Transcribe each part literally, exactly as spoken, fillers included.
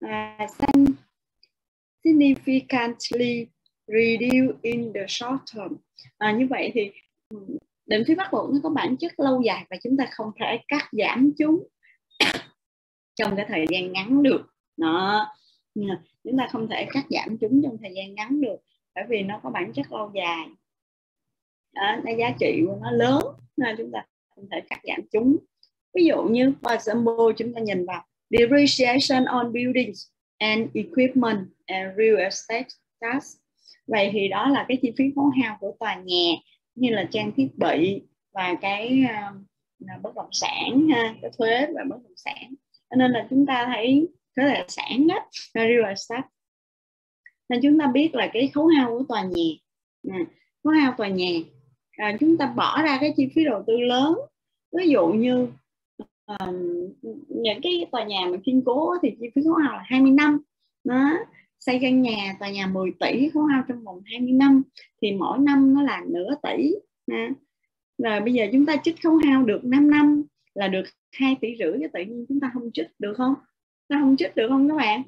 uh, significantly reduce in the short term. À, như vậy thì định phí bắt buộc nó có bản chất lâu dài và chúng ta không thể cắt giảm chúng trong cái thời gian ngắn được. Đó, chúng ta không thể cắt giảm chúng trong thời gian ngắn được, bởi vì nó có bản chất lâu dài. Đó, nó giá trị của nó lớn nên chúng ta không thể cắt giảm chúng. Ví dụ như for example, chúng ta nhìn vào depreciation on buildings and equipment and real estate tax. Vậy thì đó là cái chi phí khấu hao của tòa nhà, như là trang thiết bị và cái uh, bất động sản ha, cái thuế và bất động sản. Cho nên là chúng ta thấy thuế tài sản đó, real estate. Nên chúng ta biết là cái khấu hao của tòa nhà, à, khấu hao tòa nhà, à, chúng ta bỏ ra cái chi phí đầu tư lớn. Ví dụ như uh, những cái tòa nhà mà kiên cố thì chi phí khấu hao là hai mươi năm. Đó, xây căn nhà tòa nhà mười tỷ khấu hao trong vòng hai mươi năm thì mỗi năm nó là nửa tỷ. À, rồi bây giờ chúng ta trích khấu hao được năm năm là được hai tỷ rưỡi, cái tự nhiên chúng ta không trích được không? Ta không trích được không các bạn?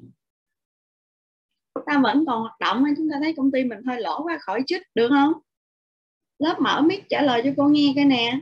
Ta vẫn còn hoạt động, chúng ta thấy công ty mình hơi lỗ quá khỏi trích được không? Lớp mở mic trả lời cho cô nghe cái nè.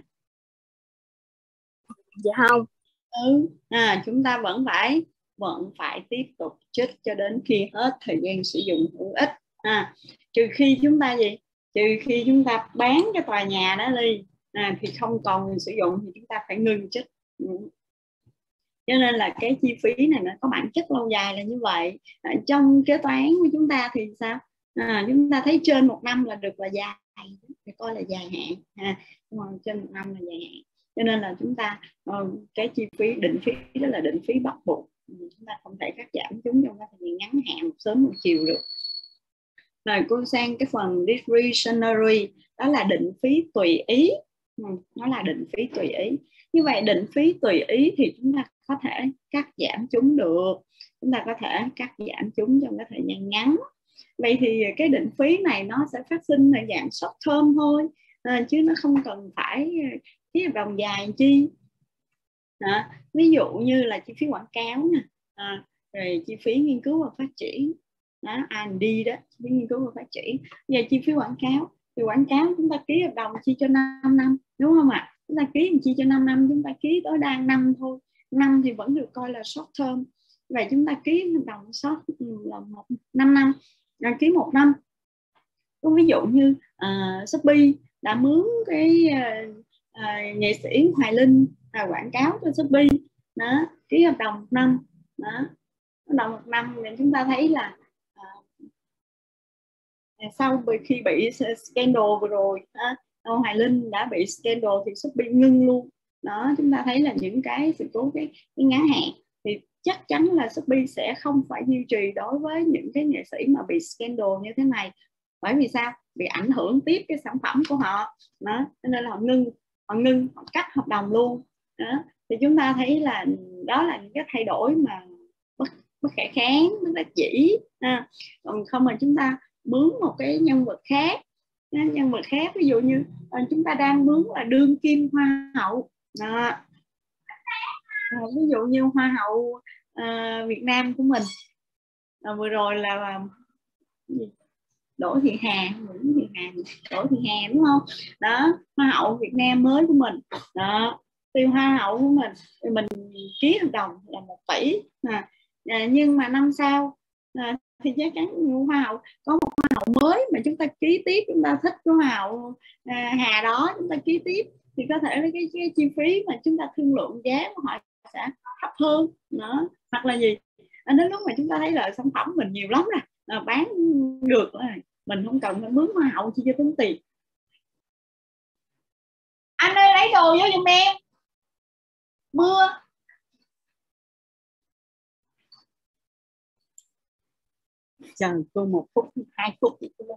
Dạ không. Ừ, à, chúng ta vẫn phải vẫn phải tiếp tục trích cho đến khi hết thời gian sử dụng hữu ích. À, trừ khi chúng ta gì? Trừ khi chúng ta bán cái tòa nhà đó đi, à, thì không còn người sử dụng thì chúng ta phải ngừng trích. Ừ. Cho nên là cái chi phí này nó có bản chất lâu dài là như vậy. À, trong kế toán của chúng ta thì sao? À, chúng ta thấy trên một năm là được là dài, thì coi là dài hạn. À, trên một năm là dài hạn. Cho nên là chúng ta uh, cái chi phí định phí đó là định phí bắt buộc, chúng ta không thể cắt giảm chúng trong cái thời gian ngắn hạn một sớm một chiều được. Rồi cô sang cái phần discretionary, đó là định phí tùy ý. Nó là định phí tùy ý. Như vậy định phí tùy ý thì chúng ta có thể cắt giảm chúng được, chúng ta có thể cắt giảm chúng trong cái thời gian ngắn. Vậy thì cái định phí này nó sẽ phát sinh là dạng short term thôi, à, chứ nó không cần phải ký hợp đồng dài chi. À, ví dụ như là chi phí quảng cáo nè, à, rồi chi phí nghiên cứu và phát triển, đó, R and D đó, chi phí nghiên cứu và phát triển. Giờ chi phí quảng cáo thì quảng cáo chúng ta ký hợp đồng chi cho năm năm, đúng không ạ? Chúng ta ký chi cho năm năm, chúng ta ký tối đa năm thôi, năm thì vẫn được coi là short term. Vậy chúng ta ký hợp đồng short là một năm năm, à, ký một năm. Ví dụ như uh, Shopee đã mướn cái uh, uh, nghệ sĩ Hoài Linh à, quảng cáo cho Shopee, đó, ký hợp đồng một năm, đó, hợp đồng một năm thì chúng ta thấy là uh, sau khi bị scandal vừa rồi, uh, Hoài Linh đã bị scandal thì Shopee ngưng luôn. Đó, chúng ta thấy là những cái sự cố cái, cái ngắn hạn thì chắc chắn là Shopee sẽ không phải duy trì đối với những cái nghệ sĩ mà bị scandal như thế này. Bởi vì sao? Bị ảnh hưởng tiếp cái sản phẩm của họ. Đó, nên là họ ngưng, họ ngưng, họ cắt hợp đồng luôn. Đó, thì chúng ta thấy là đó là những cái thay đổi mà bất, bất khả kháng, bất đắc dĩ. À, còn không mà chúng ta mướn một cái nhân vật khác, nhân vật khác ví dụ như chúng ta đang mướn là đương kim hoa hậu. Đó. À, ví dụ như hoa hậu à, Việt Nam của mình à, vừa rồi là Đỗ Thị Hà, Đỗ Thị Hà, Đỗ Thị Hà đúng không? Đó, hoa hậu Việt Nam mới của mình. Đó, tiêu hoa hậu của mình thì mình ký hợp đồng là một tỷ. À, à, nhưng mà năm sau à, thì chắc chắn hoa hậu có một hoa hậu mới mà chúng ta ký tiếp, chúng ta thích cái hoa hậu à, Hà đó, chúng ta ký tiếp thì có thể cái, cái chi phí mà chúng ta thương lượng giá của họ sẽ thấp hơn. Đó, hoặc là gì? À, đến lúc mà chúng ta thấy là sản phẩm mình nhiều lắm rồi, à, bán được rồi, mình không cần phải mướn hoa hậu chi cho tốn tiền. Anh ơi lấy đồ vô giùm em, mưa. Chờ tôi một phút, hai phút thì tôi lên.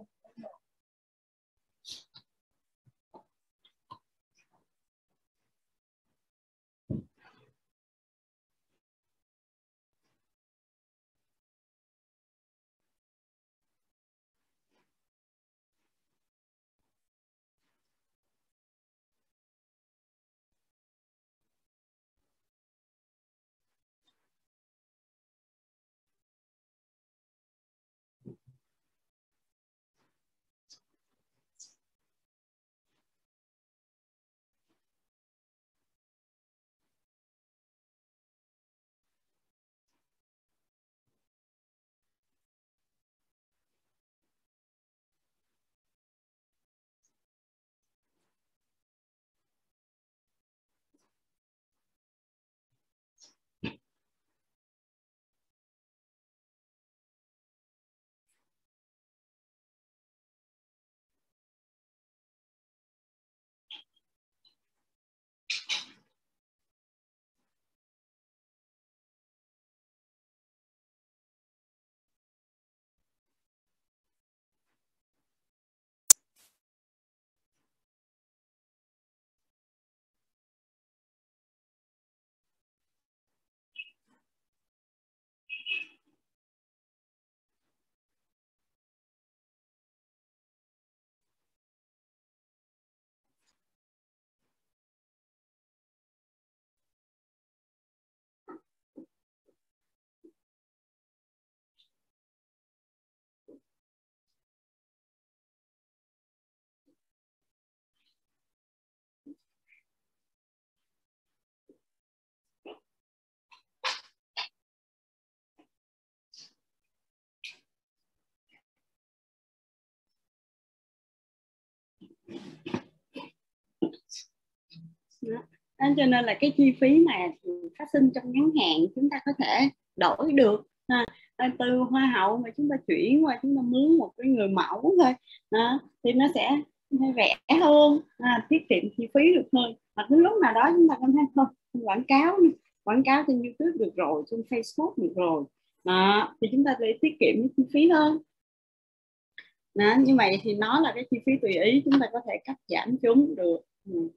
Đó, cho nên là cái chi phí mà phát sinh trong ngắn hạn chúng ta có thể đổi được. À, từ hoa hậu mà chúng ta chuyển qua chúng ta mướn một cái người mẫu thôi, à, thì nó sẽ rẻ hơn, à, tiết kiệm chi phí được hơn. Hoặc đến lúc nào đó chúng ta cảm thấy không, quảng cáo quảng cáo trên YouTube được rồi, trên Facebook được rồi, đó, thì chúng ta sẽ tiết kiệm cái chi phí hơn. Đó, như vậy thì nó là cái chi phí tùy ý, chúng ta có thể cắt giảm chúng được. Ừ.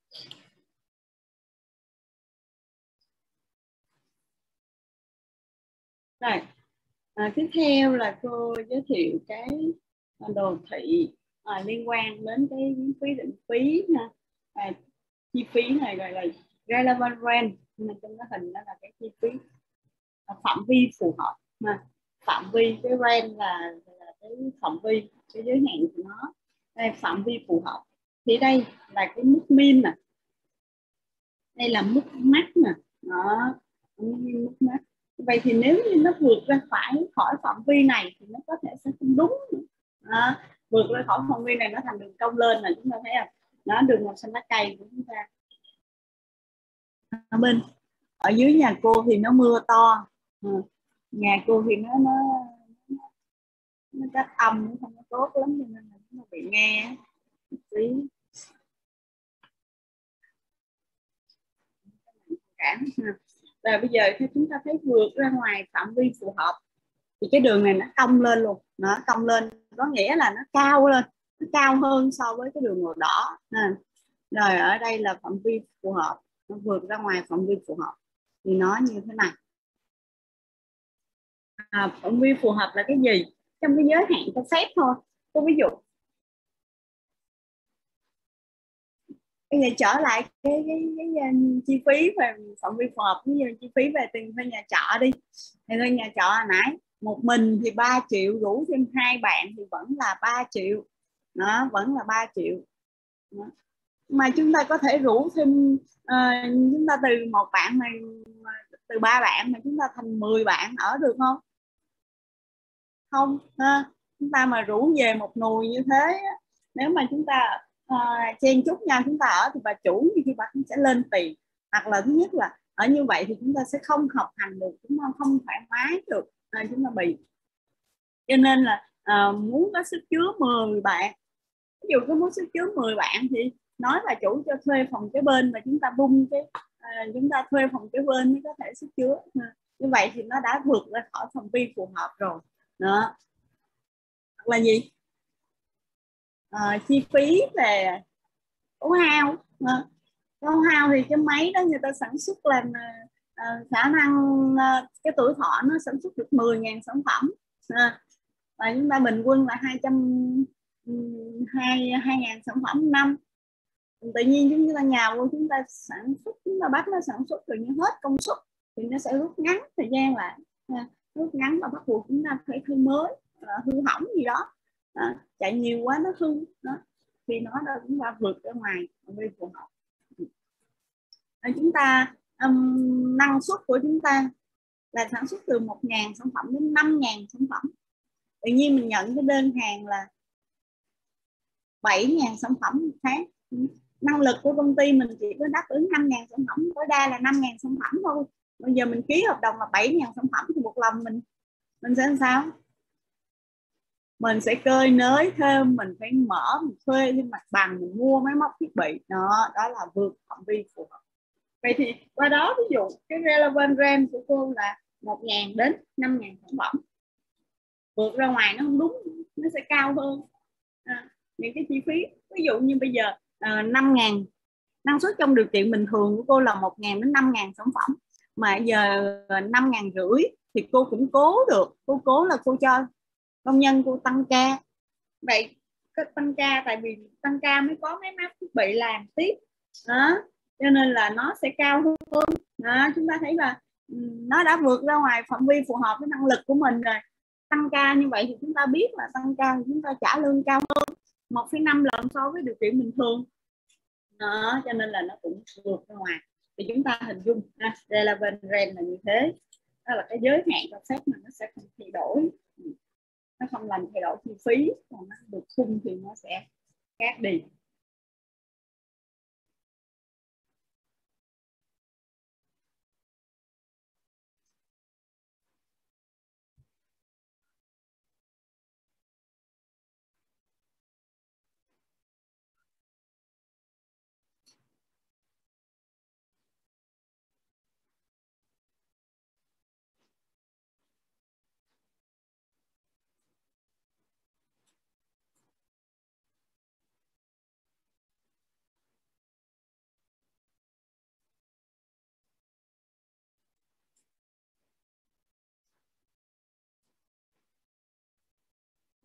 Rồi, à, tiếp theo là cô giới thiệu cái đồ thị à, liên quan đến cái phí định phí ha. À, chi phí này gọi là relevant rent, nhưng trong cái hình đó là cái chi phí à, phạm vi phù hợp. Mà phạm vi cái rent là, là cái phạm vi, cái giới hạn của nó. Đây, phạm vi phù hợp thì đây là cái mức min nè, đây là mức max nè, đó, mức max. Vậy thì nếu như nó vượt ra phải khỏi phạm vi này thì nó có thể sẽ không đúng. À, vượt ra khỏi phạm vi này nó thành đường cong lên là chúng ta thấy không, nó đường màu xanh lá cây của chúng ta. Ở bên ở dưới nhà cô thì nó mưa to, à, nhà cô thì nó nó nó cách âm nó không có tốt lắm cho nên là nó bị nghe tí cảm. Rồi bây giờ khi chúng ta thấy vượt ra ngoài phạm vi phù hợp thì cái đường này nó cong lên luôn, nó cong lên có nghĩa là nó cao lên, nó cao hơn so với cái đường màu đỏ. À, rồi ở đây là phạm vi phù hợp, nó vượt ra ngoài phạm vi phù hợp thì nó như thế này. À, phạm vi phù hợp là cái gì? Trong cái giới hạn cho phép thôi. Tôi ví dụ bây giờ trở lại cái, cái, cái, cái chi phí về phạm vi phù hợp, ví dụ chi phí về tiền thuê nhà trọ đi, thì thuê nhà trọ hồi nãy một mình thì ba triệu, rủ thêm hai bạn thì vẫn là ba triệu, nó vẫn là ba triệu. Đó. Mà chúng ta có thể rủ thêm uh, chúng ta từ một bạn này, từ ba bạn mà chúng ta thành mười bạn ở được không? Không ha. Chúng ta mà rủ về một nùi như thế, nếu mà chúng ta uh, chen chúc nhau chúng ta ở thì bà chủ như khi bà cũng sẽ lên tiền. Hoặc là thứ nhất là ở như vậy thì chúng ta sẽ không học hành được, chúng ta không thoải mái được, à, chúng ta bị. Cho nên là uh, muốn có sức chứa mười bạn, ví dụ có muốn sức chứa mười bạn thì nói là chủ cho thuê phòng kế bên và chúng ta bung cái uh, chúng ta thuê phòng kế bên mới có thể sức chứa. Như vậy thì nó đã vượt ra khỏi phạm vi phù hợp rồi. Đó. Hoặc là gì? À, chi phí về khấu hao. À, khấu hao thì cái máy đó người ta sản xuất làm à, khả năng à, cái tuổi thọ nó sản xuất được mười nghìn sản phẩm, à, và chúng ta bình quân là hai trăm hai hai ngàn sản phẩm năm. Tự nhiên chúng ta nhà của chúng ta sản xuất, chúng ta bắt nó sản xuất rồi như hết công suất thì nó sẽ rút ngắn thời gian lại, à, rút ngắn và bắt buộc chúng ta phải thuê mới, à, hư hỏng gì đó, à, chạy nhiều quá nó hư đó, thì nó đã chúng ta vượt ra ngoài phạm vi phù hợp. À, chúng ta um, năng suất của chúng ta là sản xuất từ một nghìn sản phẩm đến năm nghìn sản phẩm. Tự nhiên mình nhận cái đơn hàng là bảy nghìn sản phẩm một tháng, năng lực của công ty mình chỉ có đáp ứng năm nghìn sản phẩm, tối đa là năm nghìn sản phẩm thôi. Bây giờ mình ký hợp đồng là bảy nghìn sản phẩm thì một lần mình mình sẽ làm sao? Mình sẽ cơi nới thêm, mình phải mở, mình thuê thêm mặt bằng, mình mua máy móc thiết bị, đó đó là vượt phạm vi phù hợp. Vậy thì qua đó ví dụ cái relevant rent của cô là một nghìn đến năm nghìn sản phẩm, vượt ra ngoài nó không đúng, nó sẽ cao hơn. À, những cái chi phí ví dụ như bây giờ uh, năm nghìn, năng suất trong điều kiện bình thường của cô là một nghìn đến năm nghìn sản phẩm, mà giờ năm nghìn rưỡi thì cô cũng cố được, cô cố là cô cho công nhân cô tăng ca. Vậy tăng ca tại vì tăng ca mới có máy móc thiết bị làm tiếp đó, cho nên là nó sẽ cao hơn đó. Chúng ta thấy là nó đã vượt ra ngoài phạm vi phù hợp với năng lực của mình rồi. Tăng ca như vậy thì chúng ta biết là tăng ca thì chúng ta trả lương cao hơn một phẩy năm lần so với điều kiện bình thường đó, cho nên là nó cũng vượt ra ngoài. Thì chúng ta hình dung ha, relevant rent là như thế, đó là cái giới hạn cho phép mà nó sẽ không thay đổi, nó không làm thay đổi chi phí, còn nó được khung thì nó sẽ khác đi.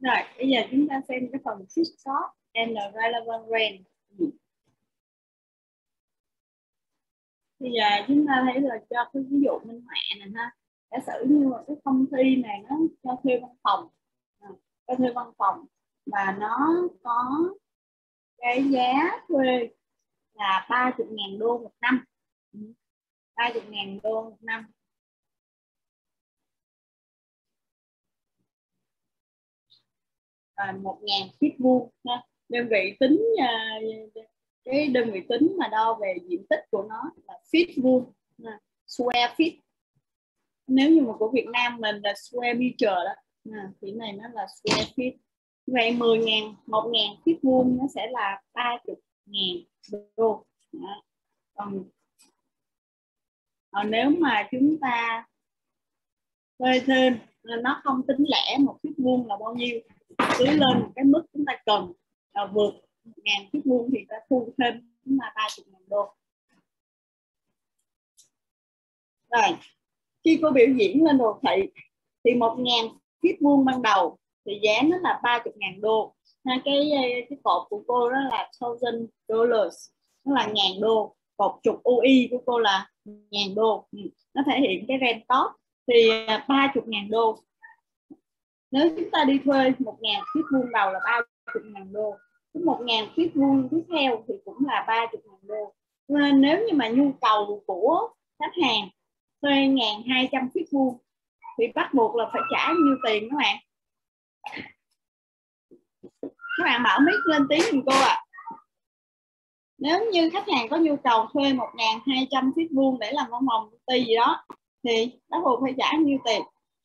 Rồi bây giờ chúng ta xem cái phần fixed cost and the relevant rent. Bây giờ chúng ta thấy là cho cái ví dụ minh họa này ha, giả sử như một cái công ty này nó cho thuê văn phòng, à, cho thuê văn phòng và nó có cái giá thuê là ba mươi ngàn đô một năm, ba mươi ngàn đô một năm. À, một ngàn feet vuông. Đơn vị tính uh, cái đơn vị tính mà đo về diện tích của nó là feet vuông, uh, square feet. Nếu như mà của Việt Nam mình là square meter đó, à, thì này nó là square feet. Vậy mười ngàn, một ngàn feet vuông nó sẽ là ba mươi ngàn đô. Đó. Còn à, nếu mà chúng ta thuê thêm, nó không tính lẻ một feet vuông là bao nhiêu, cứ lên một cái mức chúng ta cần, à, vượt một ngàn feet vuông thì ta thu thêm là ba mươi ngàn đô. Rồi khi cô biểu diễn lên đồ thị thì một ngàn feet vuông ban đầu thì giá nó là ba mươi ngàn đô. Cái cái cột của cô đó là thousand dollars, nó là ngàn đô. Cột trục u i của cô là ngàn đô. Nó thể hiện cái rent cost thì ba mươi ngàn đô. Nếu chúng ta đi thuê một ngàn feet vuông đầu là ba mươi ngàn đô, một ngàn feet vuông tiếp theo thì cũng là ba mươi ngàn đô. Nên nếu như mà nhu cầu của khách hàng thuê một nghìn hai trăm feet vuông thì bắt buộc là phải trả nhiêu tiền các bạn? Các bạn mở mic lên tiếng giùm cô ạ. À. Nếu như khách hàng có nhu cầu thuê một nghìn hai trăm feet vuông để làm văn phòng công ty gì đó thì bắt buộc phải trả nhiêu tiền?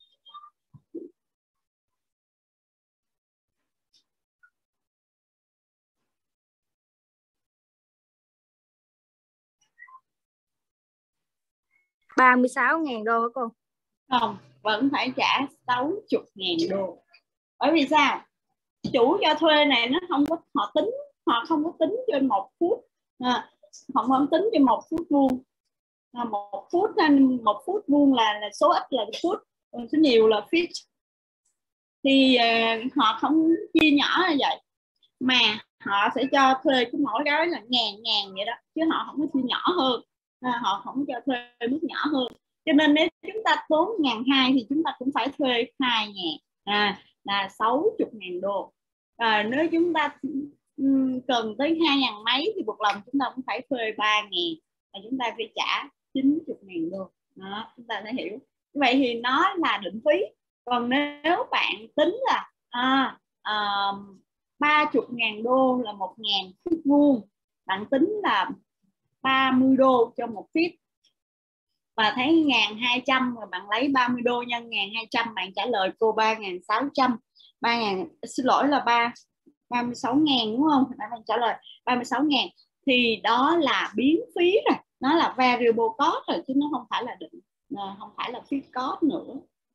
ba mươi sáu ngàn đô hả cô? Không, vẫn phải trả sáu mươi ngàn đô. Bởi vì sao? Chủ cho thuê này nó không có, họ tính, họ không có tính trên một phút, à, họ không tính trên một phút vuông, à, một phút nên một phút vuông là, là số ít là phút, còn số nhiều là feet, thì uh, họ không chia nhỏ như vậy mà họ sẽ cho thuê cái mỗi gói là ngàn ngàn vậy đó, chứ họ không có chia nhỏ hơn, à, họ không cho thuê mức nhỏ hơn. Cho nên nếu chúng ta tốn ngàn hai thì chúng ta cũng phải thuê hai ngàn, à, là sáu mươi ngàn đô. À, nếu chúng ta um, cần tới hai ngàn mấy thì buộc lòng chúng ta cũng phải thuê ba ngàn, và chúng ta phải trả chín mươi ngàn đô. Đó, chúng ta sẽ hiểu. Vậy thì nó là định phí. Còn nếu bạn tính là à, à, ba mươi ngàn đô là một ngàn feet vuông, bạn tính là ba mươi đô cho một feet, và thấy một nghìn hai trăm rồi bạn lấy ba mươi đô nhân một nghìn hai trăm, bạn trả lời cô ba nghìn sáu trăm, ba nghìn, xin lỗi là ba ba mươi sáu ngàn đúng không? Bạn trả lời ba mươi sáu ngàn thì đó là biến phí rồi, nó là variable cost rồi chứ nó không phải là định, không phải là fixed cost nữa.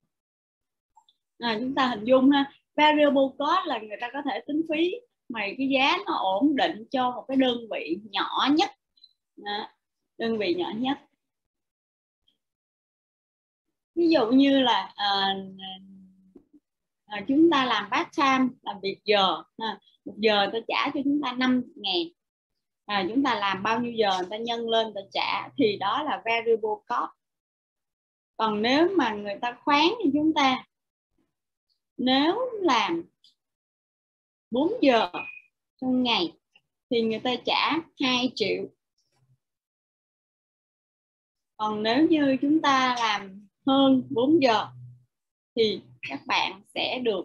À, chúng ta hình dung ha, variable cost là người ta có thể tính phí mà cái giá nó ổn định cho một cái đơn vị nhỏ nhất. Đó, đơn vị nhỏ nhất. Ví dụ như là à, à, chúng ta làm part time, làm việc giờ, à, một giờ ta trả cho chúng ta năm ngàn, à, chúng ta làm bao nhiêu giờ người ta nhân lên ta trả, thì đó là variable cost. Còn nếu mà người ta khoán thì chúng ta, nếu làm bốn giờ trong ngày thì người ta trả hai triệu. Còn nếu như chúng ta làm hơn bốn giờ thì các bạn sẽ được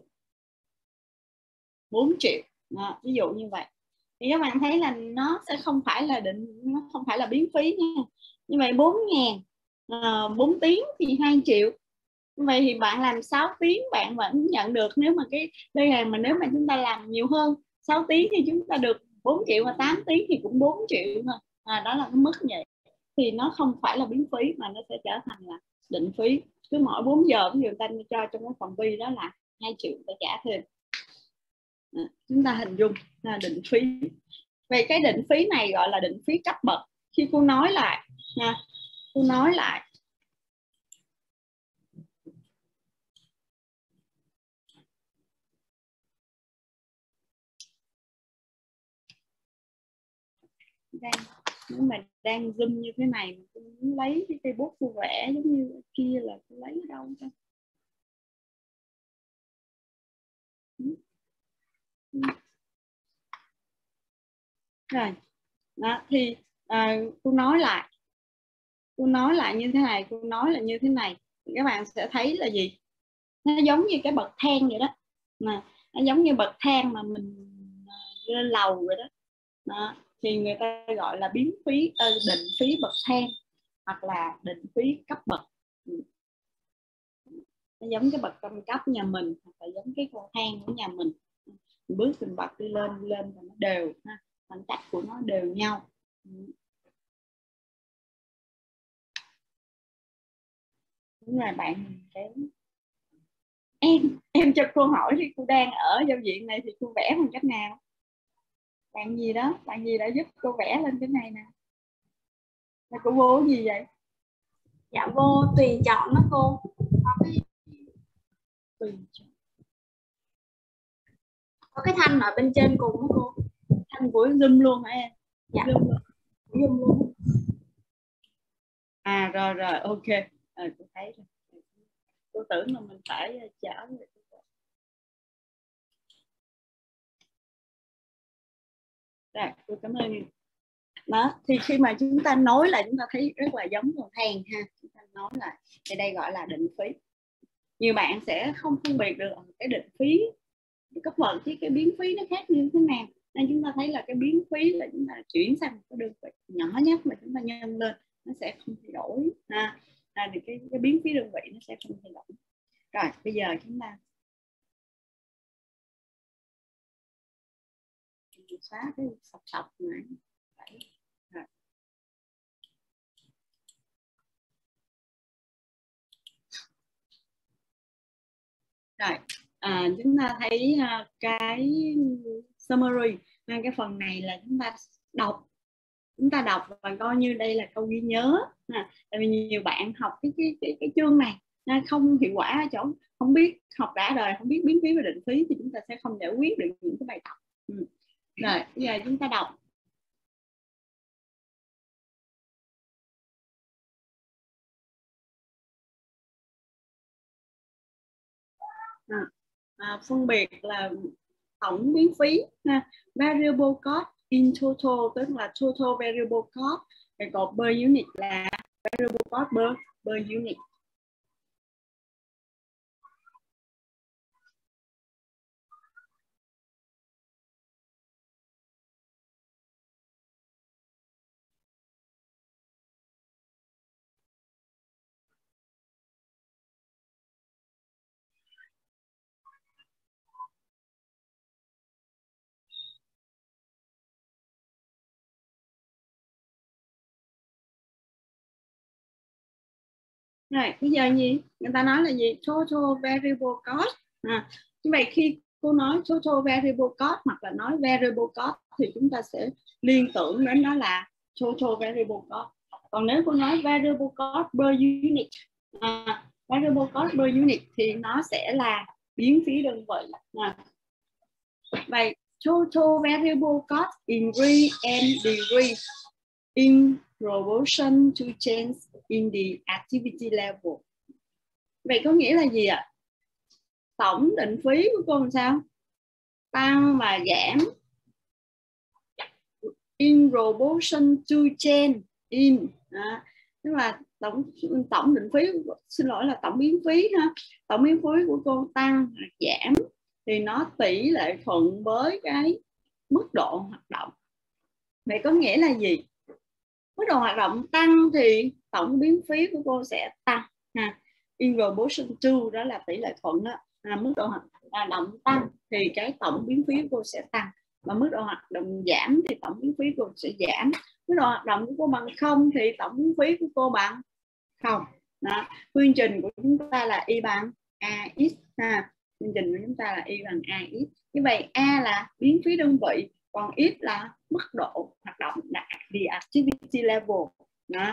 bốn triệu. Đó, ví dụ như vậy. Thì các bạn thấy là nó sẽ không phải là định, nó không phải là biến phí nha. Như vậy bốn ngàn, à, bốn tiếng thì hai triệu. Như vậy thì bạn làm sáu tiếng bạn vẫn nhận được, nếu mà cái đây là mà nếu mà chúng ta làm nhiều hơn sáu tiếng thì chúng ta được bốn triệu, và tám tiếng thì cũng bốn triệu thôi. À, đó là cái mức vậy. Thì nó không phải là biến phí mà nó sẽ trở thành là định phí. Cứ mỗi bốn giờ ví dụ ta cho trong cái phòng vi đó là hai triệu ta trả thêm. À, chúng ta hình dung là định phí. Về cái định phí này gọi là định phí cấp bậc. Khi cô nói lại nha, cô nói lại đang nếu mà đang zoom như thế này mà tôi muốn lấy cái cây bút tôi vẽ giống như kia là tôi lấy ở đâu ta? Rồi đó, thì à, tôi nói lại tôi nói lại như thế này tôi nói là như thế này thì các bạn sẽ thấy là gì, nó giống như cái bậc thang vậy đó, mà nó giống như bậc thang mà mình lên lầu rồi đó, đó. Thì người ta gọi là biến phí uh, định phí bậc thang hoặc là định phí cấp bậc. Nó giống cái bậc tam cấp nhà mình hoặc là giống cái cầu thang của nhà mình, mình bước từng bậc đi lên đi lên và nó đều ha, khoảng cách của nó đều nhau. Đúng rồi bạn cái em em cho cô hỏi thì cô đang ở giao diện này thì cô vẽ bằng cách nào? Bạn gì đó bạn gì đã giúp cô vẽ lên cái này nè, là cô vô gì vậy? Dạ vô tùy chọn đó cô. Có cái tùy chọn. Có cái thanh ở bên trên cùng đó cô. Thanh của Zoom luôn hả em? Dạ. Zoom luôn. Zoom luôn. À rồi rồi ok. À, tôi thấy rồi. Tôi tưởng là mình phải chở rồi. Rồi, tôi cảm ơn. Đó, thì khi mà chúng ta nói lại chúng ta thấy rất là giống cầu thang ha. Chúng ta nói lại thì đây gọi là định phí. Nhiều bạn sẽ không phân biệt được cái định phí, cái cấp bậc với cái biến phí nó khác như thế nào. Nên chúng ta thấy là cái biến phí là chúng ta chuyển sang một cái đơn vị nhỏ nhất mà chúng ta nhân lên nó sẽ không thay đổi ha. À, thì cái, cái biến phí đơn vị nó sẽ không thay đổi. Rồi bây giờ chúng ta xóa cái sọc sọc này. Rồi. Rồi, à, chúng ta thấy uh, cái summary, cái phần này là chúng ta đọc chúng ta đọc và coi như đây là câu ghi nhớ. À, tại vì nhiều bạn học cái cái cái, cái chương này không hiệu quả ở chỗ không biết học đã đời, không biết biến phí và định phí thì chúng ta sẽ không giải quyết được những cái bài tập. Ừ. Rồi bây giờ chúng ta đọc. À, à, phân biệt là tổng biến phí ha, variable cost in total tức là total variable cost, còn per unit là variable cost per, per unit. Rồi bây giờ gì người ta nói là gì, total variable cost. À, như vậy khi cô nói total variable cost hoặc là nói variable cost thì chúng ta sẽ liên tưởng đến đó là total variable cost. Còn nếu cô nói variable cost per unit, à, variable cost per unit thì nó sẽ là biến phí đơn vị. À, vậy total variable cost in degree and degree in proportion to change in the activity level. Vậy có nghĩa là gì ạ? Tổng định phí của cô làm sao? Tăng và giảm in proportion to change in. À, tức là tổng tổng định phí, xin lỗi là tổng biến phí ha. Tổng biến phí của cô tăng hoặc giảm thì nó tỷ lệ thuận với cái mức độ hoạt động. Vậy có nghĩa là gì? Mức độ hoạt động tăng thì tổng biến phí của cô sẽ tăng ha. In proportion to đó là tỷ lệ thuận đó. À, mức độ hoạt động tăng thì cái tổng biến phí của cô sẽ tăng, và mức độ hoạt động giảm thì tổng biến phí của cô sẽ giảm. Mức độ hoạt động của cô bằng không thì tổng biến phí của cô bằng không. Đó. Phương trình của chúng ta là y bằng ax ha. Phương trình của chúng ta là y bằng ax. Như vậy a là biến phí đơn vị, còn x là mức độ hoạt động là the activity level. Đó.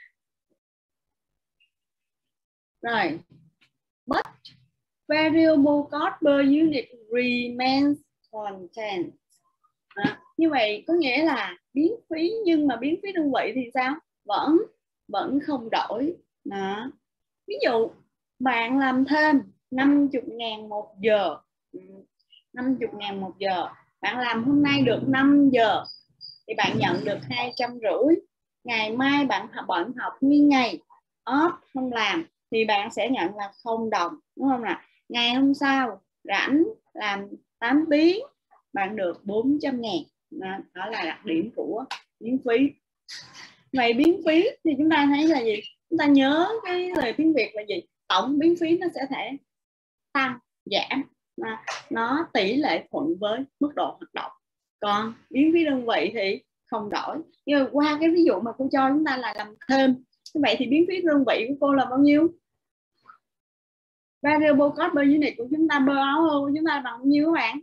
Rồi, but variable cost per unit remains constant. Đó. Như vậy có nghĩa là biến phí, nhưng mà biến phí đơn vị thì sao? Vẫn vẫn không đổi. Đó. Ví dụ bạn làm thêm năm mươi ngàn một giờ, năm mươi ngàn một giờ, bạn làm hôm nay được năm giờ thì bạn nhận được hai trăm rưỡi. Ngày mai bạn bận học nguyên ngày, off không làm thì bạn sẽ nhận là không đồng, đúng không nào? Ngày hôm sau rảnh làm tám tiếng, bạn được bốn trăm ngàn. Đó, đó là đặc điểm của biến phí. Vậy biến phí thì chúng ta thấy là gì? Chúng ta nhớ cái lời tiếng Việt là gì? Tổng biến phí nó sẽ thể tăng, giảm, nó tỷ lệ thuận với mức độ hoạt động. Còn biến phí đơn vị thì không đổi. Nhưng mà qua cái ví dụ mà cô cho chúng ta là làm thêm, vậy thì biến phí đơn vị của cô là bao nhiêu? Variable cost per unit của chúng ta, per hour của chúng ta bằng bao nhiêu các bạn?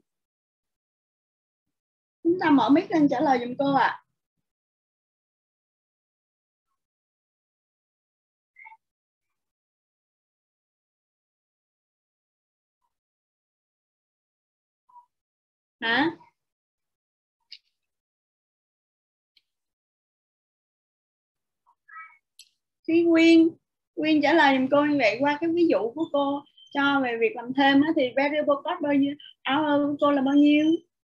Chúng ta mở mic lên trả lời giùm cô ạ. À. Hả? Khi Nguyên Nguyên trả lời giùm cô như vậy. Qua cái ví dụ của cô cho về việc làm thêm á, thì variable cost bao nhiêu hour của cô là bao nhiêu?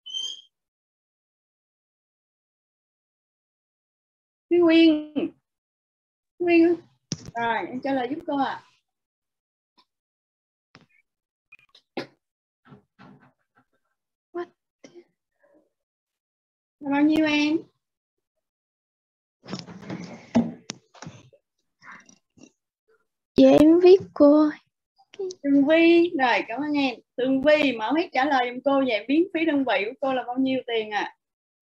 Khi Nguyên Nguyên rồi em trả lời giúp cô ạ. À. Là bao nhiêu em? Dạ em viết cô. Tường Vi, rồi cảm ơn em. Tường Vi mở mic trả lời giùm cô vậy biến phí đơn vị của cô là bao nhiêu tiền ạ? À?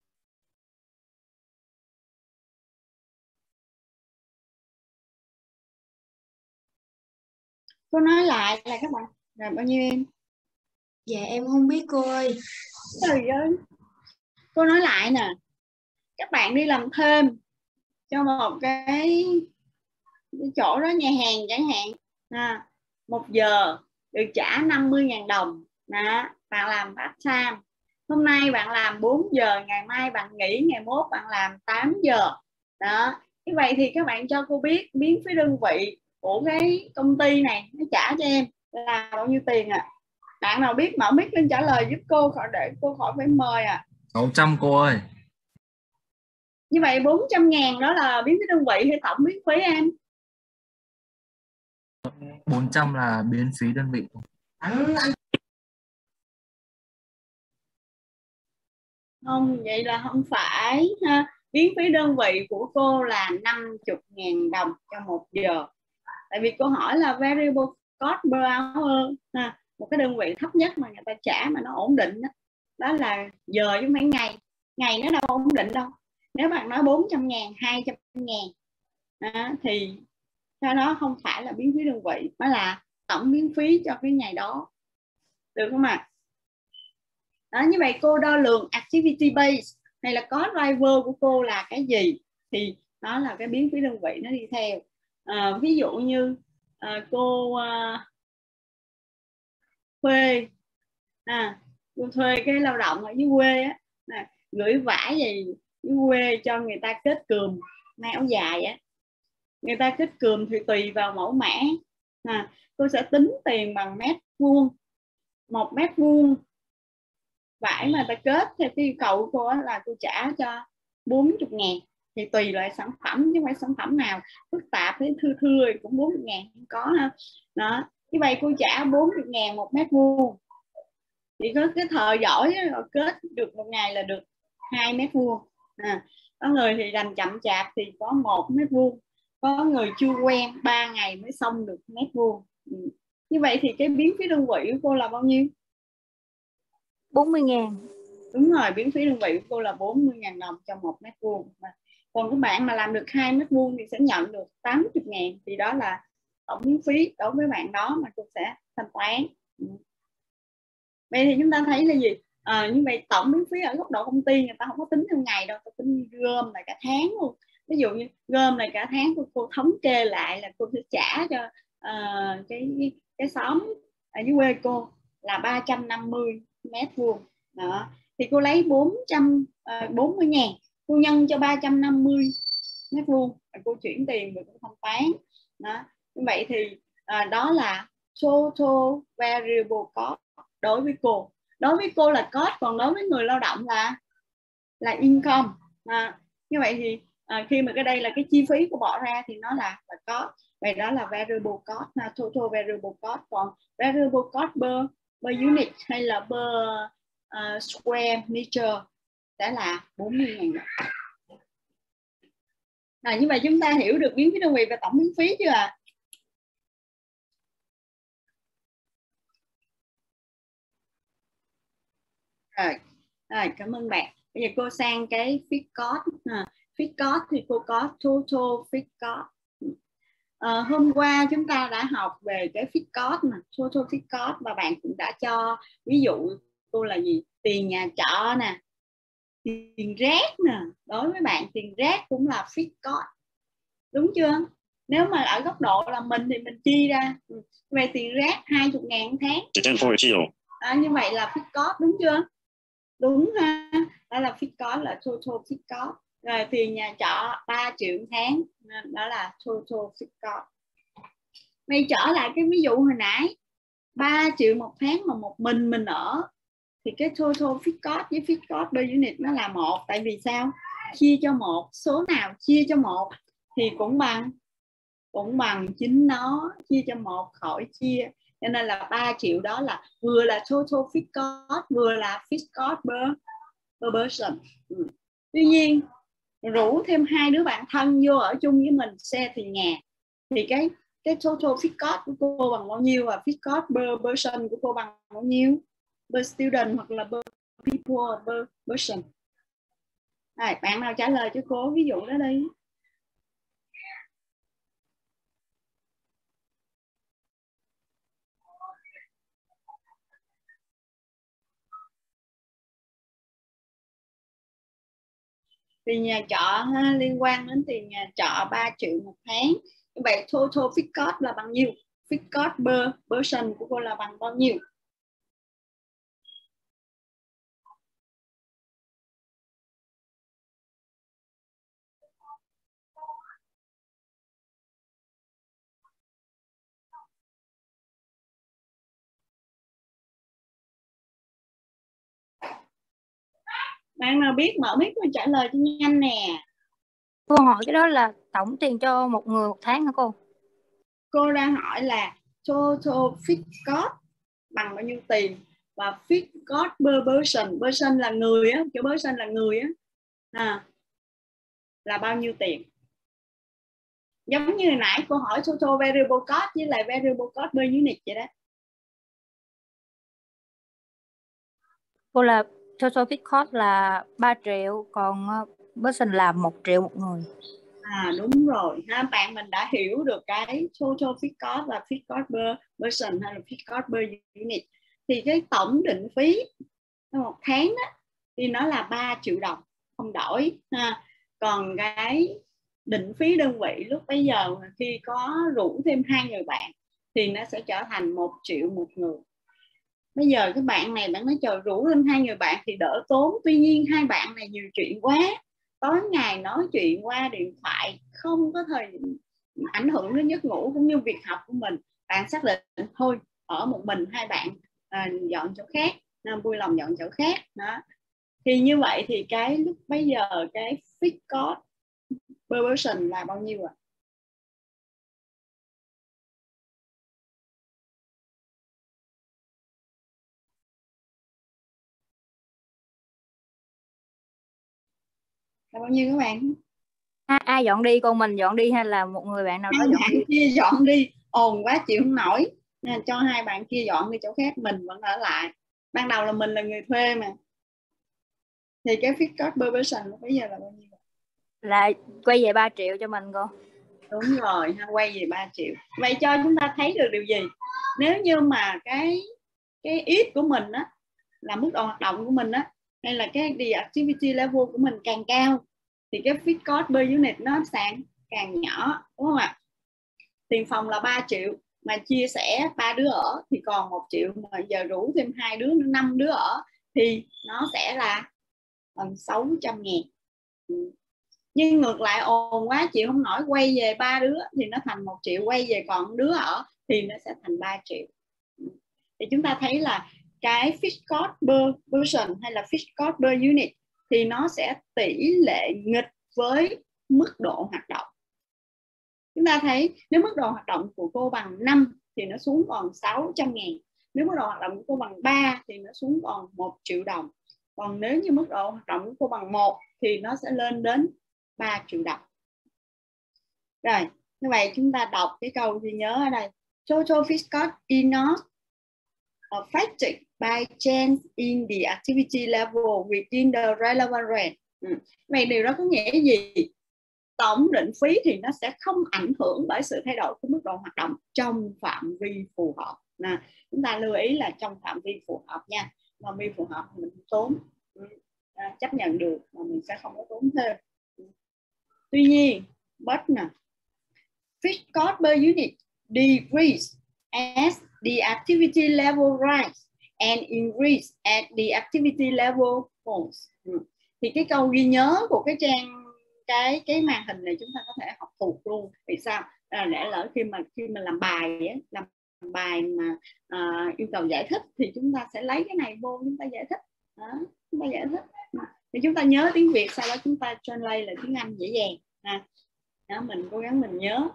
Cô nói lại là các bạn là bao nhiêu em? Dạ em không biết cô ơi. Trời ơi. Cô nói lại nè. Các bạn đi làm thêm cho một cái chỗ đó, nhà hàng chẳng hạn, à, một giờ được trả năm mươi ngàn đồng. Đó, bạn làm part time. Hôm nay bạn làm bốn giờ, ngày mai bạn nghỉ, ngày mốt bạn làm tám giờ. Đó, như vậy thì các bạn cho cô biết biến phí đơn vị của cái công ty này nó trả cho em là bao nhiêu tiền ạ? À? Bạn nào biết mở mic lên trả lời giúp cô, khỏi để cô khỏi phải mời ạ. À. sáu trăm cô ơi. Như vậy bốn trăm ngàn đó là biến phí đơn vị hay tổng biến phí em? bốn trăm là biến phí đơn vị. Không, vậy là không phải ha. Biến phí đơn vị của cô là năm mươi ngàn đồng cho một giờ. Tại vì cô hỏi là variable cost per hour ha. Một cái đơn vị thấp nhất mà người ta trả mà nó ổn định đó, đó là giờ chứ không phải ngày. Ngày nó đâu ổn định đâu. Nếu bạn nói bốn trăm ngàn, hai trăm ngàn đó, thì cho nó không phải là biến phí đơn vị, nó là tổng biến phí cho cái ngày đó. Được không ạ? À? Đó, như vậy cô đo lường activity base hay là cost driver của cô là cái gì thì đó là cái biến phí đơn vị nó đi theo. À, ví dụ như à, cô à, thuê à, cô thuê cái lao động ở dưới quê á, à, gửi vải gì dưới quê cho người ta kết cườm may áo dài á, người ta kết cườm thì tùy vào mẫu mã. À, cô sẽ tính tiền bằng mét vuông, một mét vuông vải mà ta kết theo cái yêu cầu của cô là cô trả cho bốn mươi ngàn. Thì tùy loại sản phẩm, chứ không phải sản phẩm nào phức tạp thế thưa thưa cũng bốn mươi ngàn không có ha. Đó, như vậy cô trả bốn mươi ngàn một mét vuông. Thì có cái thợ giỏi kết được một ngày là được hai mét vuông. À, có người thì làm chậm chạp thì có một mét vuông, có người chưa quen ba ngày mới xong được mét vuông. Ừ. Như vậy thì cái biến phí đơn vị của cô là bao nhiêu? bốn mươi ngàn. Đúng rồi, biến phí đơn vị của cô là bốn mươi ngàn đồng cho một mét vuông. Còn các bạn mà làm được hai mét vuông thì sẽ nhận được tám mươi ngàn. Thì đó là tổng biến phí đối với bạn đó mà cô sẽ thanh toán. Vậy thì chúng ta thấy là gì? À, như vậy tổng biến phí ở góc độ công ty người ta không có tính theo ngày đâu, ta tính gom lại cả tháng luôn. Ví dụ như gom lại cả tháng cô, cô thống kê lại là cô sẽ trả cho uh, cái cái xóm ở dưới quê cô là ba trăm năm mươi mét vuông. Đó. Thì cô lấy bốn trăm bốn mươi ngàn cô nhân cho ba trăm năm mươi mét vuông, cô chuyển tiền về cô thanh toán đó. Như vậy thì à, đó là total variable cost đối với cô. Đối với cô là cost, còn đối với người lao động là là income. À, như vậy thì à, khi mà cái đây là cái chi phí của bỏ ra thì nó là là cost. Vậy đó là variable cost, ha, total variable cost. Còn variable cost per, per unit hay là per uh, square meter sẽ là bốn mươi nghìn đồng. À, như vậy chúng ta hiểu được biến phí đơn vị và tổng biến phí chưa ạ? À? Rồi, rồi, cảm ơn bạn. Bây giờ cô sang cái fixed cost. À, fixed cost thì cô có total fixed cost. À, hôm qua chúng ta đã học về cái fixed cost mà total fixed cost, và bạn cũng đã cho ví dụ cô là gì? Tiền nhà trọ nè, tiền rác nè. Đối với bạn tiền rác cũng là fixed cost, đúng chưa? Nếu mà ở góc độ là mình thì mình chi ra về tiền rác hai mươi ngàn tháng à, như vậy là fixed cost, đúng chưa? Đúng ha, đó là fixed cost, là total fixed cost. Rồi tiền nhà trọ ba triệu tháng, đó là total fixed cost. Mày trở lại cái ví dụ hồi nãy, ba triệu một tháng mà một mình mình ở thì cái total fixed cost với fixed cost per unit nó là một. Tại vì sao? Chia cho một, số nào chia cho một thì cũng bằng cũng bằng chính nó, chia cho một khỏi chia, cho nên là ba triệu đó là vừa là total fixed cost vừa là fixed cost per, per person. Ừ. Tuy nhiên rủ thêm hai đứa bạn thân vô ở chung với mình share tiền nhà thì cái cái total fixed cost của cô bằng bao nhiêu và fixed cost per person của cô bằng bao nhiêu, per student hoặc là per people per person. Rồi, bạn nào trả lời cho cô ví dụ đó đi. Tiền nhà trọ ha, liên quan đến tiền nhà trọ ba triệu một tháng. Như vậy total fixed cost là bao nhiêu? Fixed cost per person của cô là bằng bao nhiêu? Bạn nào biết mở mic và trả lời cho nhanh nè. Cô hỏi cái đó là tổng tiền cho một người một tháng hả cô? Cô đang hỏi là total fixed cost bằng bao nhiêu tiền và fixed cost per person, person là người á, kiểu person là người á, à, là bao nhiêu tiền? Giống như nãy cô hỏi total variable cost với lại variable cost per unit vậy đó. Cô là total fixed cost là ba triệu, còn person là một triệu một người. À đúng rồi ha, bạn mình đã hiểu được cái total fixed cost và fixed cost per person hay là fixed cost per unit. Thì cái tổng định phí một tháng đó, thì nó là ba triệu đồng không đổi ha. Còn cái định phí đơn vị lúc bây giờ khi có rủ thêm hai người bạn thì nó sẽ trở thành một triệu một người. Bây giờ các bạn này bạn nói trời rủ thêm hai người bạn thì đỡ tốn, tuy nhiên hai bạn này nhiều chuyện quá, tối ngày nói chuyện qua điện thoại không có thời ảnh hưởng đến giấc ngủ cũng như việc học của mình. Bạn xác định thôi ở một mình hai bạn à, dọn chỗ khác, nên vui lòng dọn chỗ khác đó. Thì như vậy thì cái lúc bây giờ cái fixed cost per person là bao nhiêu ạ? À? Là bao nhiêu các bạn? À, ai dọn đi, con mình dọn đi hay là một người bạn nào đó dọn bạn đi? Kia dọn đi, ồn quá chịu không nổi nên cho hai bạn kia dọn đi chỗ khác, mình vẫn ở lại. Ban đầu là mình là người thuê mà. Thì cái fixed cost per person bây giờ là bao nhiêu? Là quay về ba triệu cho mình cô. Đúng rồi, ha, quay về ba triệu. Vậy cho chúng ta thấy được điều gì? Nếu như mà cái cái ít của mình á, là mức độ hoạt động của mình á, hay là cái the activity level của mình càng cao thì cái fixed cost per unit nó càng càng nhỏ, đúng không ạ? Tiền phòng là ba triệu mà chia sẻ ba đứa ở thì còn một triệu, mà giờ rủ thêm hai đứa năm đứa ở thì nó sẽ là bằng sáu trăm ngàn. Nhưng ngược lại ồn quá chịu không nổi, quay về ba đứa thì nó thành một triệu, quay về còn đứa ở thì nó sẽ thành ba triệu. Thì chúng ta thấy là cái fixed cost per person hay là fixed cost per unit thì nó sẽ tỷ lệ nghịch với mức độ hoạt động. Chúng ta thấy nếu mức độ hoạt động của cô bằng năm thì nó xuống còn sáu trăm ngàn. Nếu mức độ hoạt động của cô bằng ba thì nó xuống còn một triệu đồng. Còn nếu như mức độ hoạt động của cô bằng một thì nó sẽ lên đến ba triệu đồng. Rồi, như vậy chúng ta đọc cái câu ghi nhớ ở đây. Total fixed cost is not affected by change in the activity level within the relevant range. Ừ. Vậy điều đó có nghĩa gì? Tổng định phí thì nó sẽ không ảnh hưởng bởi sự thay đổi của mức độ hoạt động trong phạm vi phù hợp. Nè, chúng ta lưu ý là trong phạm vi phù hợp nha. Phạm vi phù hợp mình tốn à, chấp nhận được mà mình sẽ không có tốn thêm. Tuy nhiên, but nè, fixed cost per unit decrease as the activity level rise and increase as the activity level falls. Ừ. Thì cái câu ghi nhớ của cái trang cái cái màn hình này chúng ta có thể học thuộc luôn. Vì sao? À, để lỡ khi mà khi mà làm bài ấy, làm bài mà à, yêu cầu giải thích thì chúng ta sẽ lấy cái này vô chúng ta giải thích. Đó, chúng ta giải thích. Thì chúng ta nhớ tiếng Việt, sau đó chúng ta translate là tiếng Anh dễ dàng. À, đó, mình cố gắng mình nhớ.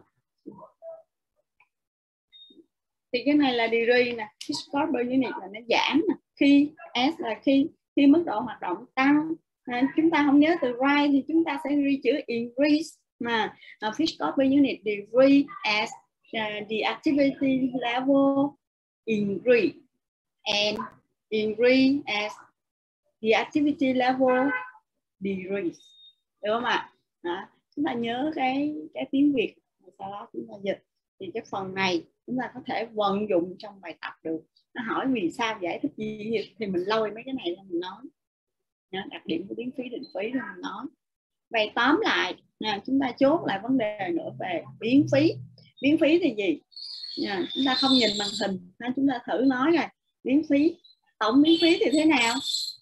Thì cái này là degree nè, fixed cost per unit là nó giảm nè. Khi S là khi khi mức độ hoạt động tăng. À, chúng ta không nhớ từ rise thì chúng ta sẽ ghi chữ increase mà uh, fixed cost per unit decrease as uh, the activity level increase and increase as the activity level decrease. Được không ạ? À, chúng ta nhớ cái cái tiếng Việt, sau đó chúng ta dịch thì cái phần này chúng ta có thể vận dụng trong bài tập được. Nó hỏi vì sao giải thích gì thì mình lôi mấy cái này ra mình nói. Đặc điểm của biến phí định phí rồi mình nói. Vậy tóm lại nha, chúng ta chốt lại vấn đề nữa về biến phí. Biến phí thì gì? Nha, chúng ta không nhìn màn hình, chúng ta thử nói rồi. Biến phí, tổng biến phí thì thế nào?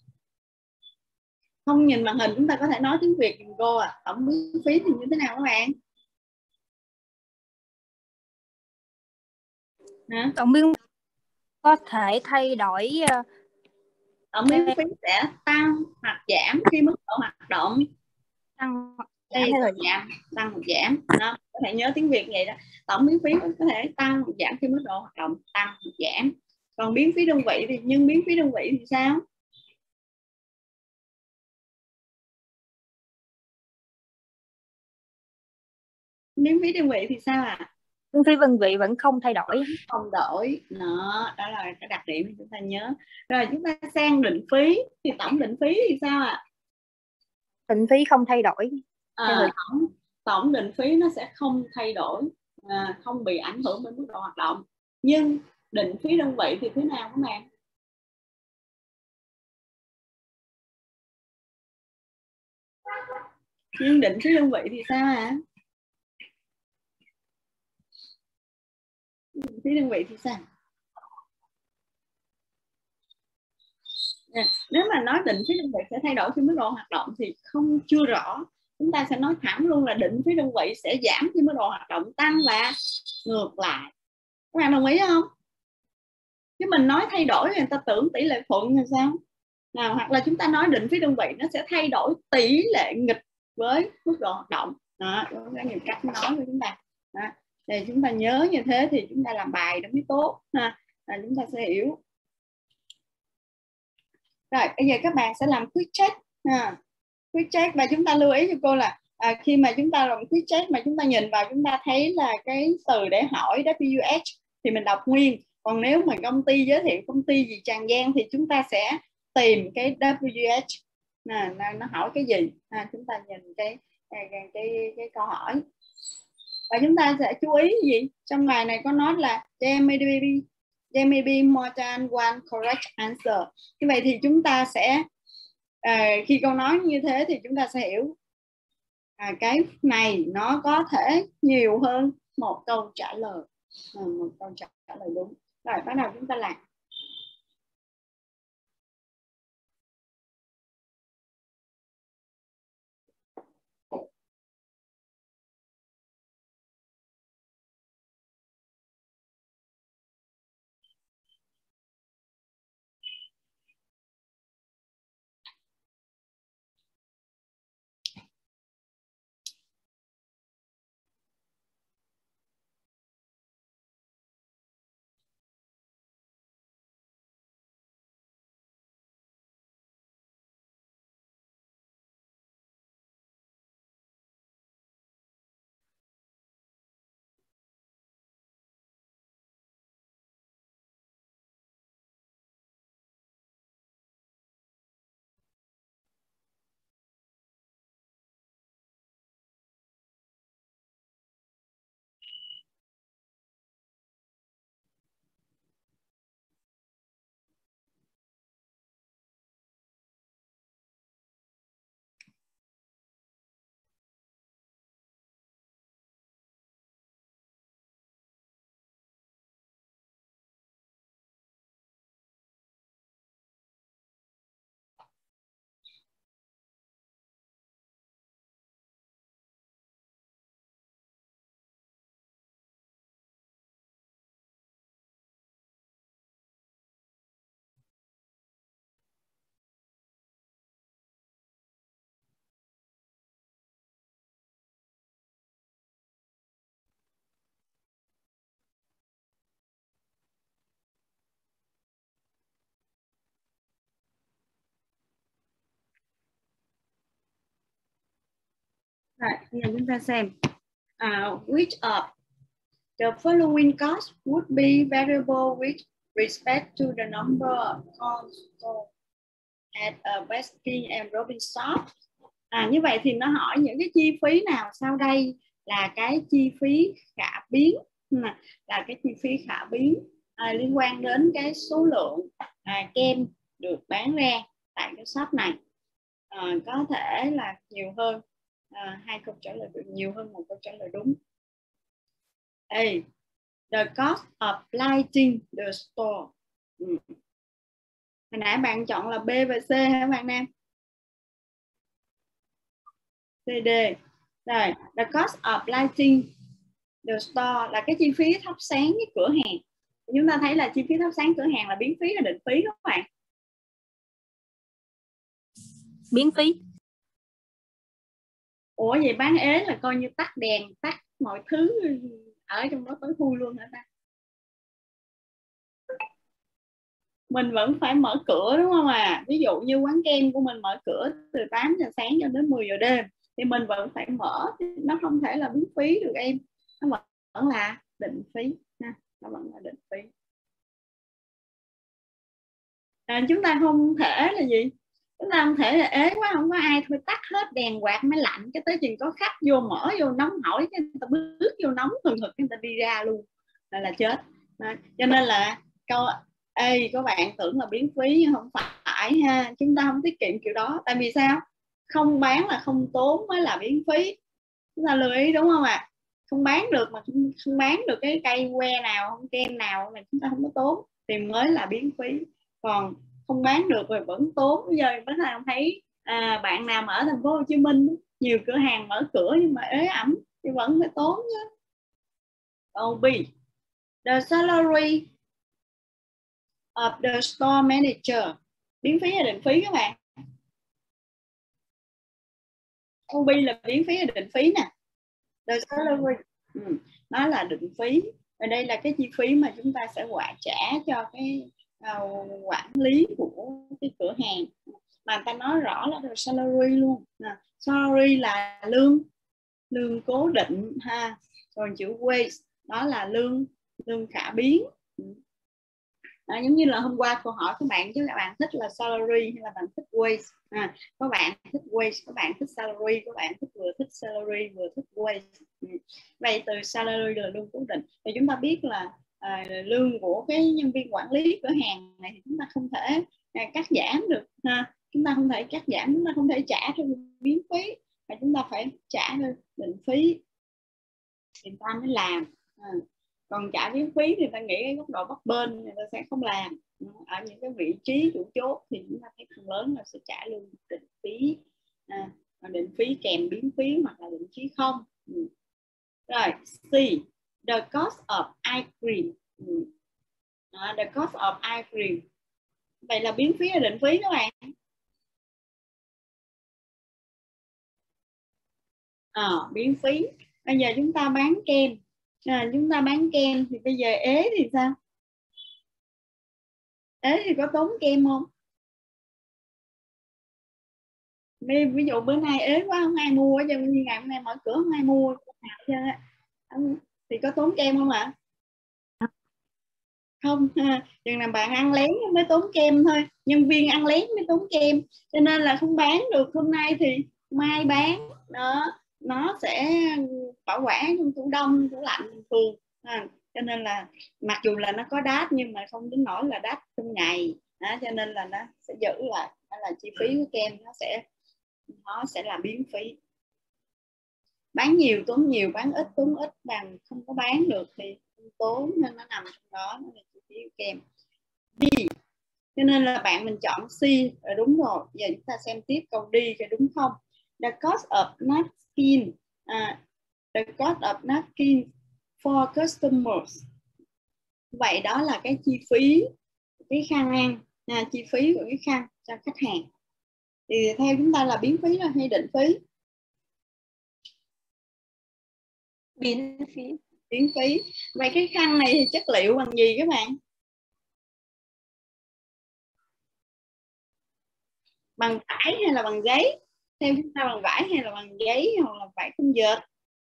Không nhìn màn hình chúng ta có thể nói tiếng Việt cùng cô à. Tổng biến phí thì như thế nào các bạn? Hả? Tổng biến có thể thay đổi. Tổng biến phí sẽ tăng hoặc giảm khi mức độ hoạt động tăng đây là giảm, tăng hoặc giảm. Đó, có thể nhớ tiếng Việt vậy đó. Tổng biến phí có thể tăng hoặc giảm khi mức độ hoạt động tăng hoặc giảm. Còn biến phí đơn vị thì nhưng biến phí đơn vị thì sao? Biến phí đơn vị thì sao ạ? À? Biến phí đơn vị vẫn không thay đổi. Không đổi. Đó, đó là cái đặc điểm chúng ta nhớ. Rồi chúng ta sang định phí thì tổng định phí thì sao ạ? À? Định phí không thay đổi. À, tổng, tổng định phí nó sẽ không thay đổi, à, không bị ảnh hưởng bởi mức độ hoạt động. Nhưng định phí đơn vị thì thế nào các bạn? Nhưng định phí đơn vị thì sao hả? À? Định phí đơn vị thì sao? À, nếu mà nói định phí đơn vị sẽ thay đổi khi mức độ hoạt động thì không chưa rõ. Chúng ta sẽ nói thẳng luôn là định phí đơn vị sẽ giảm khi mức độ hoạt động tăng và ngược lại. Các bạn đồng ý không? Chứ mình nói thay đổi người ta tưởng tỷ lệ thuận là sao? Nào, hoặc là chúng ta nói định phí đơn vị nó sẽ thay đổi tỷ lệ nghịch với mức độ hoạt động. Đó, có nhiều cách nói với chúng ta. Đó. Để chúng ta nhớ như thế thì chúng ta làm bài nó mới tốt. Ha. Là chúng ta sẽ hiểu. Rồi, bây giờ các bạn sẽ làm quick check. Ha. Quick check và chúng ta lưu ý cho cô là à, khi mà chúng ta làm quick check mà chúng ta nhìn vào chúng ta thấy là cái từ để hỏi W H thì mình đọc nguyên. Còn nếu mà công ty giới thiệu công ty gì Tràng Giang thì chúng ta sẽ tìm cái W H nè, nó hỏi cái gì. À, chúng ta nhìn cái cái, cái cái cái câu hỏi và chúng ta sẽ chú ý gì trong bài này có nói là there may be there may be more than one correct answer. Như vậy thì chúng ta sẽ à, khi câu nói như thế thì chúng ta sẽ hiểu à, cái này nó có thể nhiều hơn một câu trả lời, à, một câu trả lời đúng. Rồi bắt đầu chúng ta làm. Rồi, bây giờ chúng ta xem uh, which of the following costs would be variable with respect to the number of calls at a Baskin and Robbins shop. À, như vậy thì nó hỏi những cái chi phí nào sau đây là cái chi phí khả biến, là cái chi phí khả biến à, liên quan đến cái số lượng à, kem được bán ra tại cái shop này. À, có thể là nhiều hơn à, hai câu trả lời được, nhiều hơn một câu trả lời đúng. A. The cost of lighting the store. Ừ. Hồi nãy bạn chọn là B và C hả bạn Nam? C, D. Rồi, the cost of lighting the store là cái chi phí thắp sáng cái cửa hàng. Chúng ta thấy là chi phí thắp sáng cửa hàng là biến phí hay định phí các bạn? Biến phí. Ủa vậy bán ế là coi như tắt đèn, tắt mọi thứ ở trong đó tối thui luôn hả ta? Mình vẫn phải mở cửa đúng không à? Ví dụ như quán kem của mình mở cửa từ tám giờ sáng cho đến mười giờ đêm thì mình vẫn phải mở, nó không thể là biến phí được em, nó vẫn là định phí ha, nó vẫn là định phí. À, chúng ta không thể là gì? Chúng ta không thể là ế quá không có ai thôi tắt hết đèn quạt máy lạnh cái tới chừng có khách vô mở vô nóng hỏi cái người ta bước vô nóng thường thực người ta đi ra luôn là, là chết. À, cho nên là câu Ê, các bạn tưởng là biến phí nhưng không phải ha, chúng ta không tiết kiệm kiểu đó. Tại vì sao? Không bán là không tốn mới là biến phí. Chúng ta lưu ý đúng không ạ? À? Không bán được mà không bán được cái cây que nào, không kem nào mà chúng ta không có tốn thì mới là biến phí. Còn không bán được rồi vẫn tốn. Bây giờ bác nào thấy à, bạn nào ở thành phố Hồ Chí Minh nhiều cửa hàng mở cửa nhưng mà ế ẩm thì vẫn phải tốn chứ. Câu B. The salary of the store manager. Biến phí hay định phí các bạn? Câu B là biến phí hay định phí nè. The salary ừ, nó là định phí. Ở đây là cái chi phí mà chúng ta sẽ quả trả cho cái uh, quản lý của cái cửa hàng. Mà người ta nói rõ là the salary luôn. À, salary là lương, lương cố định ha. Còn chữ wage đó là lương, lương khả biến. À, giống như là hôm qua cô hỏi các bạn chứ các bạn thích là salary hay là bạn thích wage. À, các bạn thích wage, các bạn thích salary, các bạn thích vừa thích salary vừa thích wage. Ừ. Vậy từ salary là lương cố định thì chúng ta biết là à, lương của cái nhân viên quản lý cửa hàng này thì chúng ta không thể à, cắt giảm được ha. Chúng ta không thể cắt giảm, chúng ta không thể trả theo biến phí mà chúng ta phải trả theo định phí thì người ta mới làm. À. Còn trả biến phí thì ta nghĩ cái góc độ bấp bênh người ta sẽ không làm. Ở những cái vị trí chủ chốt thì chúng ta thấy phần lớn là sẽ trả lương định phí, à, định phí kèm biến phí hoặc là định phí không. Ừ. Rồi C, the cost of ice cream. Ừ. À, the cost of ice cream. Vậy là biến phí hay định phí các bạn? À, biến phí. Bây giờ chúng ta bán kem. À, chúng ta bán kem thì bây giờ ế thì sao? Ế thì có tốn kem không? Ví dụ bữa nay ế quá không ai mua cho nên ngày hôm nay mở cửa không ai mua thì có tốn kem không ạ? À? Không ha, chừng nào bạn ăn lén mới tốn kem thôi, nhân viên ăn lén mới tốn kem, cho nên là không bán được hôm nay thì mai bán đó, nó sẽ bảo quản trong tủ đông, tủ lạnh bình thường. À, cho nên là mặc dù là nó có đát nhưng mà không đến nỗi là đát trong ngày đó, cho nên là nó sẽ giữ lại, đó là chi phí của kem nó sẽ nó sẽ là biến phí. Bán nhiều tốn nhiều, bán ít tốn ít, bằng không có bán được thì không tốn, nên nó nằm trong đó, nó là chi phí của kem. D. Cho nên là bạn mình chọn C là đúng rồi. Giờ chúng ta xem tiếp câu D cái đúng không? The cost of napkin, uh, the cost of napkin for customers. Vậy đó là cái chi phí cái khăn ăn, à, chi phí của cái khăn cho khách hàng. Thì theo chúng ta là biến phí hay định phí? Biến phí. Biến phí. Vậy cái khăn này thì chất liệu bằng gì các bạn? Bằng vải hay là bằng giấy? theo chúng ta bằng vải hay là bằng giấy hoặc là vải không dệt?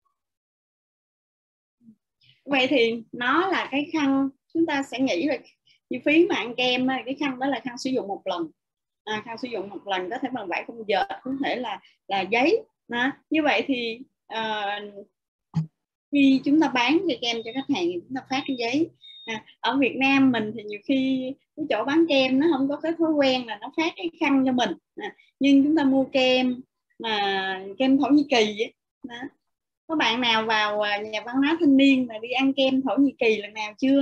Vậy thì nó là cái khăn, chúng ta sẽ nghĩ về chi phí mà ăn kem, cái khăn đó là khăn sử dụng một lần, à, khăn sử dụng một lần có thể bằng vải không dệt, có thể là là giấy. À, như vậy thì uh, khi chúng ta bán cái kem cho khách hàng thì chúng ta phát cái giấy. À, ở Việt Nam mình thì nhiều khi cái chỗ bán kem nó không có cái thói quen là nó phát cái khăn cho mình, à, nhưng chúng ta mua kem mà kem Thổ Nhĩ Kỳ ấy, đó. Có bạn nào vào nhà văn hóa thanh niên mà đi ăn kem Thổ Nhĩ Kỳ lần nào chưa?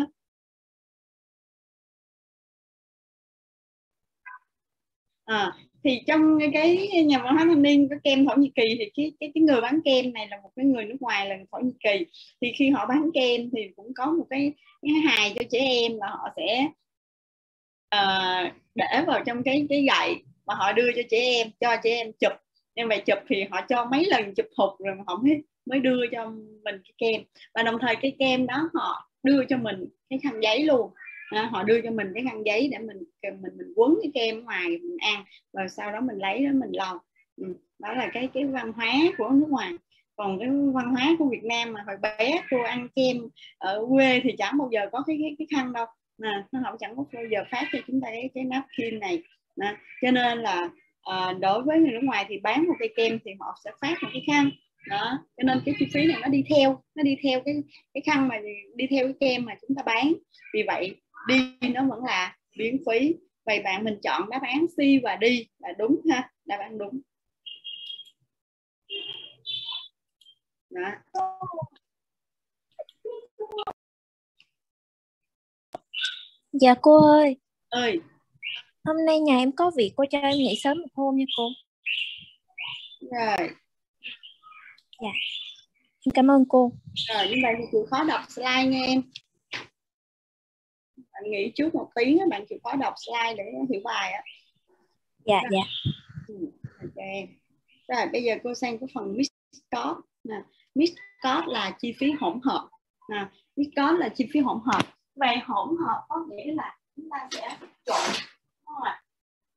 À, thì trong cái nhà văn hóa thanh niên có kem Thổ Nhĩ Kỳ thì cái, cái cái người bán kem này là một cái người nước ngoài là Thổ Nhĩ Kỳ, thì khi họ bán kem thì cũng có một cái, cái hài cho trẻ em là họ sẽ uh, để vào trong cái cái gậy mà họ đưa cho trẻ em, cho trẻ em chụp, nhưng mà chụp thì họ cho mấy lần chụp hụt rồi họ mới mới đưa cho mình cái kem, và đồng thời cái kem đó họ đưa cho mình cái khăn giấy luôn. À, họ đưa cho mình cái khăn giấy để mình mình mình quấn cái kem ngoài mình ăn, rồi sau đó mình lấy đó mình lau. Ừ, đó là cái cái văn hóa của nước ngoài. Còn cái văn hóa của Việt Nam mà hồi bé cô ăn kem ở quê thì chẳng bao giờ có cái cái, cái khăn đâu, à, nó không chẳng có bao giờ phát cho chúng ta cái, cái napkin này. À, cho nên là à, đối với người nước ngoài thì bán một cây kem thì họ sẽ phát một cái khăn đó, cho nên cái chi phí này nó đi theo nó đi theo cái cái khăn mà đi theo cái kem mà chúng ta bán. Vì vậy đi nó vẫn là miễn phí. Vậy bạn mình chọn đáp án C và đi là đúng ha, đáp án đúng đó. Dạ cô ơi. Ơi. Hôm nay nhà em có việc, cô cho em nghỉ sớm một hôm nha cô. Rồi. Dạ. Cảm ơn cô. Rồi, như vậy thì chịu khó đọc slide nha em. Bạn nghỉ trước một tiếng bạn chịu khó đọc slide để hiểu bài á. Dạ, rồi. dạ. Ừ, okay. Rồi bây giờ cô sang cái phần mix cost. Nè, mix cost là chi phí hỗn hợp. Nè, mix cost là chi phí hỗn hợp. Vậy hỗn hợp có nghĩa là chúng ta sẽ trộn, đúng không ạ?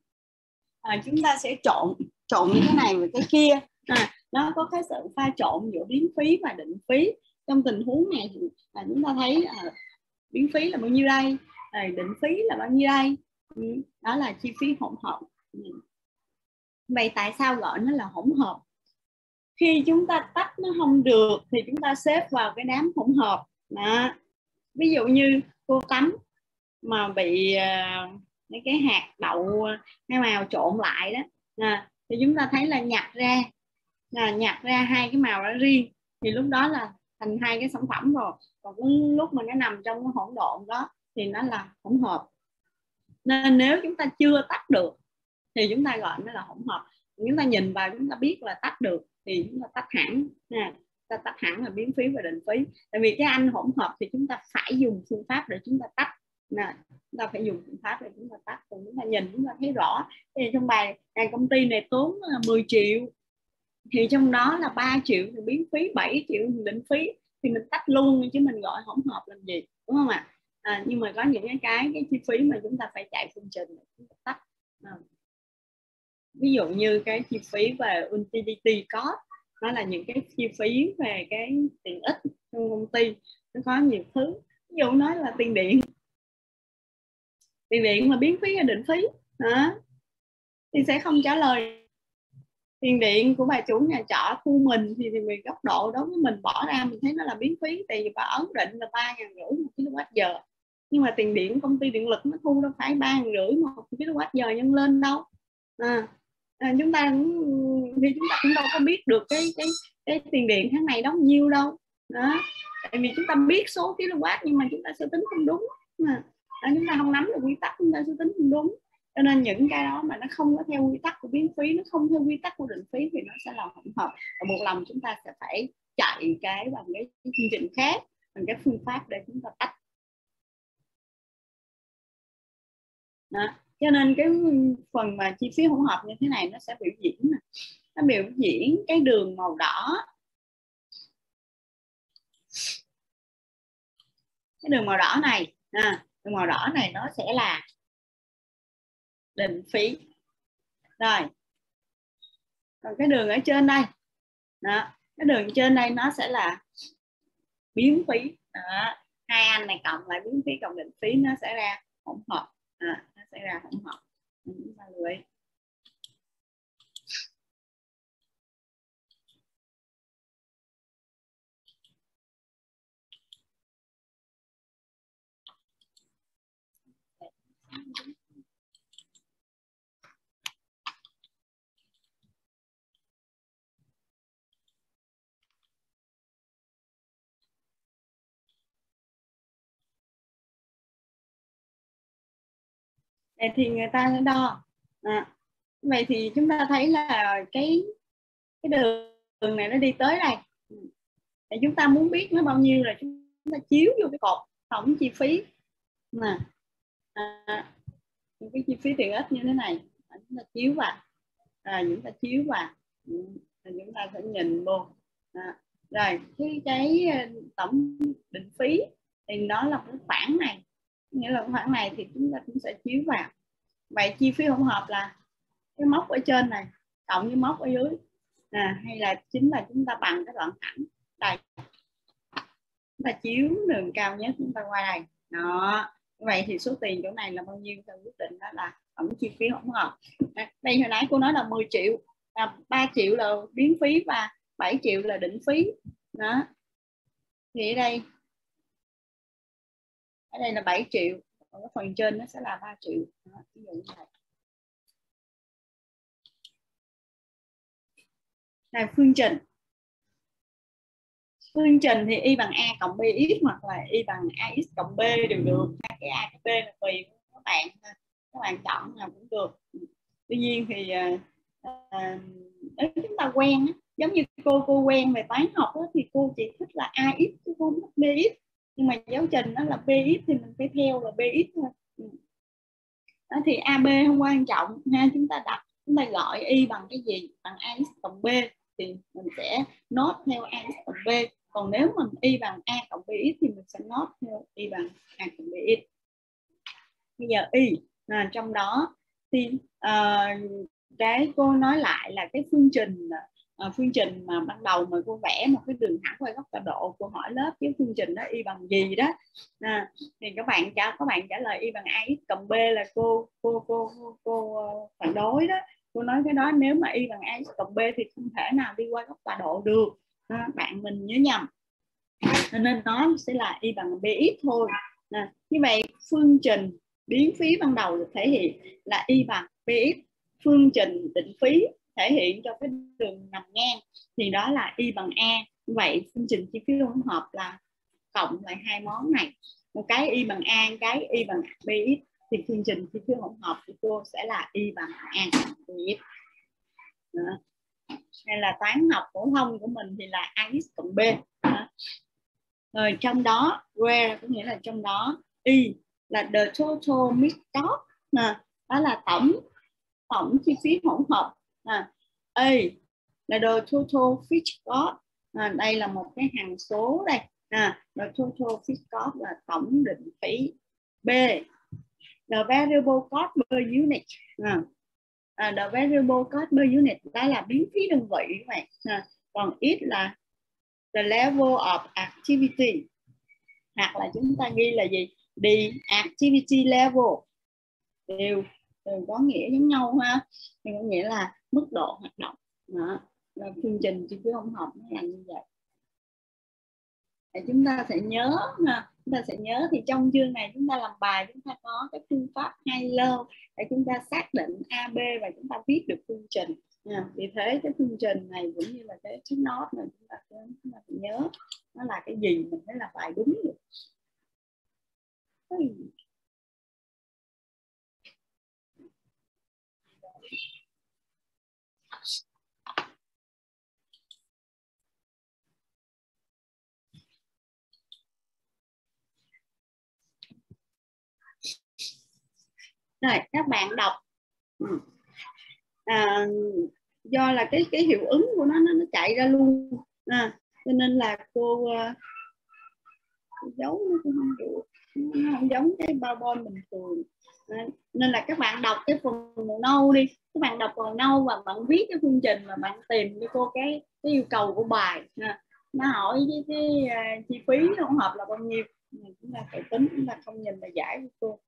À, chúng ta sẽ trộn trộn cái này và cái kia. À, nó có cái sự pha trộn giữa biến phí và định phí. Trong tình huống này thì là chúng ta thấy à, biến phí là bao nhiêu đây, à, định phí là bao nhiêu đây. Ừ, đó là chi phí hỗn hợp. Ừ. Vậy tại sao gọi nó là hỗn hợp? Khi chúng ta tách nó không được thì chúng ta xếp vào cái đám hỗn hợp đó. Ví dụ như cô tắm mà bị uh, mấy cái hạt đậu hai màu trộn lại đó, à, thì chúng ta thấy là nhặt ra là nhặt ra hai cái màu đó riêng, thì lúc đó là thành hai cái sản phẩm rồi. Còn lúc mà nó nằm trong cái hỗn độn đó thì nó là hỗn hợp. Nên nếu chúng ta chưa tách được thì chúng ta gọi nó là hỗn hợp. Chúng ta nhìn vào chúng ta biết là tách được thì chúng ta tách hẳn nha. Ta tách hẳn là biến phí và định phí. Tại vì cái anh hỗn hợp thì chúng ta phải dùng phương pháp để chúng ta tách nè, chúng ta phải dùng phương pháp để chúng ta tách. Còn chúng ta nhìn chúng ta thấy rõ. Thì trong bài này công ty này tốn mười triệu thì trong đó là ba triệu thì biến phí, bảy triệu thì định phí, thì mình tách luôn chứ mình gọi hỗn hợp làm gì, đúng không ạ? À, nhưng mà có những cái cái cái chi phí mà chúng ta phải chạy phương trình để chúng ta tách. À, ví dụ như cái chi phí về utility cost, nó là những cái chi phí về cái tiện ích trong công ty, nó có nhiều thứ. Ví dụ nói là tiền điện, tiền điện mà biến phí hay định phí đó, thì sẽ không trả lời. Tiền điện của bà chủ nhà trọ thu mình thì, thì về góc độ đối với mình bỏ ra mình thấy nó là biến phí, tại vì bà ấn định là ba ngàn rưỡi một kWh, nhưng mà tiền điện công ty điện lực nó thu đâu phải ba ngàn rưỡi một kWh nhân lên đâu. À, à, chúng ta thì chúng ta cũng đâu có biết được cái cái cái tiền điện tháng này đóng nhiêu đâu đó, tại vì chúng ta biết số kW nhưng mà chúng ta sẽ tính không đúng. À, chúng ta không nắm được quy tắc, chúng ta sẽ tính không đúng. Cho nên những cái đó mà nó không có theo quy tắc của biến phí, nó không theo quy tắc của định phí thì nó sẽ là hỗn hợp. Và một lần chúng ta sẽ phải chạy cái bằng cái chương trình khác, bằng cái phương pháp để chúng ta tách. Đó. Cho nên cái phần mà chi phí hỗn hợp như thế này nó sẽ biểu diễn, nó biểu diễn cái đường màu đỏ. Cái đường màu đỏ này, à, đường màu đỏ này nó sẽ là định phí. Rồi Còn cái đường ở trên đây đó, cái đường trên đây nó sẽ là biến phí đó. Hai anh này cộng lại biến phí cộng định phí nó sẽ ra hỗn hợp, à, nó sẽ ra hỗn hợp. Chúng ta lưu ý. Vậy thì người ta sẽ đo. À, vậy thì chúng ta thấy là cái cái đường này nó đi tới đây. Thì chúng ta muốn biết nó bao nhiêu là chúng ta chiếu vô cái cột tổng chi phí nè, à, cái chi phí tiện ích như thế này, chúng ta chiếu vào, à, chúng ta chiếu vào, chúng ta sẽ nhìn luôn. À, rồi cái cái tổng định phí thì nó là cái khoản này, nghĩa là cái khoản này thì chúng ta cũng sẽ chiếu vào. Vậy chi phí hỗn hợp là cái mốc ở trên này cộng với mốc ở dưới, à, hay là chính là chúng ta bằng cái đoạn thẳng đây, chúng ta chiếu đường cao nhất chúng ta qua đây đó. Vậy thì số tiền chỗ này là bao nhiêu ta quyết định đó là tổng chi phí hỗn hợp. À, đây hồi nãy cô nói là mười triệu, à, ba triệu là biến phí và bảy triệu là định phí đó. Thì ở đây ở đây là bảy triệu, còn cái phần trên nó sẽ là ba triệu đó, ví dụ như vậy. Này, phương trình phương trình thì y bằng a cộng bx hoặc là y bằng ax cộng b đều được. Cái a cái b là tùy các bạn, các bạn chọn nào cũng được. Tuy nhiên thì à, nếu chúng ta quen, giống như cô cô quen về toán học đó, thì cô chỉ thích là ax chứ cô không thích bx, nhưng mà giáo trình đó là bx thì mình phải theo là bx thôi. Đó, thì ab không quan trọng ha, chúng ta đặt chúng ta gọi y bằng cái gì, bằng ax cộng b thì mình sẽ nốt theo ax cộng b. Còn nếu mình y bằng a cộng bx thì mình sẽ nốt theo y bằng a cộng bx. Bây giờ y à, trong đó thì uh, cái cô nói lại là cái phương trình uh, phương trình mà ban đầu mà cô vẽ một cái đường thẳng quay góc tọa độ, cô hỏi lớp cái phương trình đó y bằng gì đó, à, thì các bạn trả các bạn trả lời y bằng ax cộng b là cô cô cô cô, cô uh, phản đối đó. Cô nói cái đó nếu mà y bằng ax cộng b thì không thể nào đi qua góc tọa độ được, à, bạn mình nhớ nhầm, nên nó sẽ là y bằng bx thôi. À, như vậy phương trình biến phí ban đầu được thể hiện là y bằng bx, phương trình định phí thể hiện cho cái đường nằm ngang thì đó là y bằng a. Vậy phương trình chi phí hỗn hợp là cộng lại hai món này, một cái y bằng a, cái y bằng bx, thì phương trình chi phí hỗn hợp của cô sẽ là y bằng a cộng bx. Đó. Hay là toán học phổ thông của mình thì là ax cộng b. Đó. Rồi trong đó where có nghĩa là trong đó, y là the total mixed cost, à, đó là tổng tổng chi phí hỗn hợp, à, a là the total fixed cost, à, đây là một cái hằng số đây, à, the total fixed cost là tổng định phí. B the variable cost per unit, à, à, the variable cost per unit đó là biến phí đơn vị các bạn, à, còn ít là the level of activity, hoặc là chúng ta ghi là gì, the activity level, đều đều có nghĩa giống nhau ha, thì có nghĩa là mức độ hoạt động. Đó, phương trình chi phí hỗn hợp nó là như vậy. Để chúng ta sẽ nhớ ha, chúng ta sẽ nhớ thì trong chương này chúng ta làm bài chúng ta có cái phương pháp hai lơ để chúng ta xác định a bê và chúng ta viết được phương trình. À, vì thế cái phương trình này cũng như là cái cái nốt này chúng ta, chúng ta phải nhớ nó là cái gì mình mới làm bài đúng được. Rồi các bạn đọc, à, do là cái cái hiệu ứng của nó nó, nó chạy ra luôn, à, cho nên là cô uh, giấu nó cũng không được, nó không giống cái PowerPoint bình thường. Nên là các bạn đọc cái phần màu nâu đi, các bạn đọc màu nâu và bạn viết cái phương trình mà bạn tìm cho cô cái cái yêu cầu của bài. Nó hỏi với cái uh, chi phí tổng hợp là bao nhiêu, chúng ta phải tính, chúng ta không nhìn bài giải của cô.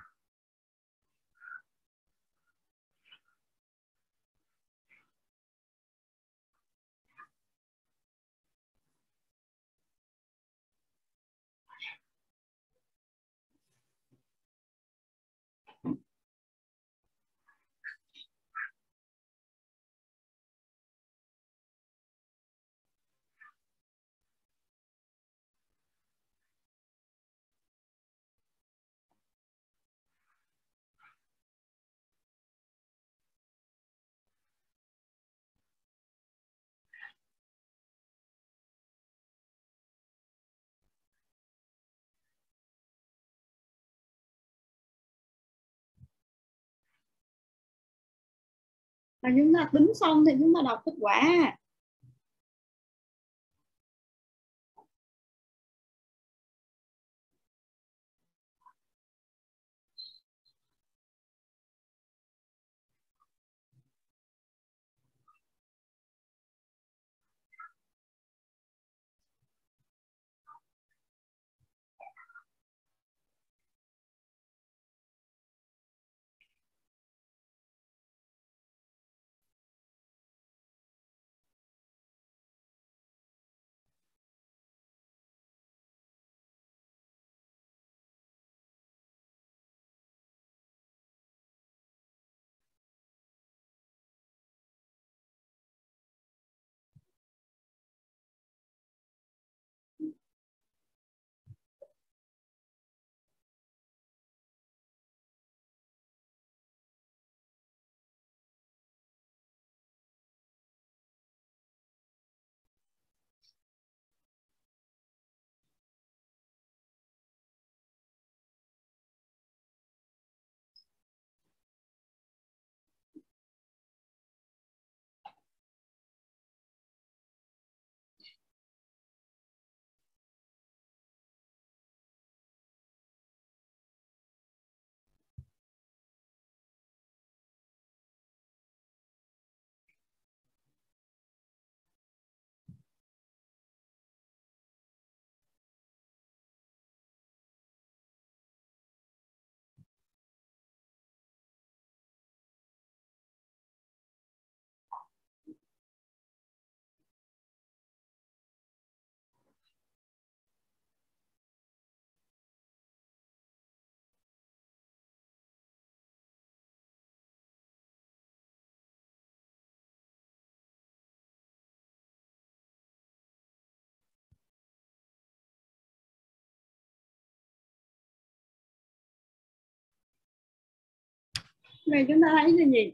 Và chúng ta tính xong thì chúng ta đọc kết quả. Này chúng ta thấy là gì?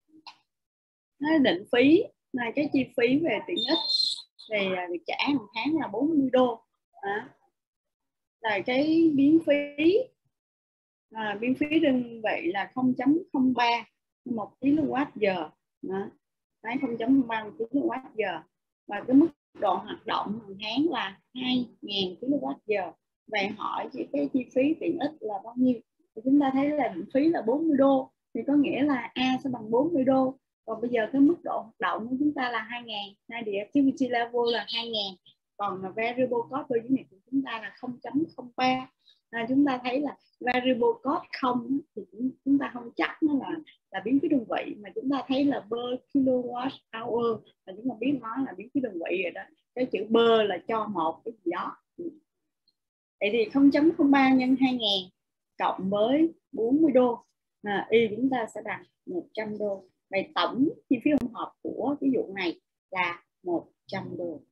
Nó định phí là cái chi phí về tiện ích thì việc trả hàng tháng là bốn mươi đô. Đó. Là cái biến phí à, biến phí đơn vị là không chấm không ba một kWh. Đó. Đấy, không chấm không ba một kWh. Và cái mức độ hoạt động hàng tháng là hai nghìn kWh. Vậy hỏi chỉ cái chi phí tiện ích là bao nhiêu? Thì chúng ta thấy là định phí là bốn mươi đô, thì có nghĩa là A sẽ bằng bốn mươi đô. Còn bây giờ cái mức độ hoạt động của chúng ta là hai nghìn, hai the activity level là hai nghìn, còn variable cost per unit của chúng ta là không chấm không ba. À, chúng ta thấy là variable cost không thì chúng ta không chắc nó là là biến phí đơn vị, mà chúng ta thấy là per kilowatt hour là chúng ta biết nó là biến phí đơn vị rồi đó. Cái chữ per là cho một cái gì đó. Vậy thì không chấm không ba nhân hai nghìn cộng với bốn mươi đô, à, y chúng ta sẽ bằng một trăm đô. Vậy tổng chi phí hỗn hợp của ví dụ này là một trăm đô.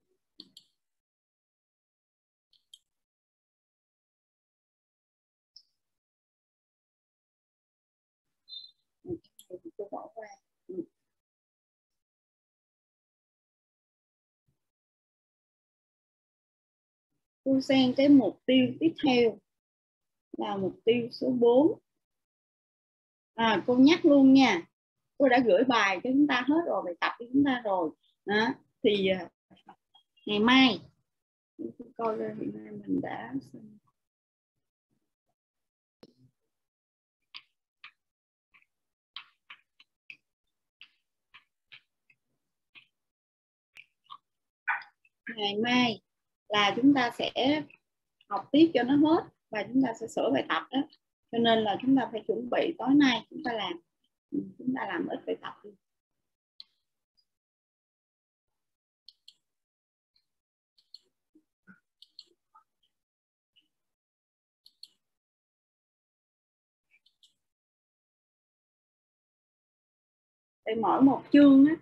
Tôi bỏ qua. Tôi sang cái mục tiêu tiếp theo là mục tiêu số bốn. À, cô nhắc luôn nha, tôi đã gửi bài cho chúng ta hết rồi, bài tập cho chúng ta rồi. Đó. Thì ngày mai tôi coi lên hiện nay mình đã ngày mai là chúng ta sẽ học tiếp cho nó hết và chúng ta sẽ sửa bài tập đó, cho nên là chúng ta phải chuẩn bị tối nay chúng ta làm chúng ta làm ít bài tập đi. Để mỗi một chương á,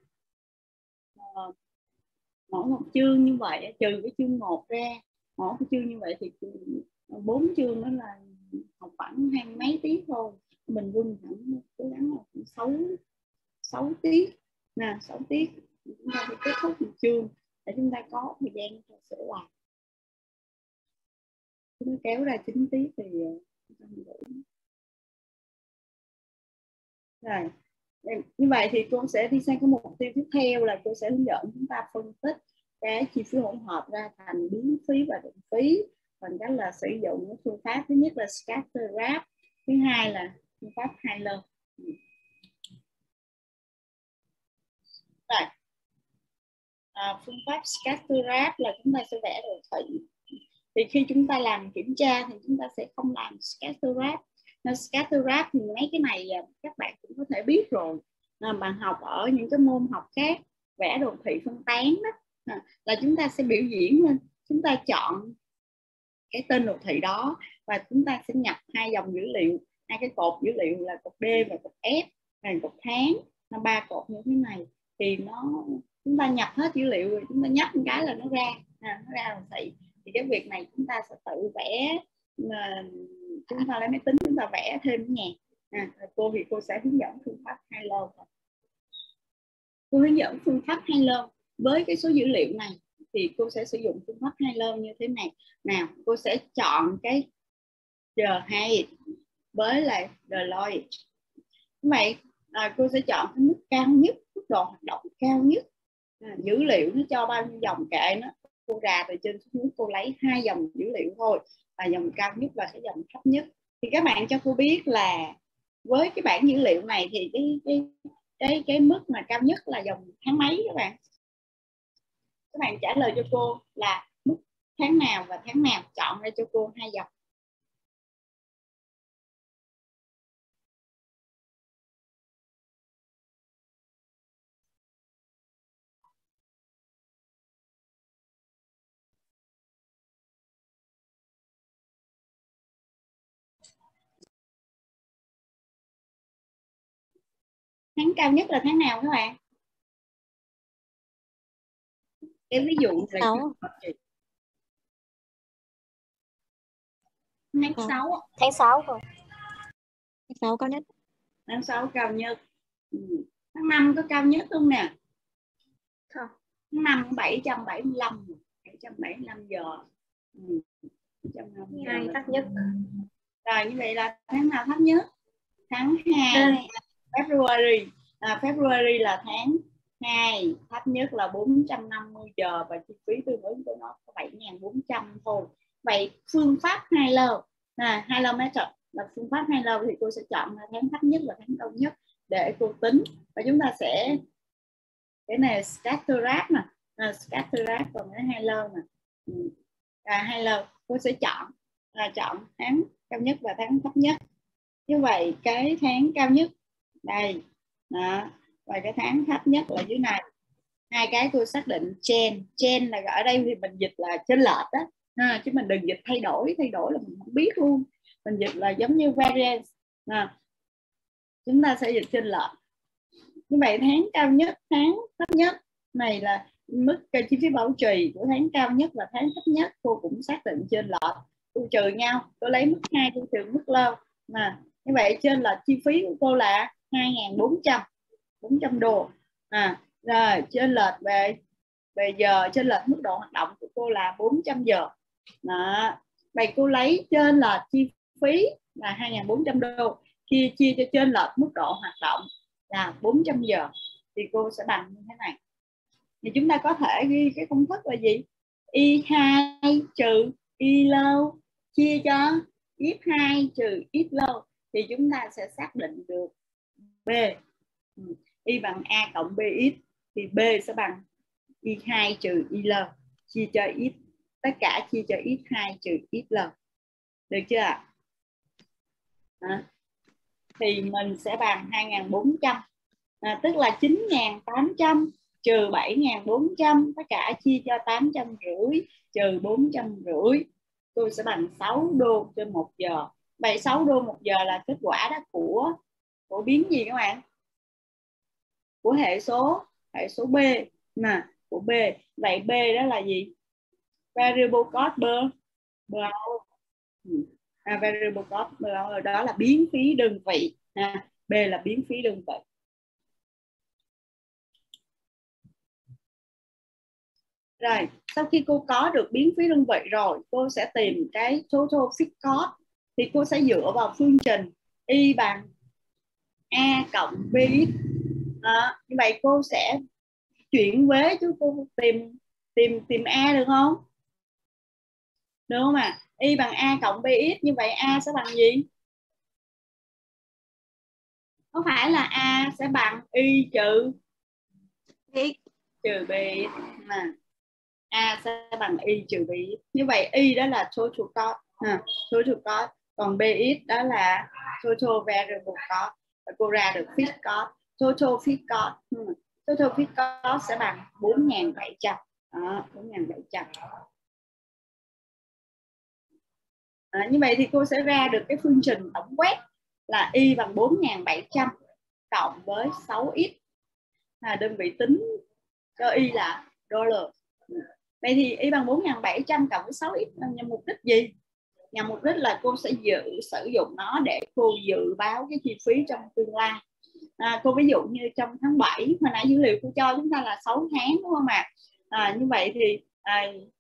mỗi một chương như vậy trừ cái chương một ra, mỗi cái chương như vậy thì bốn chương đó là học khoảng hai mấy tiếng thôi, bình quân khoảng cố gắng là sáu sáu tiếng nè, sáu tiếng chúng ta phải kết thúc một chương để chúng ta có thời gian cho sửa lại. Chúng ta kéo ra chín tiết thì rồi. Như vậy thì cô sẽ đi sang cái mục tiêu tiếp theo là cô sẽ hướng dẫn chúng ta phân tích cái chi phí hỗn hợp ra thành biến phí và định phí bằng cách là sử dụng cái phương pháp thứ nhất là scatter graph, thứ hai là phương pháp Haller. Rồi. À, phương pháp scatter graph là chúng ta sẽ vẽ đồ thị. Thì khi chúng ta làm kiểm tra thì chúng ta sẽ không làm scatter graph. Nên scatter graph thì mấy cái này các bạn cũng có thể biết rồi. À, bạn học ở những cái môn học khác, vẽ đồ thị phân tán đó, à, là chúng ta sẽ biểu diễn lên, chúng ta chọn cái tên đồ thị đó và chúng ta sẽ nhập hai dòng dữ liệu, hai cái cột dữ liệu là cột D và cột F, này cột tháng, là ba cột như thế này thì nó chúng ta nhập hết dữ liệu rồi chúng ta nhấp một cái là nó ra, à, nó ra đồ thị. Thì cái việc này chúng ta sẽ tự vẽ, mà chúng ta lấy máy tính chúng ta vẽ thêm ở nhà. À, cô thì cô sẽ hướng dẫn phương pháp Haller. Cô hướng dẫn phương pháp Haller với cái số dữ liệu này thì cô sẽ sử dụng phương pháp Haller như thế này. Nào, cô sẽ chọn cái the height với lại the lowest. Vậy à, cô sẽ chọn cái mức cao nhất, mức độ hoạt động cao nhất. À, dữ liệu nó cho bao nhiêu dòng kệ nó, cô ra từ trên xuống dưới cô lấy hai dòng dữ liệu thôi, là dòng cao nhất và cái dòng thấp nhất. Thì các bạn cho cô biết là với cái bảng dữ liệu này thì cái cái cái cái mức mà cao nhất là dòng tháng mấy các bạn? Các bạn trả lời cho cô là mức tháng nào và tháng nào, chọn ra cho cô hai dòng. Tháng cao nhất là tháng nào các bạn? Cái ví dụ về tháng sáu. Tháng sáu rồi. Tháng sáu cao nhất. Tháng sáu cao nhất. Ừ. Tháng năm có cao nhất không nè? Không. Tháng năm bảy trăm bảy mươi lăm, bảy trăm bảy mươi lăm giờ. Ừ. Ngày thấp nhất. Rồi như vậy là tháng nào thấp nhất? Tháng hai. February. À, February là tháng hai, thấp nhất là bốn trăm năm mươi giờ và chi phí tương ứng của nó có bảy nghìn bốn trăm thôi. Vậy phương pháp Haller, à, Haller method là phương pháp Haller thì cô sẽ chọn tháng thấp nhất và tháng cao nhất để cô tính, và chúng ta sẽ, cái này scatter graph nè, à, scatter graph, còn cái Haller nè, à, Haller cô sẽ chọn là chọn tháng cao nhất và tháng thấp nhất. Như vậy cái tháng cao nhất đây đó, và cái tháng thấp nhất là dưới này. Hai cái tôi xác định change, change là ở đây thì mình dịch là chênh lệch đó, à, chứ mình đừng dịch thay đổi, thay đổi là mình không biết luôn. Mình dịch là giống như variance, à, chúng ta sẽ dịch chênh lệch. Như vậy tháng cao nhất, tháng thấp nhất này là mức chi phí bảo trì của tháng cao nhất và tháng thấp nhất, cô cũng xác định chênh lệch, cô trừ nhau, tôi lấy mức hai tôi trừ mức lâu, mà như vậy chênh lệch chi phí của cô là hai nghìn bốn trăm, bốn trăm đô. À, rồi chênh lệch về về giờ, chênh lệch mức độ hoạt động của cô là bốn trăm giờ. Đó. Vậy cô lấy chênh lệch chi phí là hai nghìn bốn trăm đô chia chia cho chênh lệch mức độ hoạt động là bốn trăm giờ thì cô sẽ bằng như thế này. Thì chúng ta có thể ghi cái công thức là gì? Y hai trừ Y lâu chia cho X hai trừ X lâu thì chúng ta sẽ xác định được B. Y bằng A cộng bx thì B sẽ bằng Y hai trừ Y lâu. chia cho x, tất cả chia cho x hai trừ x lần. Được chưa ạ? À, thì mình sẽ bằng hai nghìn bốn trăm, à, tức là chín nghìn tám trăm trừ bảy nghìn bốn trăm, tất cả chia cho tám trăm rưỡi trừ bốn trăm rưỡi. Tôi sẽ bằng sáu đô trên một giờ. Vậy sáu đô một giờ là kết quả đó của của biến gì các bạn? Của hệ số hệ số B nè, của B. Vậy B đó là gì? Variable cost per hour. À, variable cost per hour đó là biến phí đơn vị. À, B là biến phí đơn vị. Rồi, sau khi cô có được biến phí đơn vị rồi, cô sẽ tìm cái total fixed cost. Thì cô sẽ dựa vào phương trình Y bằng A cộng Bx. À, như vậy cô sẽ chuyển vế chứ cô tìm tìm tìm A được không? Được không ạ? À? Y bằng A cộng Bx, như vậy A sẽ bằng gì? Có phải là A sẽ bằng Y trừ X trừ Bx mà. A sẽ bằng Y trừ Bx. Như vậy Y đó là total cost, à, total cost. Còn Bx đó là total variable cost. Và cô ra được fixed cost. Total fixed cost. Hmm. Total fixed cost sẽ bằng bốn nghìn bảy trăm. Đó, bốn nghìn bảy trăm. À, như vậy thì cô sẽ ra được cái phương trình tổng quát là Y bằng bốn nghìn bảy trăm cộng với sáu x. À, đơn vị tính cho Y là dollar. Vậy thì Y bằng bốn nghìn bảy trăm cộng với sáu x nhằm mục đích gì? Nhằm mục đích là cô sẽ dự sử dụng nó để cô dự báo cái chi phí trong tương lai. À, cô ví dụ như trong tháng bảy, hồi nãy dữ liệu cô cho chúng ta là sáu tháng đúng không ạ? À, như vậy thì à,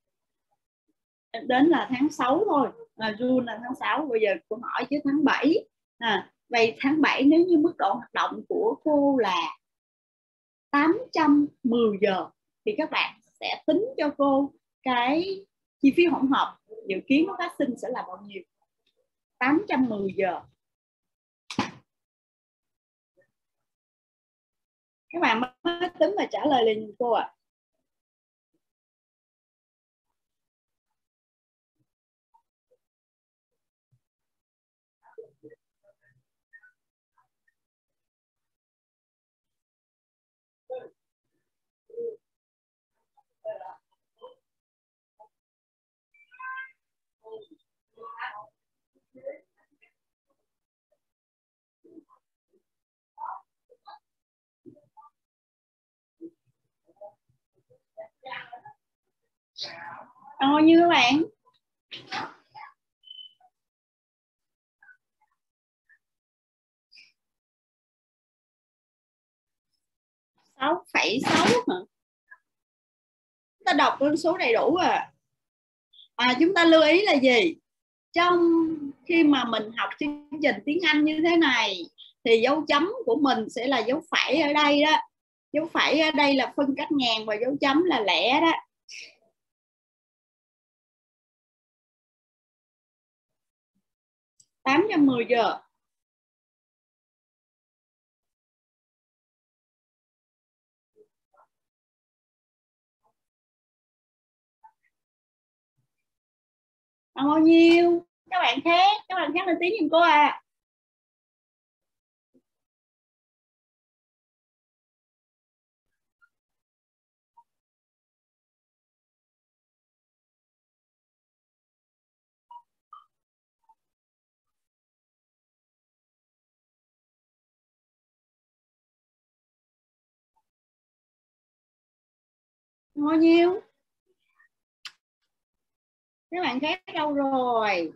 đến là tháng sáu thôi, à, June là tháng sáu, bây giờ cô hỏi chứ tháng bảy. À, vậy tháng bảy nếu như mức độ hoạt động của cô là tám trăm mười giờ thì các bạn sẽ tính cho cô cái chi phí hỗn hợp dự kiến nó phát sinh sẽ là bao nhiêu? tám trăm mười giờ. Các bạn mới tính và trả lời liền cô ạ. À. Bao nhiêu các bạn? sáu phẩy sáu hả? Ta đọc con số đầy đủ à. À, chúng ta lưu ý là gì? Trong khi mà mình học chương trình tiếng Anh như thế này thì dấu chấm của mình sẽ là dấu phẩy ở đây đó. Dấu phẩy ở đây là phân cách ngàn và dấu chấm là lẻ đó. tám trăm mười giờ. Bằng bao nhiêu? Các bạn khác, các bạn khác lên tiếng giùm cô à. Bao nhiêu? Các bạn khác đâu rồi?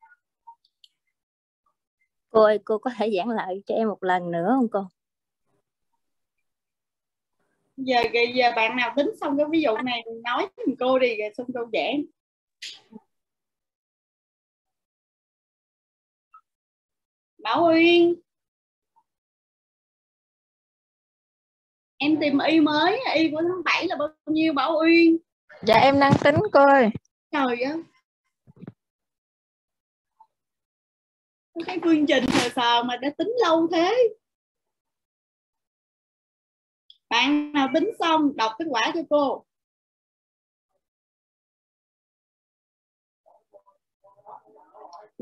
Cô ơi, cô có thể giảng lại cho em một lần nữa không cô? Giờ giờ bạn nào tính xong cái ví dụ này nói với cô đi rồi xong cô giảng. Bảo Uyên. Em tìm Y mới, Y của tháng bảy là bao nhiêu Bảo Uyên? Dạ em đang tính cô ơi. Trời ơi. Cái phương trình sờ sờ mà đã tính lâu thế. Bạn nào tính xong đọc kết quả cho cô.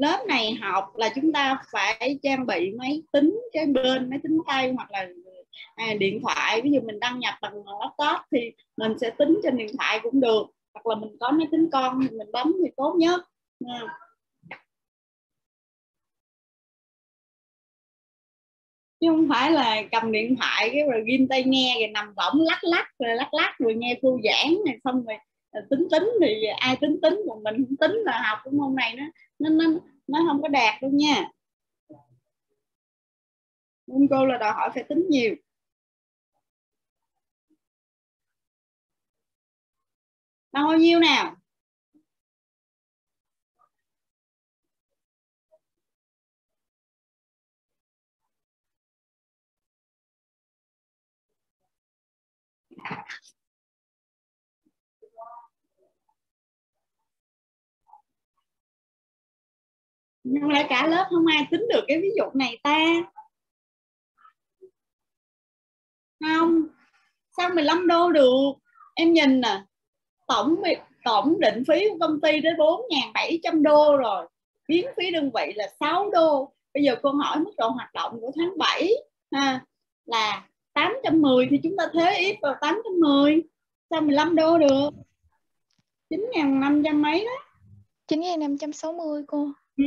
lớp này học là chúng ta phải trang bị máy tính cái bên máy tính tay hoặc là à, điện thoại. Ví dụ mình đăng nhập bằng laptop thì mình sẽ tính trên điện thoại cũng được, hoặc là mình có máy tính con thì mình bấm thì tốt nhất. À. Chứ không phải là cầm điện thoại cái rồi ghim tai nghe rồi nằm võng lắc lắc rồi lắc lắc rồi nghe cô giảng này xong rồi tính tính thì ai tính tính, còn mình không tính là học cái môn này nó nó nó nó không có đạt đâu nha. Môn cô là đòi hỏi phải tính nhiều. Bằng bao nhiêu nào? Nhưng lại cả lớp không ai tính được cái ví dụ này ta. Không, sao mười lăm đô được? Em nhìn nè, tổng tổng định phí của công ty đến bốn nghìn bảy trăm đô rồi, biến phí đơn vị là sáu đô. Bây giờ cô hỏi mức độ hoạt động của tháng bảy ha, là tám trăm mười thì chúng ta thế ít vào tám trăm mười, sao mười lăm đô được? chín nghìn năm trăm mấy đó. chín nghìn năm trăm sáu mươi cô. Ừ.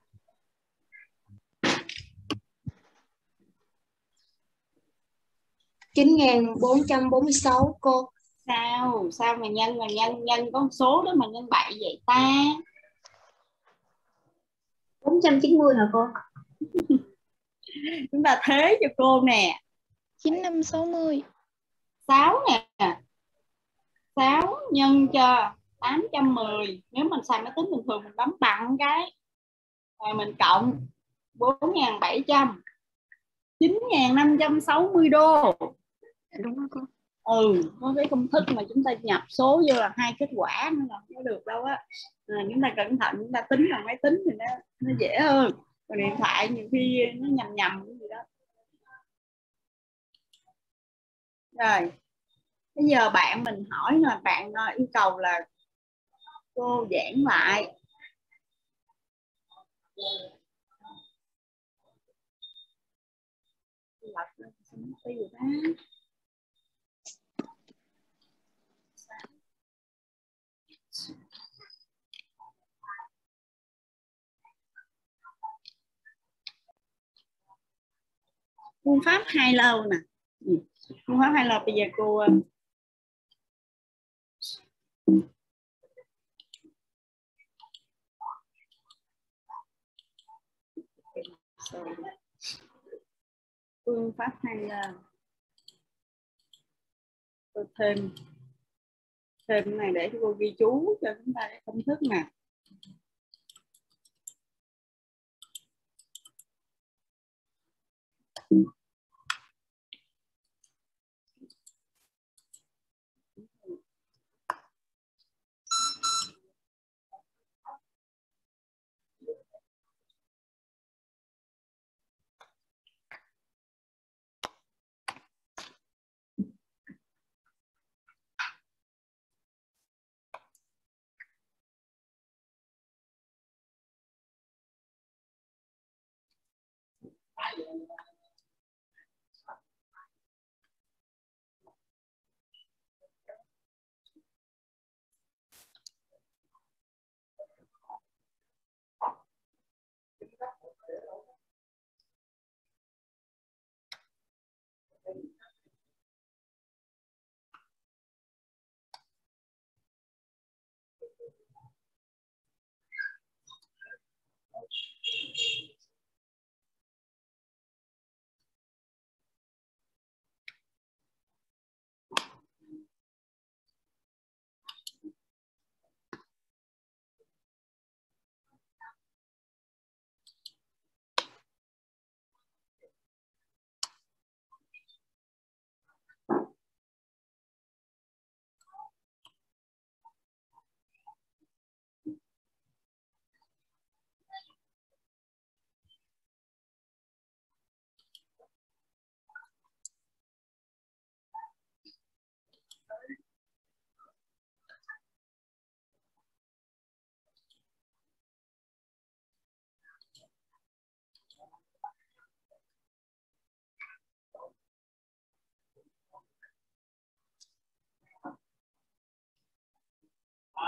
chín nghìn bốn trăm bốn mươi sáu cô. Sao? Sao mà nhân mà nhân nhân con số đó mà nhân bậy vậy ta? bốn trăm chín mươi hả cô? Chúng ta thế cho cô nè. chín nghìn năm trăm sáu mươi. sáu nè. sáu nhân cho tám trăm mười. Nếu mình xài máy tính bình thường mình bấm bằng cái. Rồi mình cộng bốn nghìn bảy trăm. chín nghìn năm trăm sáu mươi đô. Đúng rồi cô. Ừ, có cái công thức mà chúng ta nhập số vô là hai kết quả nó là không có được đâu á. À, chúng ta cẩn thận chúng ta tính bằng máy tính thì nó nó dễ hơn. Còn điện thoại nhiều khi nó nhầm nhầm cái gì đó. Rồi. Bây giờ bạn mình hỏi là bạn yêu cầu là cô giảng lại. Lật nó tiêu đó. Phương pháp hai lâu nè. Ừ. Phương pháp hai lâu bây giờ cô phương pháp hai lâu. Cô thêm thêm cái này để cho cô ghi chú cho chúng ta cái công thức nè.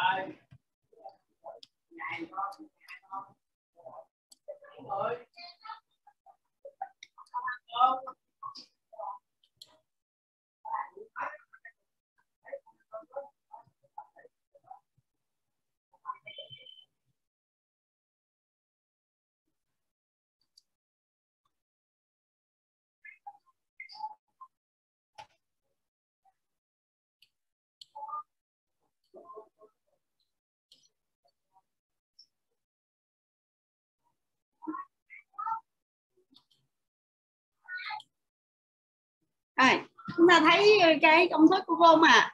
Rồi, chúng ta thấy cái công thức của cô mà.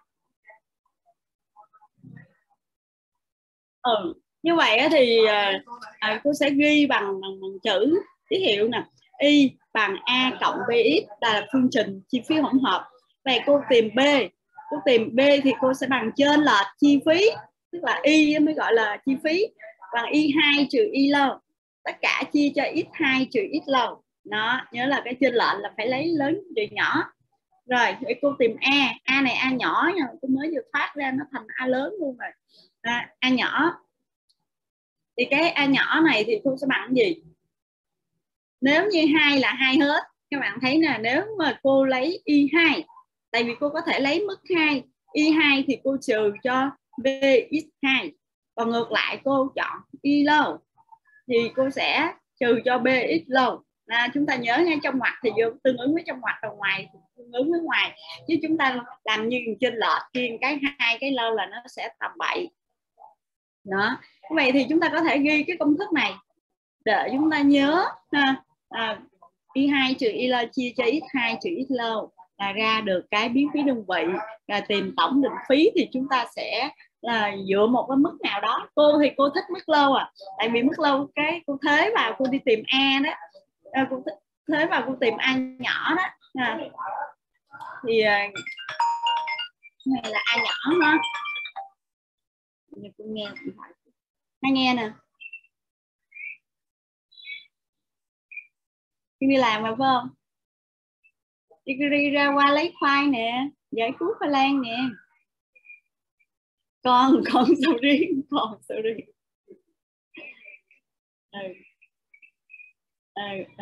Ừ, như vậy thì à, cô sẽ ghi bằng, bằng, bằng chữ ký hiệu nè. Y bằng A cộng Bx là phương trình chi phí hỗn hợp. Vậy cô tìm B. Cô tìm B thì cô sẽ bằng trên lệch chi phí, tức là Y mới gọi là chi phí, bằng Y hai trừ Y L. Tất cả chia cho X hai trừ X L. Nó nhớ là cái trên lệch là phải lấy lớn trừ nhỏ. Rồi, để cô tìm A. A này A nhỏ nha, cô mới vừa thoát ra nó thành A lớn luôn rồi. À, A nhỏ. Thì cái A nhỏ này thì cô sẽ bằng gì? Nếu như hai là hai hết, các bạn thấy nè, nếu mà cô lấy Y hai, tại vì cô có thể lấy mức hai, Y hai thì cô trừ cho B x hai. Còn ngược lại cô chọn Y L thì cô sẽ trừ cho B x L. À, chúng ta nhớ nha, trong ngoặc thì tương ứng với trong ngoặc, và ngoài tương ứng với ngoài, chứ chúng ta làm như trên lệch riêng cái hai cái lâu là nó sẽ tầm bậy đó. Vậy thì chúng ta có thể ghi cái công thức này để chúng ta nhớ ha. À, Y hai trừ Y L chia cho X hai trừ X L là ra được cái biến phí đơn vị. Là tìm tổng định phí thì chúng ta sẽ là dựa một cái mức nào đó. Cô thì cô thích mức lâu à, tại vì mức lâu cái cô thế vào cô đi tìm A đó, à, cô thế vào cô tìm A nhỏ đó à. Thì này là A nhỏ ha. Cô nghe hay nghe nè, đi làm mà phải không? Đi, đi ra qua lấy khoai nè, giải cứu khoai lang nè. Con con sầu riêng, con sầu riêng. Ừ. Ừ.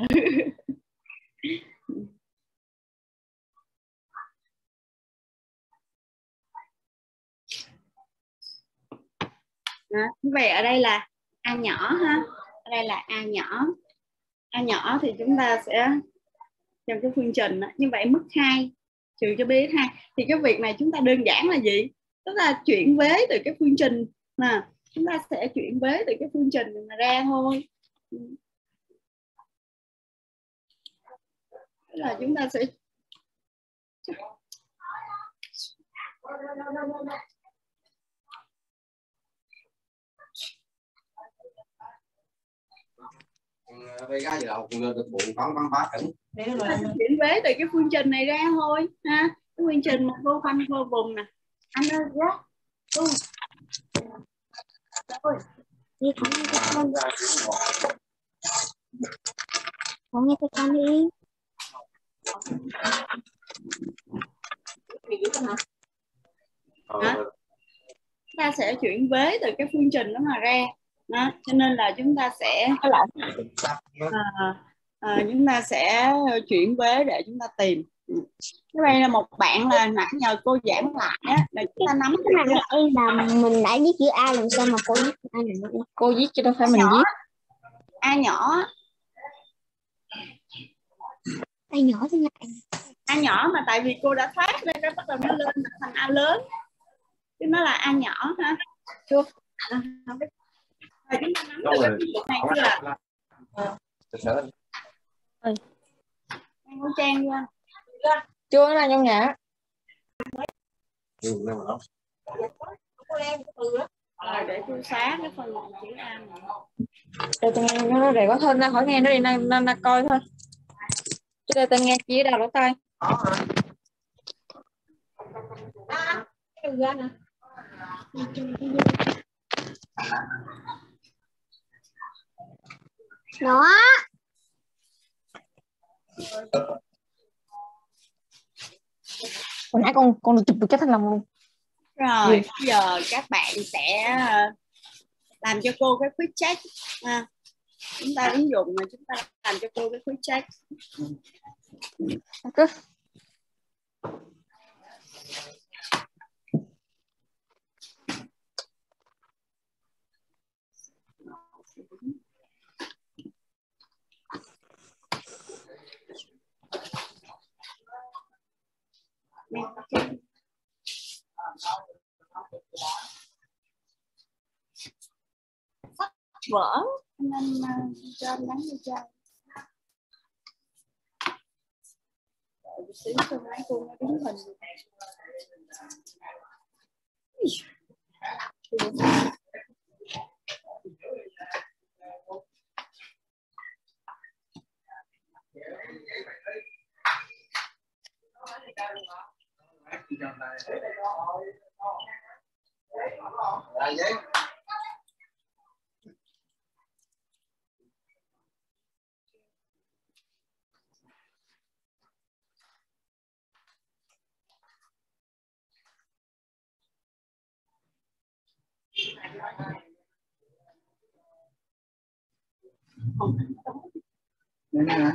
Đó. Như vậy ở đây là A nhỏ ha, ở đây là A nhỏ. A nhỏ thì chúng ta sẽ trong cái phương trình đó. Như vậy mức hai trừ cho B x hai thì cái việc này chúng ta đơn giản là gì? Tức là chuyển vế từ cái phương trình mà chúng ta sẽ chuyển vế từ cái phương trình mà ra thôi. Tức là chúng ta sẽ chuyển vế từ cái phương trình này ra thôi ha. Cái phương trình mà vô khoanh vô vùng nè. Anh ơi rác. Rồi. Đi thẳng nghe cái con. Con nghe cái con đi. Hả? Chúng ta sẽ chuyển vế từ cái phương trình đó mà ra đó. Cho nên là chúng ta sẽ à, à, chúng ta sẽ chuyển vế để chúng ta tìm. Cái đây là một bạn là nãy nhờ cô giảng lại á, là chúng ta nắm cái này là y là mình đã viết chữ A, làm sao mà cô viết A này? Cô viết chứ đâu phải mình nhỏ, viết. A nhỏ, A nhỏ thế này. A nhỏ mà tại vì cô đã thoát lên cái bắt đầu nó lên thành A lớn, chứ nó là A nhỏ ha. Chưa? À, không biết. Rồi chúng ta nắm được cái ví dụ này chưa ạ? Ơi. Em có trang chưa? Chưa, nó là trong nhà. Rồi để tôi xóa cái phần này chữ A này. Để tôi nghe nó để có thân ra khỏi nghe nó đi, nó, nó, nó coi thôi. Chứ đây tôi nghe chỉ đào lỗ tai. Đó. Hồi nãy con con được chụp được cái thanh lòng luôn. Rồi bây giờ các bạn sẽ làm cho cô cái quick check ha. Chúng ta ứng dụng mà chúng ta làm cho cô cái quick check. Okay. Sách vở nên cho anh đánh cho xíu cho mấy cô nó đứng hình. Không Đây nè.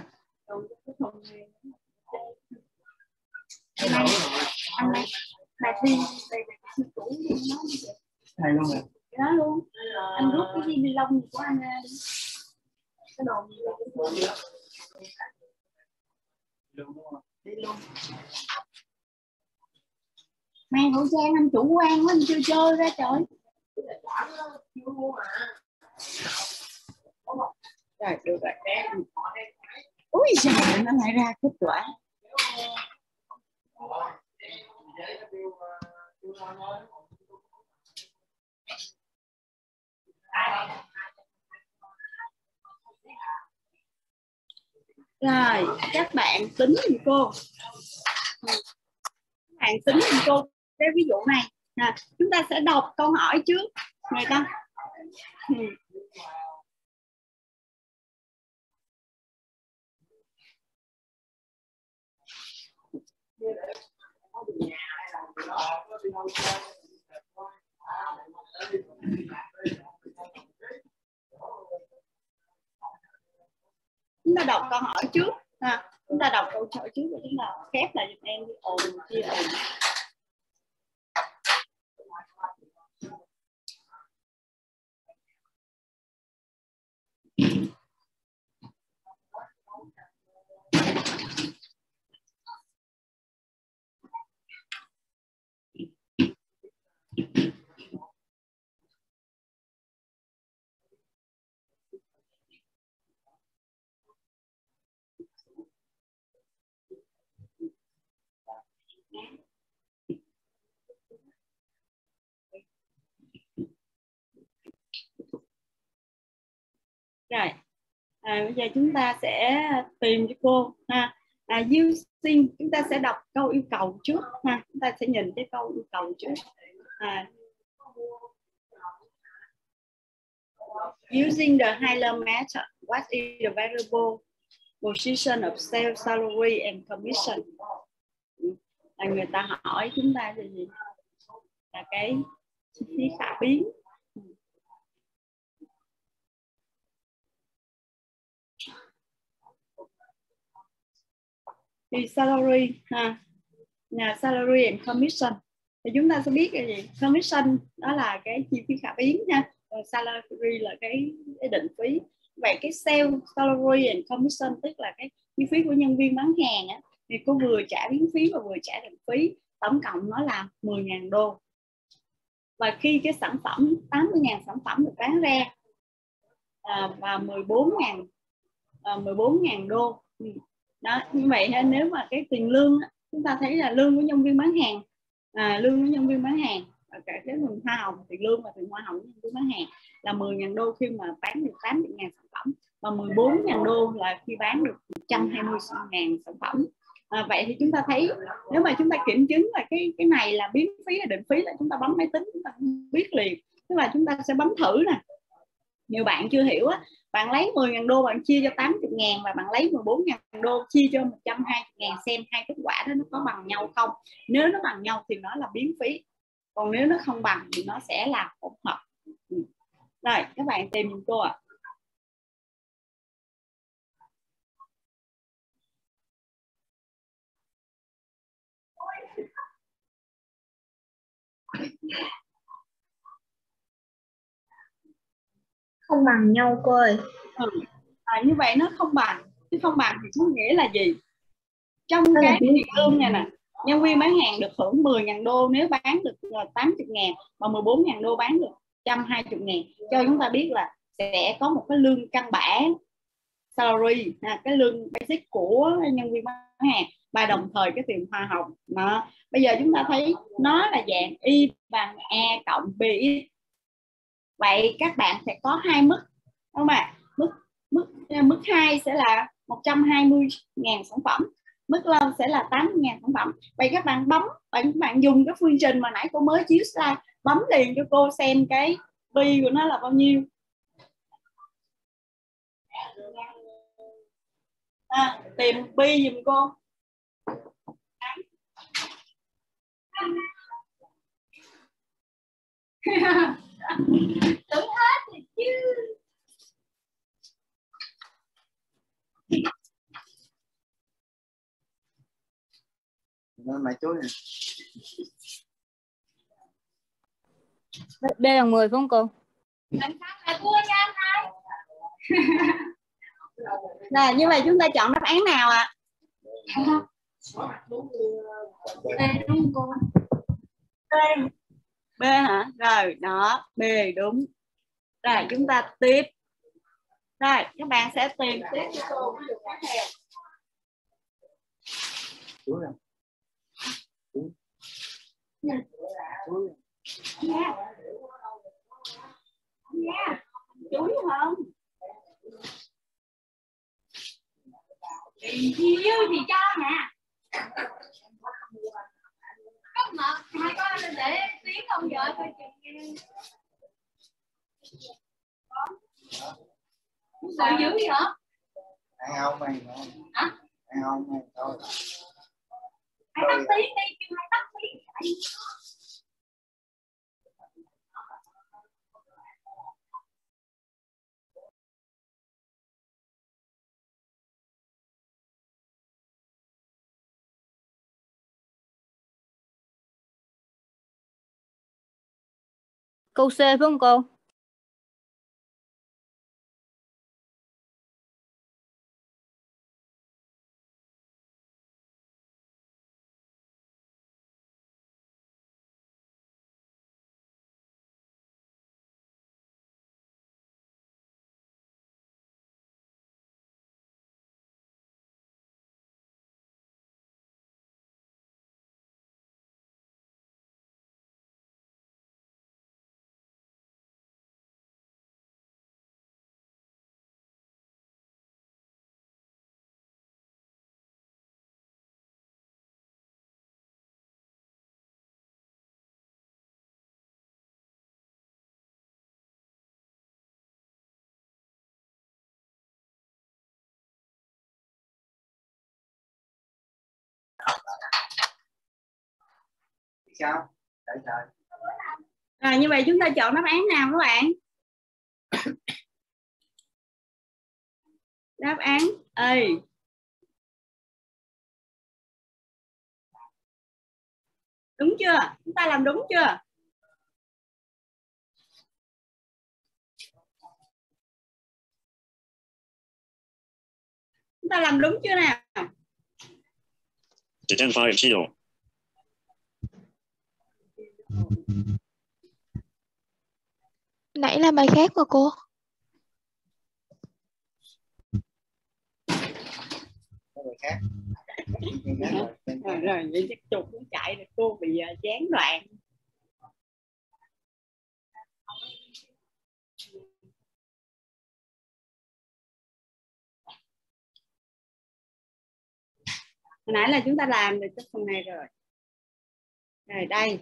anh này bài thi đây là cái cũ nó Thầy luôn rồi. cái đó luôn. Anh rút cái ni lông của anh ra đi. Cái đồ gì đi luôn. Mang khẩu trang anh chủ quan quá, anh chưa chơi ra trời. Rồi được rồi. Ui trời, nó lại ra kết quả. Rồi các bạn tính giùm cô. Các bạn tính giùm cô cái ví dụ này. À, chúng ta sẽ đọc câu hỏi trước người ta. Ừ. Chúng ta đọc câu hỏi trước. À, chúng ta đọc câu hỏi trước và chúng ta khép lại giùm em đi ồn kia ồn. Rồi, à, bây giờ chúng ta sẽ tìm cho cô ha. À, using chúng ta sẽ đọc câu yêu cầu trước ha. Chúng ta sẽ nhìn cái câu yêu cầu trước. À, using the Highland method, what is the variable position of sales salary and commission? Là người ta hỏi chúng ta là gì? Là cái chi phí khả biến. Thì salary ha, là salary and commission thì chúng ta sẽ biết cái gì? Commission đó là cái chi phí khả biến nha, còn salary là cái, cái định phí. Vậy cái sale salary and commission tức là cái chi phí của nhân viên bán hàng á, thì cô vừa trả biến phí và vừa trả định phí, tổng cộng nó là mười nghìn đô. Và khi cái sản phẩm tám mươi nghìn sản phẩm được bán ra à, và mười bốn nghìn à, mười bốn nghìn đô. Đó, như vậy nếu mà cái tiền lương chúng ta thấy là lương của nhân viên bán hàng, à, lương của nhân viên bán hàng và cả cái tiền hoa hồng, tiền lương và tiền hoa hồng của nhân viên bán hàng là mười nghìn đô khi mà bán được tám mươi nghìn sản phẩm, và mười bốn nghìn đô là khi bán được một trăm hai mươi nghìn sản phẩm. À, vậy thì chúng ta thấy nếu mà chúng ta kiểm chứng là cái cái này là biến phí hay định phí là chúng ta bấm máy tính chúng ta biết liền. Tức là chúng ta sẽ bấm thử nè. Nhiều bạn chưa hiểu á, bạn lấy mười nghìn đô bạn chia cho tám mươi ngàn và bạn lấy mười bốn nghìn đô chia cho một trăm hai mươi ngàn xem hai kết quả đó nó có bằng nhau không. Nếu nó bằng nhau thì nó là biến phí, còn nếu nó không bằng thì nó sẽ là hỗn hợp. Rồi các bạn tìm giùm cô ạ. Không bằng nhau cô ơi. Ừ. À, như vậy nó không bằng, chứ không bằng thì có nghĩa là gì? Trong Đó là cái tiền lương này nè, nhân viên bán hàng được hưởng mười nghìn đô nếu bán được tám mươi ngàn, và mười bốn nghìn đô bán được một trăm hai mươi ngàn, cho chúng ta biết là sẽ có một cái lương căn bản salary, à, cái lương basic của nhân viên bán hàng, và đồng thời cái tiền hoa hồng. Đó. Bây giờ chúng ta thấy nó là dạng Y bằng E cộng B x. Vậy các bạn sẽ có hai mức, đúng không ạ? Mức mức mức hai sẽ là một trăm hai mươi ngàn sản phẩm, mức lên sẽ là tám mươi ngàn sản phẩm. Vậy các bạn bấm, bạn các bạn dùng cái phương trình mà nãy cô mới chiếu slide, bấm liền cho cô xem cái pi của nó là bao nhiêu. À, tìm pi giùm cô. Tưởng hết thì chứ. Nó mày chú nè. B bằng mười phải không cô? Nè, như vậy chúng ta chọn đáp án nào ạ? À? B. B hả? Rồi, đó, B đúng. Rồi, chúng ta tiếp. Rồi, các bạn sẽ tìm tiếp cho cô cái đường tiếp theo. Chú nè. Chú. Chú. Nha. Nha. Chú không? Thì chiêu thì cho nè. Có mật, hai con để tiếng ông vợ coi chừng. Sợ dữ gì hả? Ai không mày không? Hả? Ai không mày thôi. Hãy tắt tiếng đi, kêu hãy tắt tiếng. Câu C phải không cô? Sao? Tại sao? À, như vậy chúng ta chọn đáp án nào các bạn? Đáp án A. Đúng chưa? Chúng ta làm đúng chưa? Chúng ta làm đúng chưa nào? 指针发育系统 Nãy là bài khác mà cô. Có người khác. Rồi, rồi vậy chắc chuột cũng chạy được, cô bị uh, gián đoạn. Hồi nãy là chúng ta làm được cái phần này rồi. Rồi đây.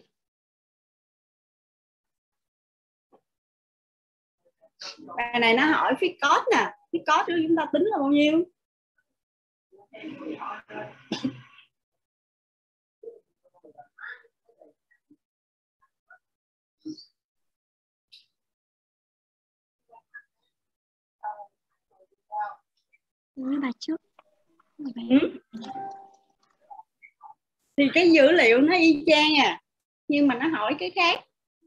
Bài này nó hỏi phía code nè. Phía code của chúng ta tính là bao nhiêu? Mấy bài trước. Ừ. Thì cái dữ liệu nó y chang à, nhưng mà nó hỏi cái khác.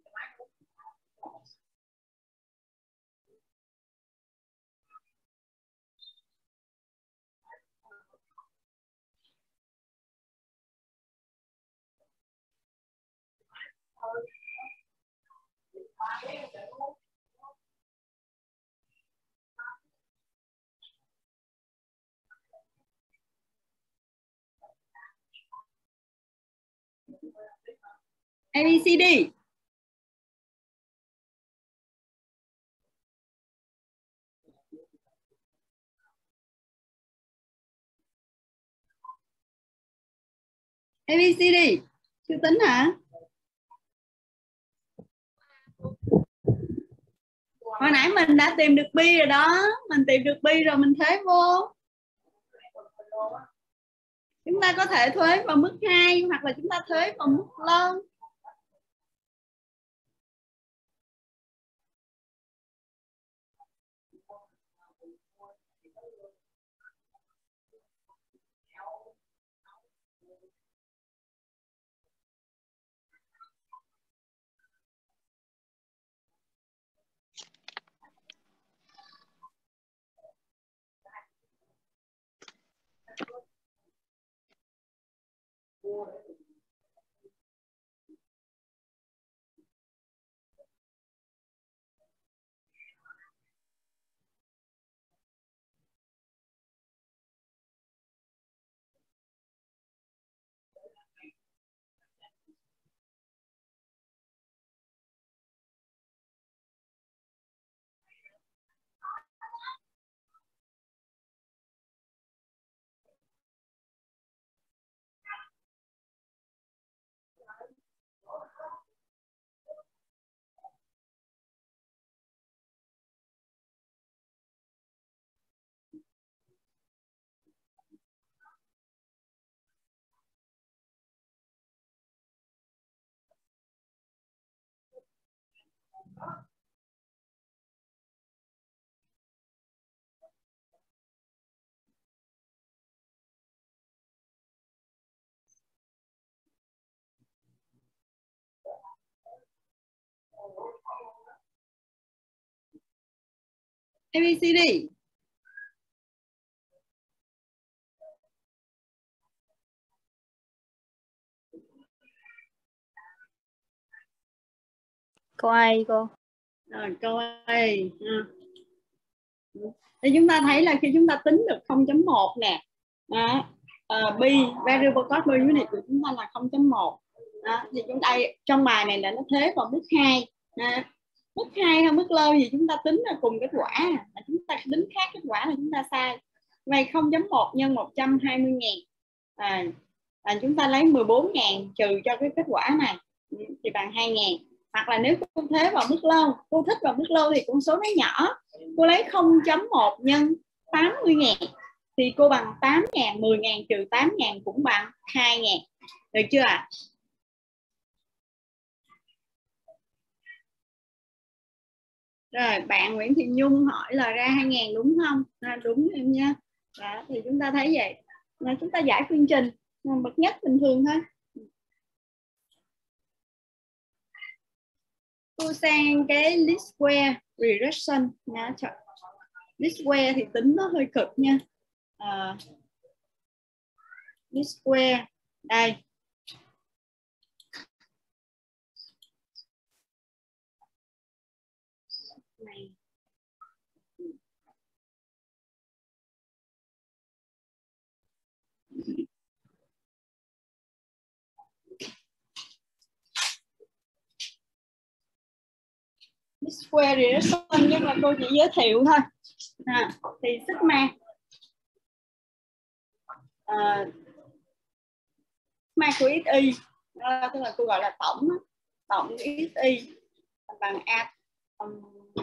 A B C D. A B C D. Chưa tính hả? Hồi nãy mình đã tìm được B rồi đó. Mình tìm được B rồi mình thế vô. Chúng ta có thể thuế vào mức hai hoặc là chúng ta thuế vào mức lớn. A B C D. Câu A cô. Rồi câu A. Thì chúng ta thấy là khi chúng ta tính được không chấm một nè, đó, uh, B variable cost per unit của chúng ta là không chấm một. Đó, thì chúng ta trong bài này là nó thế vào mức hai. Đó. Mức hai hay mức lơ gì chúng ta tính là cùng kết quả, mà chúng ta tính khác kết quả là chúng ta sai. Vậy không chấm một nhân một trăm hai mươi ngàn, à, à, chúng ta lấy mười bốn ngàn trừ cho cái kết quả này thì bằng hai ngàn. Hoặc là nếu cô thế vào mức lâu, cô thích vào mức lâu thì con số nó nhỏ, cô lấy không chấm một nhân tám mươi ngàn thì cô bằng tám ngàn, mười ngàn trừ tám ngàn cũng bằng hai ngàn. Được chưa ạ? À? Rồi bạn Nguyễn Thị Nhung hỏi là ra hai ngàn đúng không? À, đúng em nha. Đó, thì chúng ta thấy vậy là chúng ta giải phương trình bậc nhất bình thường thôi. Cô sang cái least square regression nha. Least square thì tính nó hơi cực nha. À, least square đây. Này. Square regression nhưng mà cô chỉ giới thiệu thôi. À, thì sigma à, sigma của xy à, tức là cô gọi là tổng tổng xy bằng a um,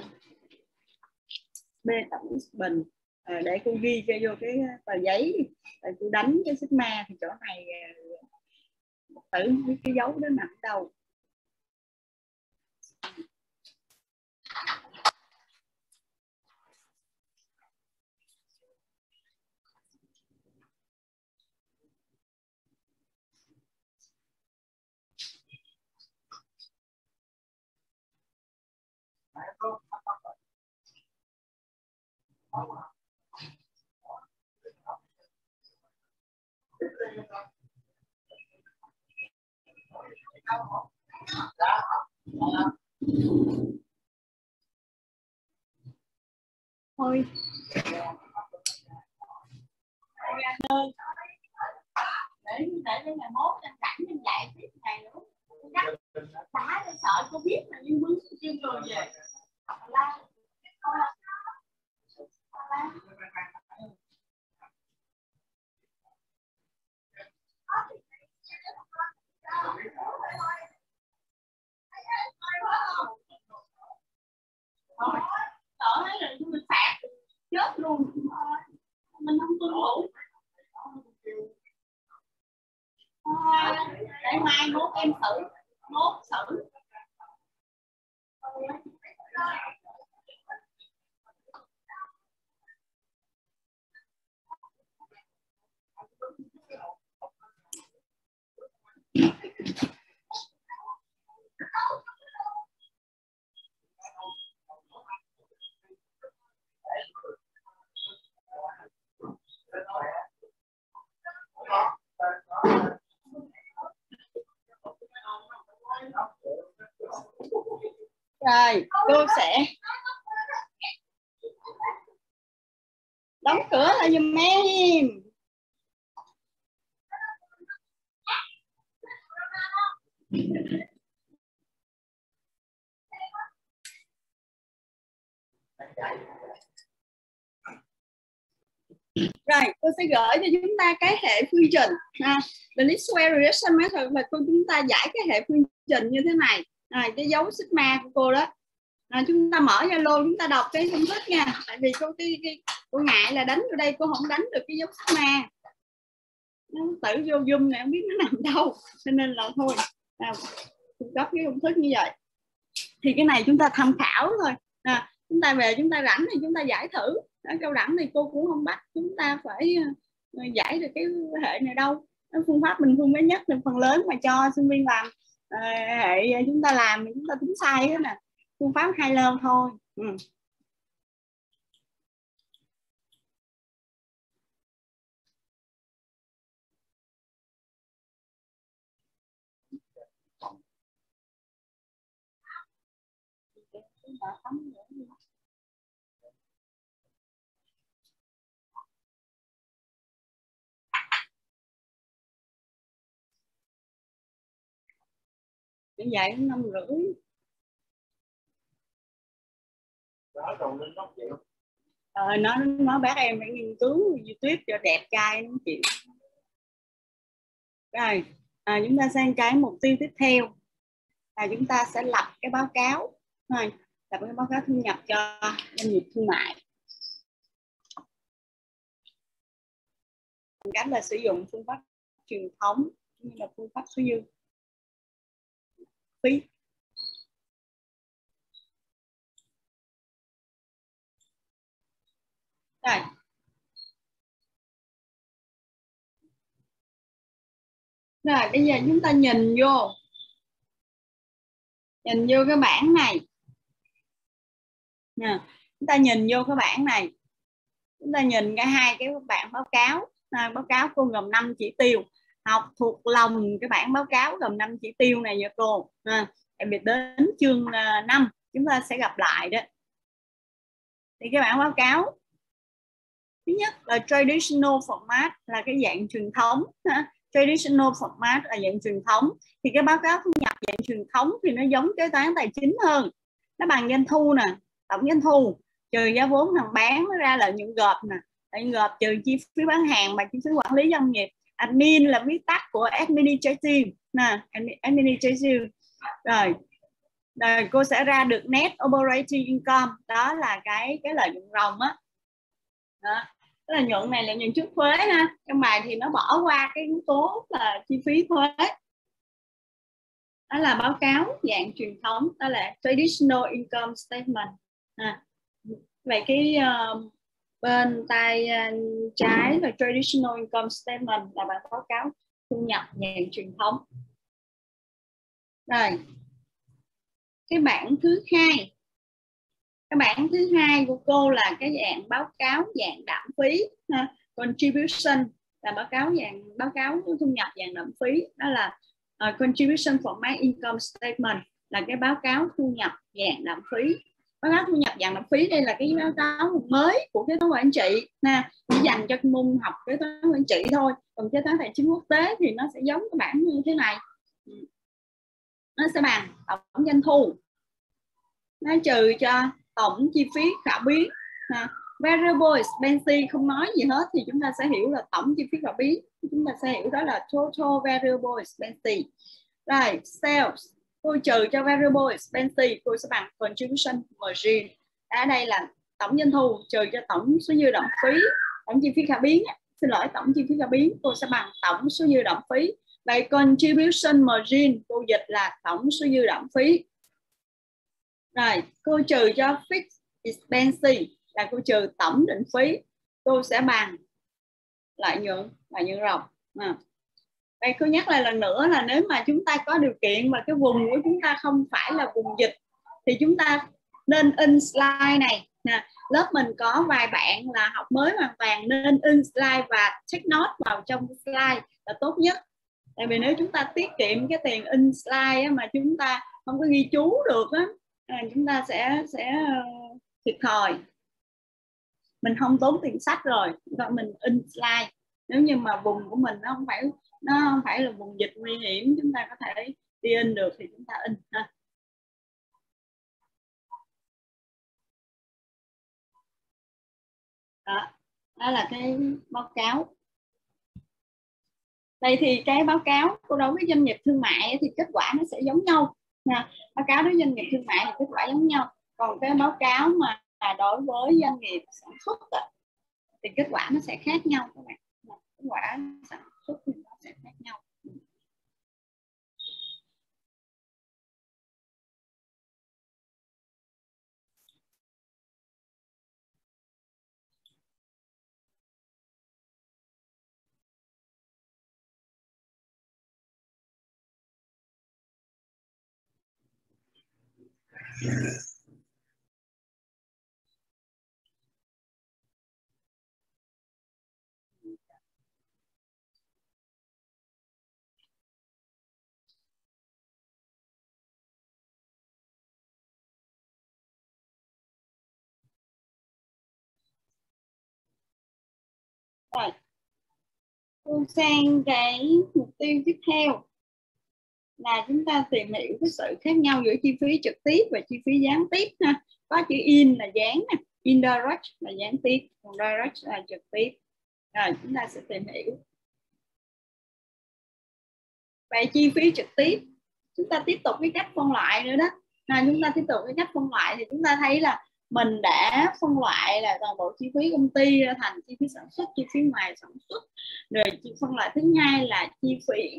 b tổng x bình. À, để cô ghi cho vô cái tờ giấy, để cô đánh cái sigma thì chỗ này tử với cái dấu đó nằm đâu. Thôi để để đến ngày mốt em rảnh em dạy tiếp này nữa. Đã để sợ cô biết là liên bướng chưa rồi về. La. Thôi, sợ ấy là mình phạt chết luôn. Mình không tuân thủ. À, để mai mốt em thử, mốt thử. Rồi, cô sẽ đóng cửa lại giùm em. Rồi, cô sẽ gửi cho chúng ta cái hệ phương trình. À, the least square reaction method là cô chúng ta giải cái hệ phương trình như thế này. À, cái dấu sigma của cô đó. À, chúng ta mở Zalo chúng ta đọc cái công thức nha. Tại vì cô cái, cái cô ngại là đánh vô đây cô không đánh được cái dấu sigma. Nó tự vô zoom này không biết nó nằm đâu. Cho nên là thôi. À, cung cấp cái công thức như vậy. Thì cái này chúng ta tham khảo thôi. À, chúng ta về chúng ta rảnh thì chúng ta giải thử. Ở câu rảnh thì cô cũng không bắt chúng ta phải uh, giải được cái hệ này đâu. Phương pháp bình phương mới nhất là phần lớn mà cho sinh viên làm uh, hệ chúng ta làm thì chúng ta tính sai đó nè. Phương pháp hai lơ thôi. Ừ. Như vậy năm rưỡi. Ờ, nó nó bác em phải nghiên cứu YouTube cho đẹp trai nó chịu. Rồi, à, chúng ta sang cái mục tiêu tiếp theo là chúng ta sẽ lập cái báo cáo. Rồi, lập cái báo cáo thu nhập cho doanh nghiệp thương mại. Cách là sử dụng phương pháp truyền thống như là phương pháp số dư phí. Rồi. Rồi bây giờ chúng ta nhìn vô. Nhìn vô cái bảng này. Nè, chúng ta nhìn vô cái bảng này. Chúng ta nhìn cái hai cái bảng báo cáo. À, báo cáo cô gồm năm chỉ tiêu. Học thuộc lòng cái bảng báo cáo gồm năm chỉ tiêu này nha cô. À, đặc biệt đến chương năm chúng ta sẽ gặp lại đó. Thì cái bảng báo cáo thứ nhất là traditional format là cái dạng truyền thống. Ha? Traditional format là dạng truyền thống. Thì cái báo cáo thu nhập dạng truyền thống thì nó giống kế toán tài chính hơn. Nó bằng doanh thu nè, tổng doanh thu trừ giá vốn hàng bán nó ra lợi nhuận gộp nè, lợi nhuận gộp trừ chi phí bán hàng và chi phí quản lý doanh nghiệp. Admin là viết tắt của administrative nè, administrative. Rồi. Rồi cô sẽ ra được net operating income, đó là cái cái lợi nhuận ròng á. Đó. Cái lợi nhuận này là nhuận trước thuế ha. Trong bài thì nó bỏ qua cái yếu tố là chi phí thuế. Đó là báo cáo dạng truyền thống, đó là traditional income statement. À, về cái uh, bên tay uh, trái là traditional income statement là bản báo cáo thu nhập dạng truyền thống. Rồi cái bảng thứ hai, cái bảng thứ hai của cô là cái dạng báo cáo dạng đạm phí, ha. Contribution là báo cáo dạng báo cáo thu nhập dạng đạm phí, đó là uh, contribution for my income statement. là cái báo cáo thu nhập dạng đạm phí. Báo cáo thu nhập dạng đạm phí đây là cái báo cáo mới của kế toán quản trị nè, chỉ dành cho môn học kế toán quản trị thôi. Còn kế toán tài chính quốc tế thì nó sẽ giống cái bảng như thế này, nó sẽ bằng tổng doanh thu, nó trừ cho tổng chi phí khả biến nè. Variable expense không nói gì hết thì chúng ta sẽ hiểu là tổng chi phí khả biến, chúng ta sẽ hiểu đó là total variable expense. Rồi sales, tôi trừ cho variable expense, tôi sẽ bằng contribution margin. Ở đây là tổng doanh thu trừ cho tổng số dư động phí, tổng chi phí khả biến, xin lỗi tổng chi phí khả biến, tôi sẽ bằng tổng số dư động phí. Vậy contribution margin tôi dịch là tổng số dư động phí. Rồi cô trừ cho fixed expense là cô trừ tổng định phí, tôi sẽ bằng lợi nhuận, lợi nhuận ròng. À. Đây cô nhắc lại lần nữa là nếu mà chúng ta có điều kiện và cái vùng của chúng ta không phải là vùng dịch thì chúng ta nên in slide này nè. Lớp mình có vài bạn là học mới hoàn toàn nên in slide và take note vào trong slide là tốt nhất. Tại vì nếu chúng ta tiết kiệm cái tiền in slide á, mà chúng ta không có ghi chú được á, chúng ta sẽ sẽ thiệt thòi. Mình không tốn tiền sách rồi, mình in slide. Nếu như mà vùng của mình nó không phải nó không phải là vùng dịch nguy hiểm, chúng ta có thể đi in được thì chúng ta in ha. Đó, đó là cái báo cáo. Đây thì cái báo cáo của đối với doanh nghiệp thương mại thì kết quả nó sẽ giống nhau nè. Báo cáo đối với doanh nghiệp thương mại thì kết quả giống nhau, còn cái báo cáo mà đối với doanh nghiệp sản xuất thì kết quả nó sẽ khác nhau các bạn. Kết quả sản xuất thì nó sẽ khác nhau. Rồi, sang cái mục tiêu tiếp theo là chúng ta tìm hiểu cái sự khác nhau giữa chi phí trực tiếp và chi phí gián tiếp ha. Có chữ in là gián nè, indirect là gián tiếp, còn direct là trực tiếp. Rồi chúng ta sẽ tìm hiểu. Vậy chi phí trực tiếp, chúng ta tiếp tục với cách phân loại nữa đó. Nào, chúng ta tiếp tục với cách phân loại thì chúng ta thấy là mình đã phân loại là toàn bộ chi phí công ty ra thành chi phí sản xuất, chi phí ngoài sản xuất. Rồi phân loại thứ hai là chi phí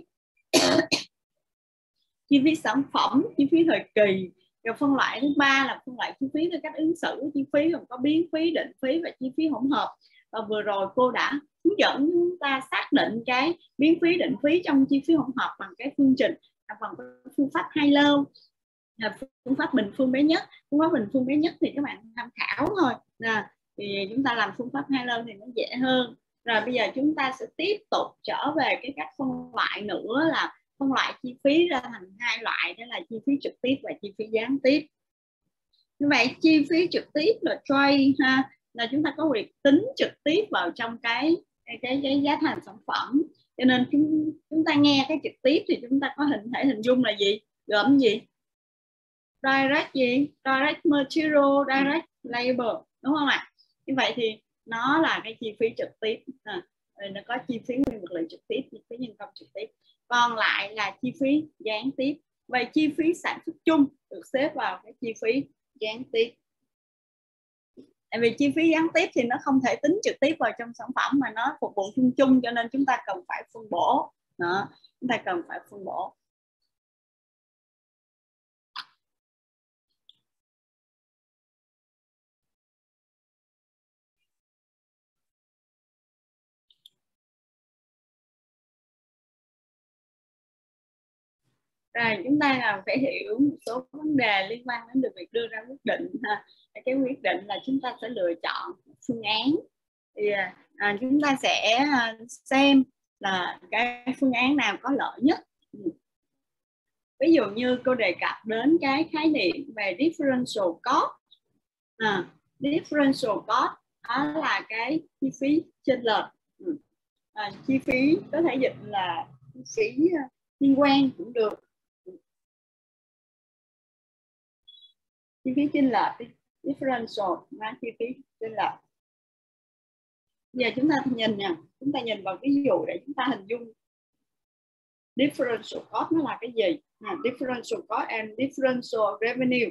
chi phí sản phẩm, chi phí thời kỳ. Rồi phân loại thứ ba là phân loại chi phí theo cách ứng xử, chi phí gồm có biến phí, định phí và chi phí hỗn hợp. Và vừa rồi cô đã hướng dẫn chúng ta xác định cái biến phí, định phí trong chi phí hỗn hợp bằng cái phương trình, bằng phương pháp hai lô, phương pháp bình phương bé nhất. Phương pháp bình phương bé nhất thì các bạn tham khảo thôi. À, thì chúng ta làm phương pháp hai lô thì nó dễ hơn. Rồi bây giờ chúng ta sẽ tiếp tục trở về cái cách phân loại nữa là phân loại chi phí ra thành hai loại, đó là chi phí trực tiếp và chi phí gián tiếp. Như vậy chi phí trực tiếp là trade ha, là chúng ta có việc tính trực tiếp vào trong cái cái cái, cái giá thành sản phẩm. Cho nên chúng, chúng ta nghe cái trực tiếp thì chúng ta có hình thể hình dung là gì? Gồm gì? Direct gì? Direct material, direct labor, đúng không ạ? Như vậy thì nó là cái chi phí trực tiếp. À, nó có chi phí nguyên vật liệu trực tiếp, chi phí nhân công trực tiếp. Còn lại là chi phí gián tiếp. Vậy chi phí sản xuất chung được xếp vào cái chi phí gián tiếp. Tại vì chi phí gián tiếp thì nó không thể tính trực tiếp vào trong sản phẩm mà nó phục vụ chung chung, cho nên chúng ta cần phải phân bổ. Đó, chúng ta cần phải phân bổ. Rồi chúng ta là phải hiểu một số vấn đề liên quan đến việc đưa ra quyết định ha. Cái quyết định là chúng ta sẽ lựa chọn phương án. Thì à, chúng ta sẽ xem là cái phương án nào có lợi nhất. ví dụ như cô đề cập đến cái khái niệm về differential cost. À, differential cost đó là cái chi phí chênh lệch. Ừ. À, chi phí có thể dịch là chi phí liên quan cũng được, chi phí chênh lệch đi, differential là chi phí chênh lệch. Giờ chúng ta nhìn nè, chúng ta nhìn vào ví dụ để chúng ta hình dung differential cost nó là cái gì. À, differential cost and differential revenue.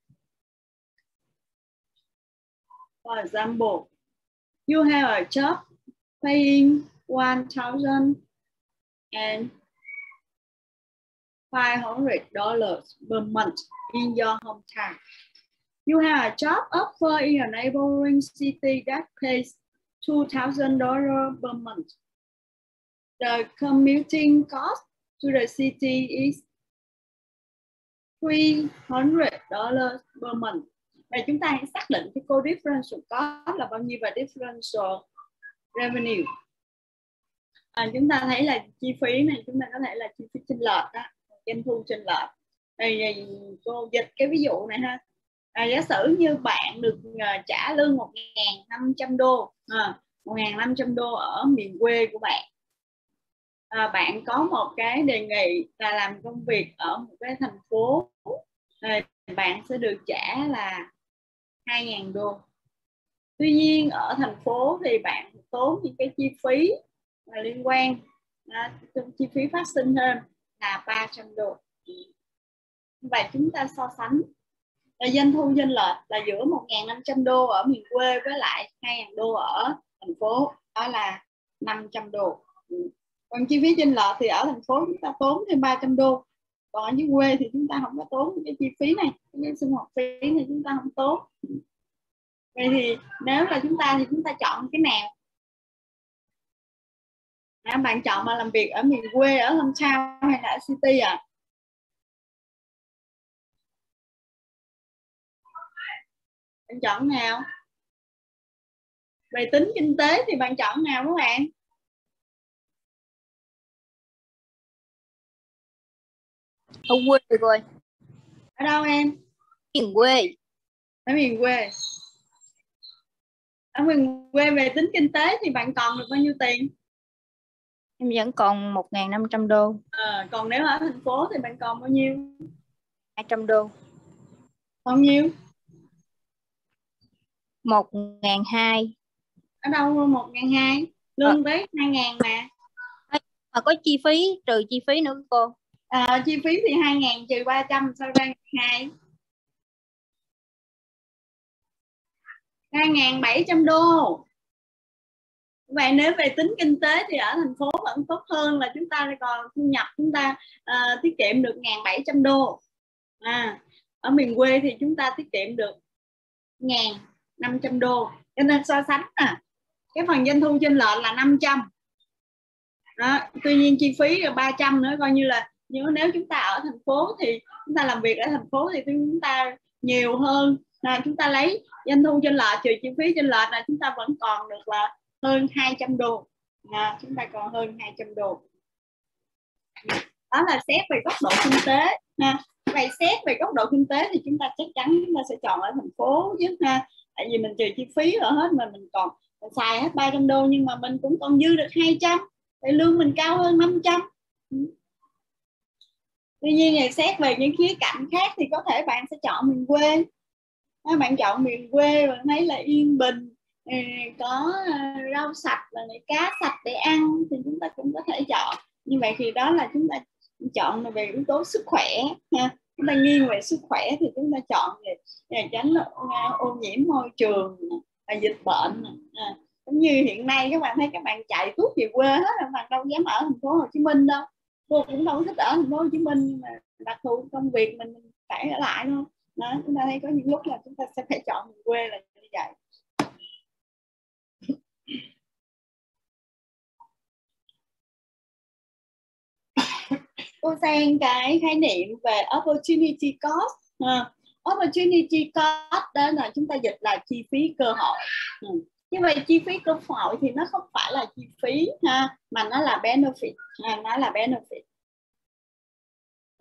For example, you have a job paying one thousand five hundred dollars per month in your hometown. You have a job offer in a neighboring city that pays two thousand dollars per month. The commuting cost to the city is three hundred dollars per month. Và chúng ta hãy xác định cái cô differential cost là bao nhiêu và differential revenue. À, chúng ta thấy là chi phí này, chúng ta có thể là chi phí chênh lệch đó, doanh thu chênh lệch. Đây, cô dịch cái ví dụ này ha. À, giả sử như bạn được uh, trả lương một nghìn năm trăm đô, à, một nghìn năm trăm đô ở miền quê của bạn. À, bạn có một cái đề nghị là làm công việc ở một cái thành phố, à, bạn sẽ được trả là hai nghìn đô. Tuy nhiên ở thành phố thì bạn tốn những cái chi phí là liên quan, à, chi phí phát sinh thêm là ba trăm đô. Và chúng ta so sánh là doanh thu chênh lệch là giữa một nghìn năm trăm đô ở miền quê với lại hai nghìn đô ở thành phố, đó là năm trăm đô. Còn chi phí chênh lệch thì ở thành phố chúng ta tốn thêm ba trăm đô, còn ở dưới quê thì chúng ta không có tốn cái chi phí này, cái sinh hoạt phí này chúng ta không tốn. Vậy thì nếu là chúng ta thì chúng ta chọn cái nào? À, bạn chọn mà làm việc ở miền quê, ở hometown hay là ở city à? Bạn chọn nào? Về tính kinh tế thì bạn chọn nào các bạn? Ở quê rồi. Ở đâu em? Miền quê. Ở miền quê. Ở miền quê về tính kinh tế thì bạn còn được bao nhiêu tiền? Em vẫn còn một nghìn năm trăm đô. À, còn nếu ở thành phố thì bạn còn bao nhiêu? hai trăm đô. Còn nhiêu? một nghìn hai trăm. Ở đâu một nghìn hai trăm? Lương tới hai nghìn mà. Mà có chi phí, trừ chi phí nữa cô. À, chi phí thì hai nghìn trừ ba trăm, sao ra hai? hai nghìn bảy trăm đô. Vậy nếu về tính kinh tế thì ở thành phố vẫn tốt hơn, là chúng ta còn thu nhập chúng ta uh, tiết kiệm được một nghìn bảy trăm đô. À, ở miền quê thì chúng ta tiết kiệm được một nghìn năm trăm đô. Cho nên so sánh à, cái phần doanh thu chênh lệch là năm trăm. Đó, tuy nhiên chi phí là ba trăm nữa, coi như là nhưng nếu chúng ta ở thành phố thì chúng ta làm việc ở thành phố thì chúng ta nhiều hơn. À, chúng ta lấy doanh thu chênh lệch trừ chi phí chênh lệch là chúng ta vẫn còn được là hơn hai trăm đô. À, chúng ta còn hơn hai trăm đô. Đó là xét về góc độ kinh tế. À, vậy xét về góc độ kinh tế thì chúng ta chắc chắn chúng ta sẽ chọn ở thành phố chứ ha. Tại vì mình trừ chi phí ở hết mà mình còn mình xài hết ba trăm đô, nhưng mà mình cũng còn dư được hai trăm. Thì lương mình cao hơn năm trăm. Tuy nhiên thì xét về những khía cạnh khác thì có thể bạn sẽ chọn miền quê. Nếu bạn chọn miền quê bạn thấy là yên bình, có rau sạch và cá sạch để ăn thì chúng ta cũng có thể chọn. Như vậy thì đó là chúng ta chọn về yếu tố sức khỏe ha. Chúng ta nghiêng về sức khỏe thì chúng ta chọn về, về tránh ô nhiễm môi trường, dịch bệnh. À, giống như hiện nay các bạn thấy các bạn chạy tuốt về quê hết, các bạn đâu dám ở thành phố Hồ Chí Minh đâu. Cô cũng đâu thích ở thành phố Hồ Chí Minh, nhưng mà đặc thù công việc mình phải ở lại thôi. Đó, chúng ta thấy có những lúc là chúng ta sẽ phải chọn miền quê là như vậy. Cô sang cái khái niệm về opportunity cost. À, opportunity cost đó là chúng ta dịch là chi phí cơ hội. Ừ. Như vậy chi phí cơ hội thì nó không phải là chi phí ha, mà nó là benefit, à, nó là benefit.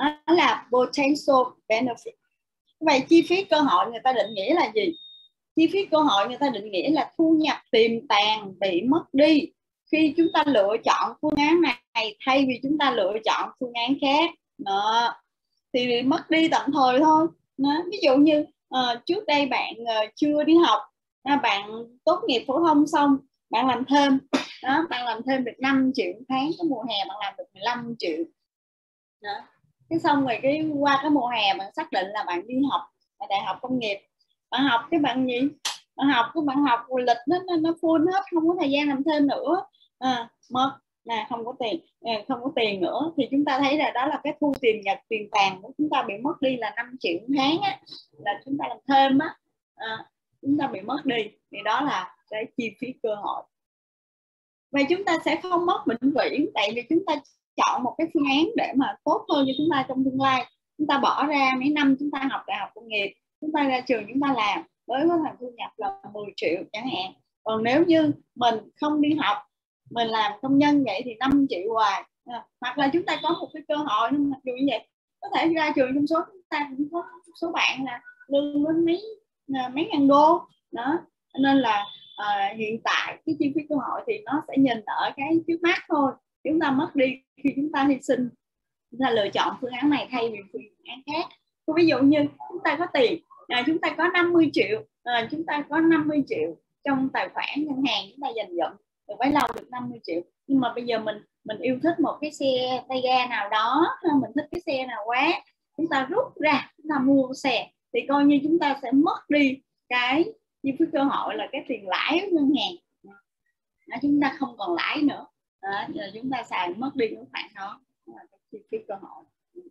Đó là potential benefit. Vậy chi phí cơ hội người ta định nghĩa là gì? Chi phí cơ hội người ta định nghĩa là thu nhập tiềm tàng bị mất đi khi chúng ta lựa chọn phương án này thay vì chúng ta lựa chọn phương án khác. Đó. Thì bị mất đi tạm thời thôi. Đó. Ví dụ như uh, trước đây bạn uh, chưa đi học, uh, bạn tốt nghiệp phổ thông xong, bạn làm thêm, đó, bạn làm thêm được năm triệu tháng, cái mùa hè bạn làm được mười lăm triệu. Đó. Cái xong rồi cái qua cái mùa hè bạn xác định là bạn đi học ở đại học công nghiệp, bạn học cái bạn gì, bạn học cái bạn học lịch nó nó, nó full hết, không có thời gian làm thêm nữa, à, mất nè, không có tiền, không có tiền nữa, thì chúng ta thấy là đó là cái thu tiền nhật tiền tàng của chúng ta bị mất đi là năm triệu tháng á, là chúng ta làm thêm á, à, chúng ta bị mất đi, thì đó là cái chi phí cơ hội. Vậy chúng ta sẽ không mất vĩnh viễn, tại vì chúng ta chọn một cái phương án để mà tốt hơn cho chúng ta trong tương lai. Chúng ta bỏ ra mấy năm chúng ta học đại học công nghiệp, chúng ta ra trường chúng ta làm với có thằng thu nhập là mười triệu chẳng hạn. Còn nếu như mình không đi học, mình làm công nhân vậy thì năm triệu hoài. À, hoặc là chúng ta có một cái cơ hội, mặc dù như vậy có thể ra trường trong số chúng ta cũng có số bạn là lương đến mấy mấy ngàn đô đó, nên là à, hiện tại cái chi phí cơ hội thì nó sẽ nhìn ở cái trước mắt thôi. Chúng ta mất đi khi chúng ta hy sinh, chúng ta lựa chọn phương án này thay vì phương án khác. Ví dụ như chúng ta có tiền, à, chúng ta có năm mươi triệu, à, chúng ta có năm mươi triệu trong tài khoản ngân hàng, chúng ta dành dụm được bấy lâu được năm mươi triệu, nhưng mà bây giờ mình mình yêu thích một cái xe tay ga nào đó, mình thích cái xe nào quá, chúng ta rút ra chúng ta mua cái xe, thì coi như chúng ta sẽ mất đi cái chi phí cơ hội là cái tiền lãi của ngân hàng. Đó, chúng ta không còn lãi nữa. Đó, giờ chúng ta xài mất đi cái khoản đó, đó là cái chi phí cơ hội.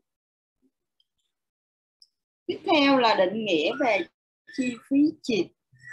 Tiếp theo là định nghĩa về chi phí chìm.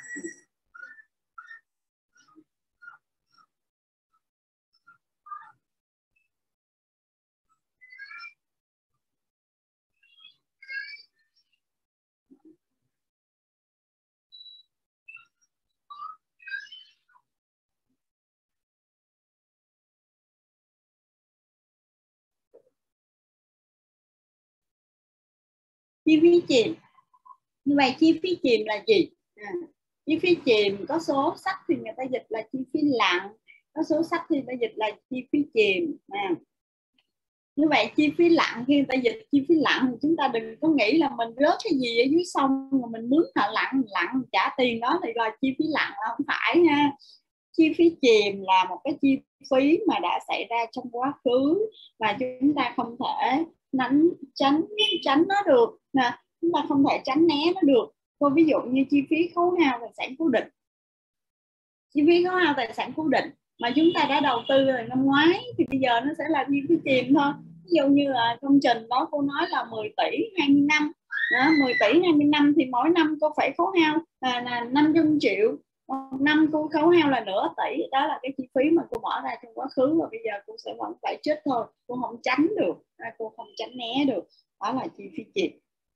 Chi phí chìm. Như vậy chi phí chìm là gì? À, chi phí chìm có số sách thì người ta dịch là chi phí lặn, có số sách thì người ta dịch là chi phí chìm. À, như vậy chi phí lặn, khi người ta dịch chi phí lặn thì chúng ta đừng có nghĩ là mình rớt cái gì ở dưới sông mà mình mướn thợ lặn lặn trả tiền đó thì là chi phí lặn, là không phải ha. Chi phí chìm là một cái chi phí mà đã xảy ra trong quá khứ và chúng ta không thể tránh tránh tránh nó được nè, chúng ta không thể tránh né nó được. Cô ví dụ như chi phí khấu hao tài sản cố định, chi phí khấu hao tài sản cố định mà chúng ta đã đầu tư rồi năm ngoái thì bây giờ nó sẽ là chi phí chìm thôi. Ví dụ như là công trình đó cô nói là mười tỷ hai mươi năm đó, mười tỷ hai mươi năm thì mỗi năm cô phải khấu hao là, là năm trăm triệu, một năm cô khấu hao là nửa tỷ. Đó là cái chi phí mà cô bỏ ra trong quá khứ và bây giờ cô sẽ vẫn phải chết thôi, cô không tránh được, cô không tránh né được. Đó là chi phí chìm.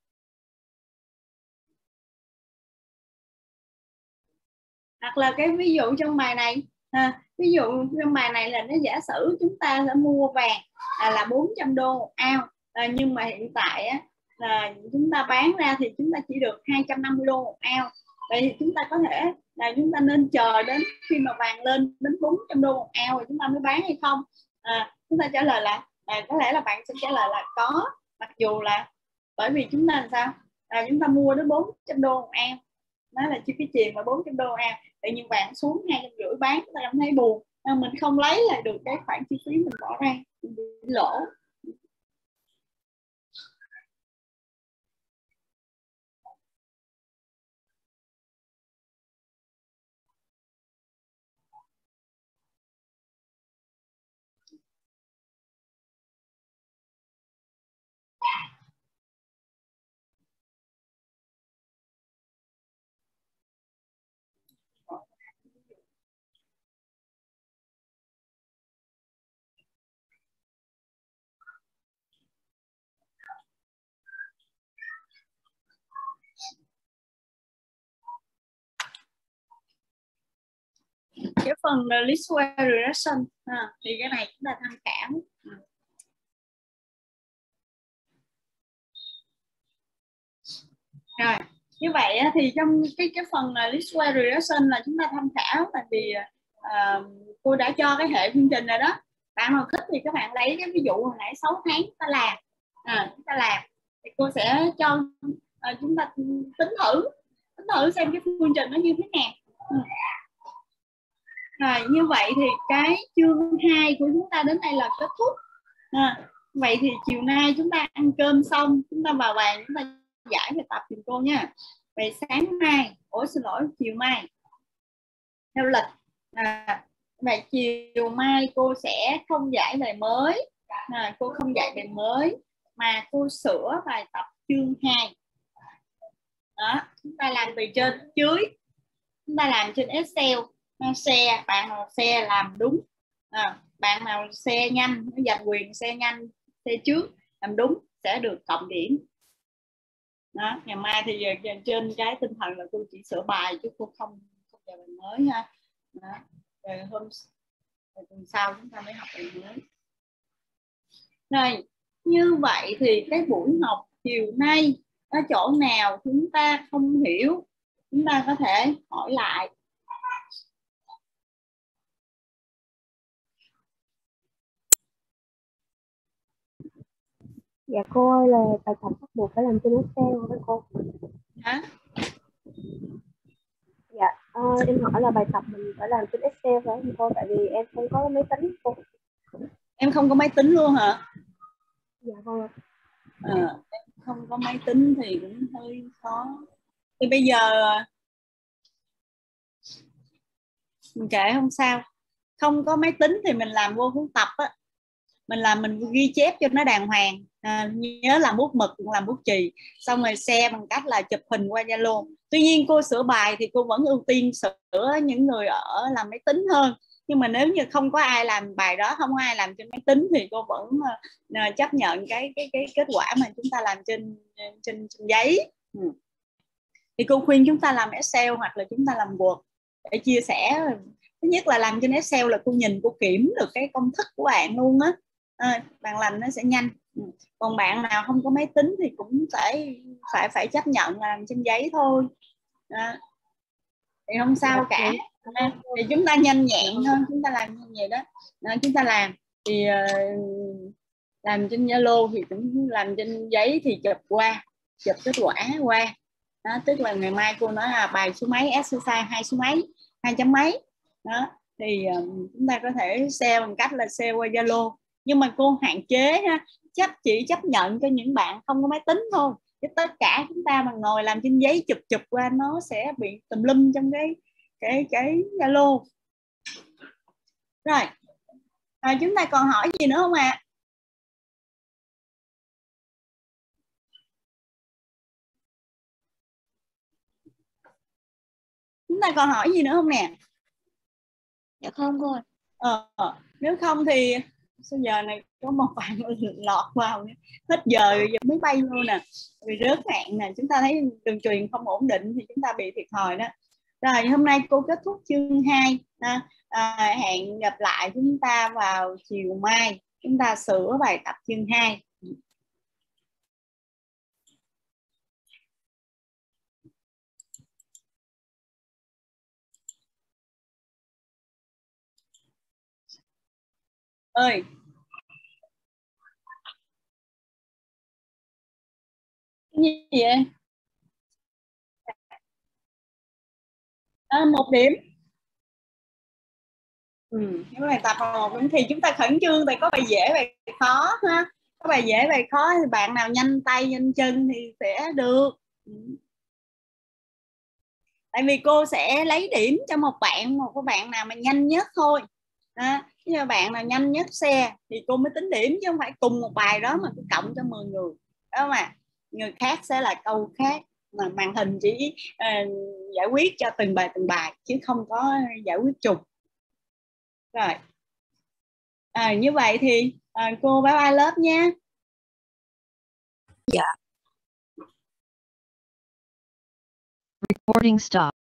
Hoặc là cái ví dụ trong bài này, à, ví dụ trong bài này là nó giả sử chúng ta sẽ mua vàng à, là bốn trăm đô một ounce, à, nhưng mà hiện tại á, là chúng ta bán ra thì chúng ta chỉ được hai trăm năm mươi đô một ounce. Vậy thì chúng ta có thể là chúng ta nên chờ đến khi mà vàng lên đến bốn trăm đô một ounce rồi chúng ta mới bán hay không? À, chúng ta trả lời là à, có lẽ là bạn sẽ trả lời là có, mặc dù là bởi vì chúng ta làm sao à, chúng ta mua đến bốn trăm đô một ounce, đó là chi phí chìm mà bốn trăm đô ounce. Tự nhiên vàng xuống hai trăm rưỡi bán, chúng ta cảm thấy buồn, à, mình không lấy lại được cái khoản chi phí mình bỏ ra, mình bị lỗ. Cái phần least square regression à, thì cái này chúng ta tham khảo. Rồi như vậy thì trong cái cái phần list square regression là chúng ta tham khảo, tại vì uh, cô đã cho cái hệ phương trình này đó. Bạn nào thích thì các bạn lấy cái ví dụ hồi nãy sáu tháng chúng ta làm, à, chúng ta làm thì cô sẽ cho uh, chúng ta tính thử tính thử xem cái phương trình nó như thế nào. Ừ. Rồi như vậy thì cái chương hai của chúng ta đến đây là kết thúc. À, vậy thì chiều nay chúng ta ăn cơm xong, chúng ta vào bàn chúng ta giải bài tập giùm cô nha. Vậy sáng mai, ủa xin lỗi, chiều mai theo lịch. À, vậy chiều mai cô sẽ không giải bài mới, à, cô không dạy bài mới mà cô sửa bài tập chương hai. Đó, chúng ta làm từ trên dưới, chúng ta làm trên Excel. Xe bạn nào xe làm đúng, à, bạn nào xe nhanh nó giành quyền xe nhanh, xe trước làm đúng sẽ được cộng điểm. Đó, ngày mai thì trên cái tinh thần là cô chỉ sửa bài chứ cô không không dạy bài mới ha. Đó. Rồi hôm rồi tuần sau chúng ta mới học bài mới. Rồi như vậy thì cái buổi học chiều nay ở chỗ nào chúng ta không hiểu chúng ta có thể hỏi lại. Dạ cô ơi, là bài tập bắt buộc phải làm trên Excel với cô. Hả? Dạ, uh, em hỏi là bài tập mình phải làm trên Excel phải không cô? Tại vì em không có máy tính cô. Em không có máy tính luôn hả? Dạ vâng. À, em không có máy tính thì cũng hơi khó. Thì bây giờ mình kệ không sao. Không có máy tính thì mình làm vô cuốn tập á. Mình làm mình ghi chép cho nó đàng hoàng, à, nhớ làm bút mực cũng làm bút chì, xong rồi share bằng cách là chụp hình qua Zalo. Tuy nhiên cô sửa bài thì cô vẫn ưu tiên sửa những người ở làm máy tính hơn, nhưng mà nếu như không có ai làm bài đó, không có ai làm trên máy tính thì cô vẫn uh, chấp nhận cái cái cái kết quả mà chúng ta làm trên trên, trên giấy. Ừ. Thì cô khuyên chúng ta làm Excel hoặc là chúng ta làm Word để chia sẻ. Thứ nhất là làm trên Excel là cô nhìn, cô kiểm được cái công thức của bạn luôn á. À, bạn làm nó sẽ nhanh. Ừ. Còn bạn nào không có máy tính thì cũng phải phải phải chấp nhận làm trên giấy thôi. À, thì không sao cả. À, thì chúng ta nhanh nhẹn thôi, chúng ta làm như vậy đó. À, chúng ta làm thì uh, làm trên Zalo thì cũng làm trên giấy thì chụp qua, chụp kết quả qua. Đó, tức là ngày mai cô nói là bài số mấy, exercise hai số mấy, hai chấm mấy. Đó thì um, chúng ta có thể share bằng cách là share qua Zalo, nhưng mà cô hạn chế ha, chấp chỉ chấp nhận cho những bạn không có máy tính thôi, chứ tất cả chúng ta mà ngồi làm trên giấy chụp chụp qua nó sẽ bị tùm lum trong cái cái cái Zalo. Rồi à, chúng ta còn hỏi gì nữa không ạ? À? Chúng ta còn hỏi gì nữa không nè? Dạ không cô. Ờ, nếu không thì sao giờ này có một bạn lọt vào hết giờ, giờ mới bay luôn nè, vì rớt mạng nè, chúng ta thấy đường truyền không ổn định thì chúng ta bị thiệt thòi đó. Rồi hôm nay cô kết thúc chương hai. À, à, hẹn gặp lại chúng ta vào chiều mai, chúng ta sửa bài tập chương hai. Ơi cái gì vậy? À, một điểm. Ừ, cái bài tập một điểm thì chúng ta khẩn trương, tại có bài dễ bài khó ha, có bài dễ bài khó thì bạn nào nhanh tay nhanh chân thì sẽ được. Ừ. Tại vì cô sẽ lấy điểm cho một bạn, một cái bạn nào mà nhanh nhất thôi. À, nếu bạn nào nhanh nhất xe thì cô mới tính điểm, chứ không phải cùng một bài đó mà cô cộng cho mười người đó mà người khác sẽ là câu khác, mà màn hình chỉ uh, giải quyết cho từng bài từng bài chứ không có giải quyết chung. Rồi à, như vậy thì à, cô bye bye lớp nha. Dạ. Recording stop.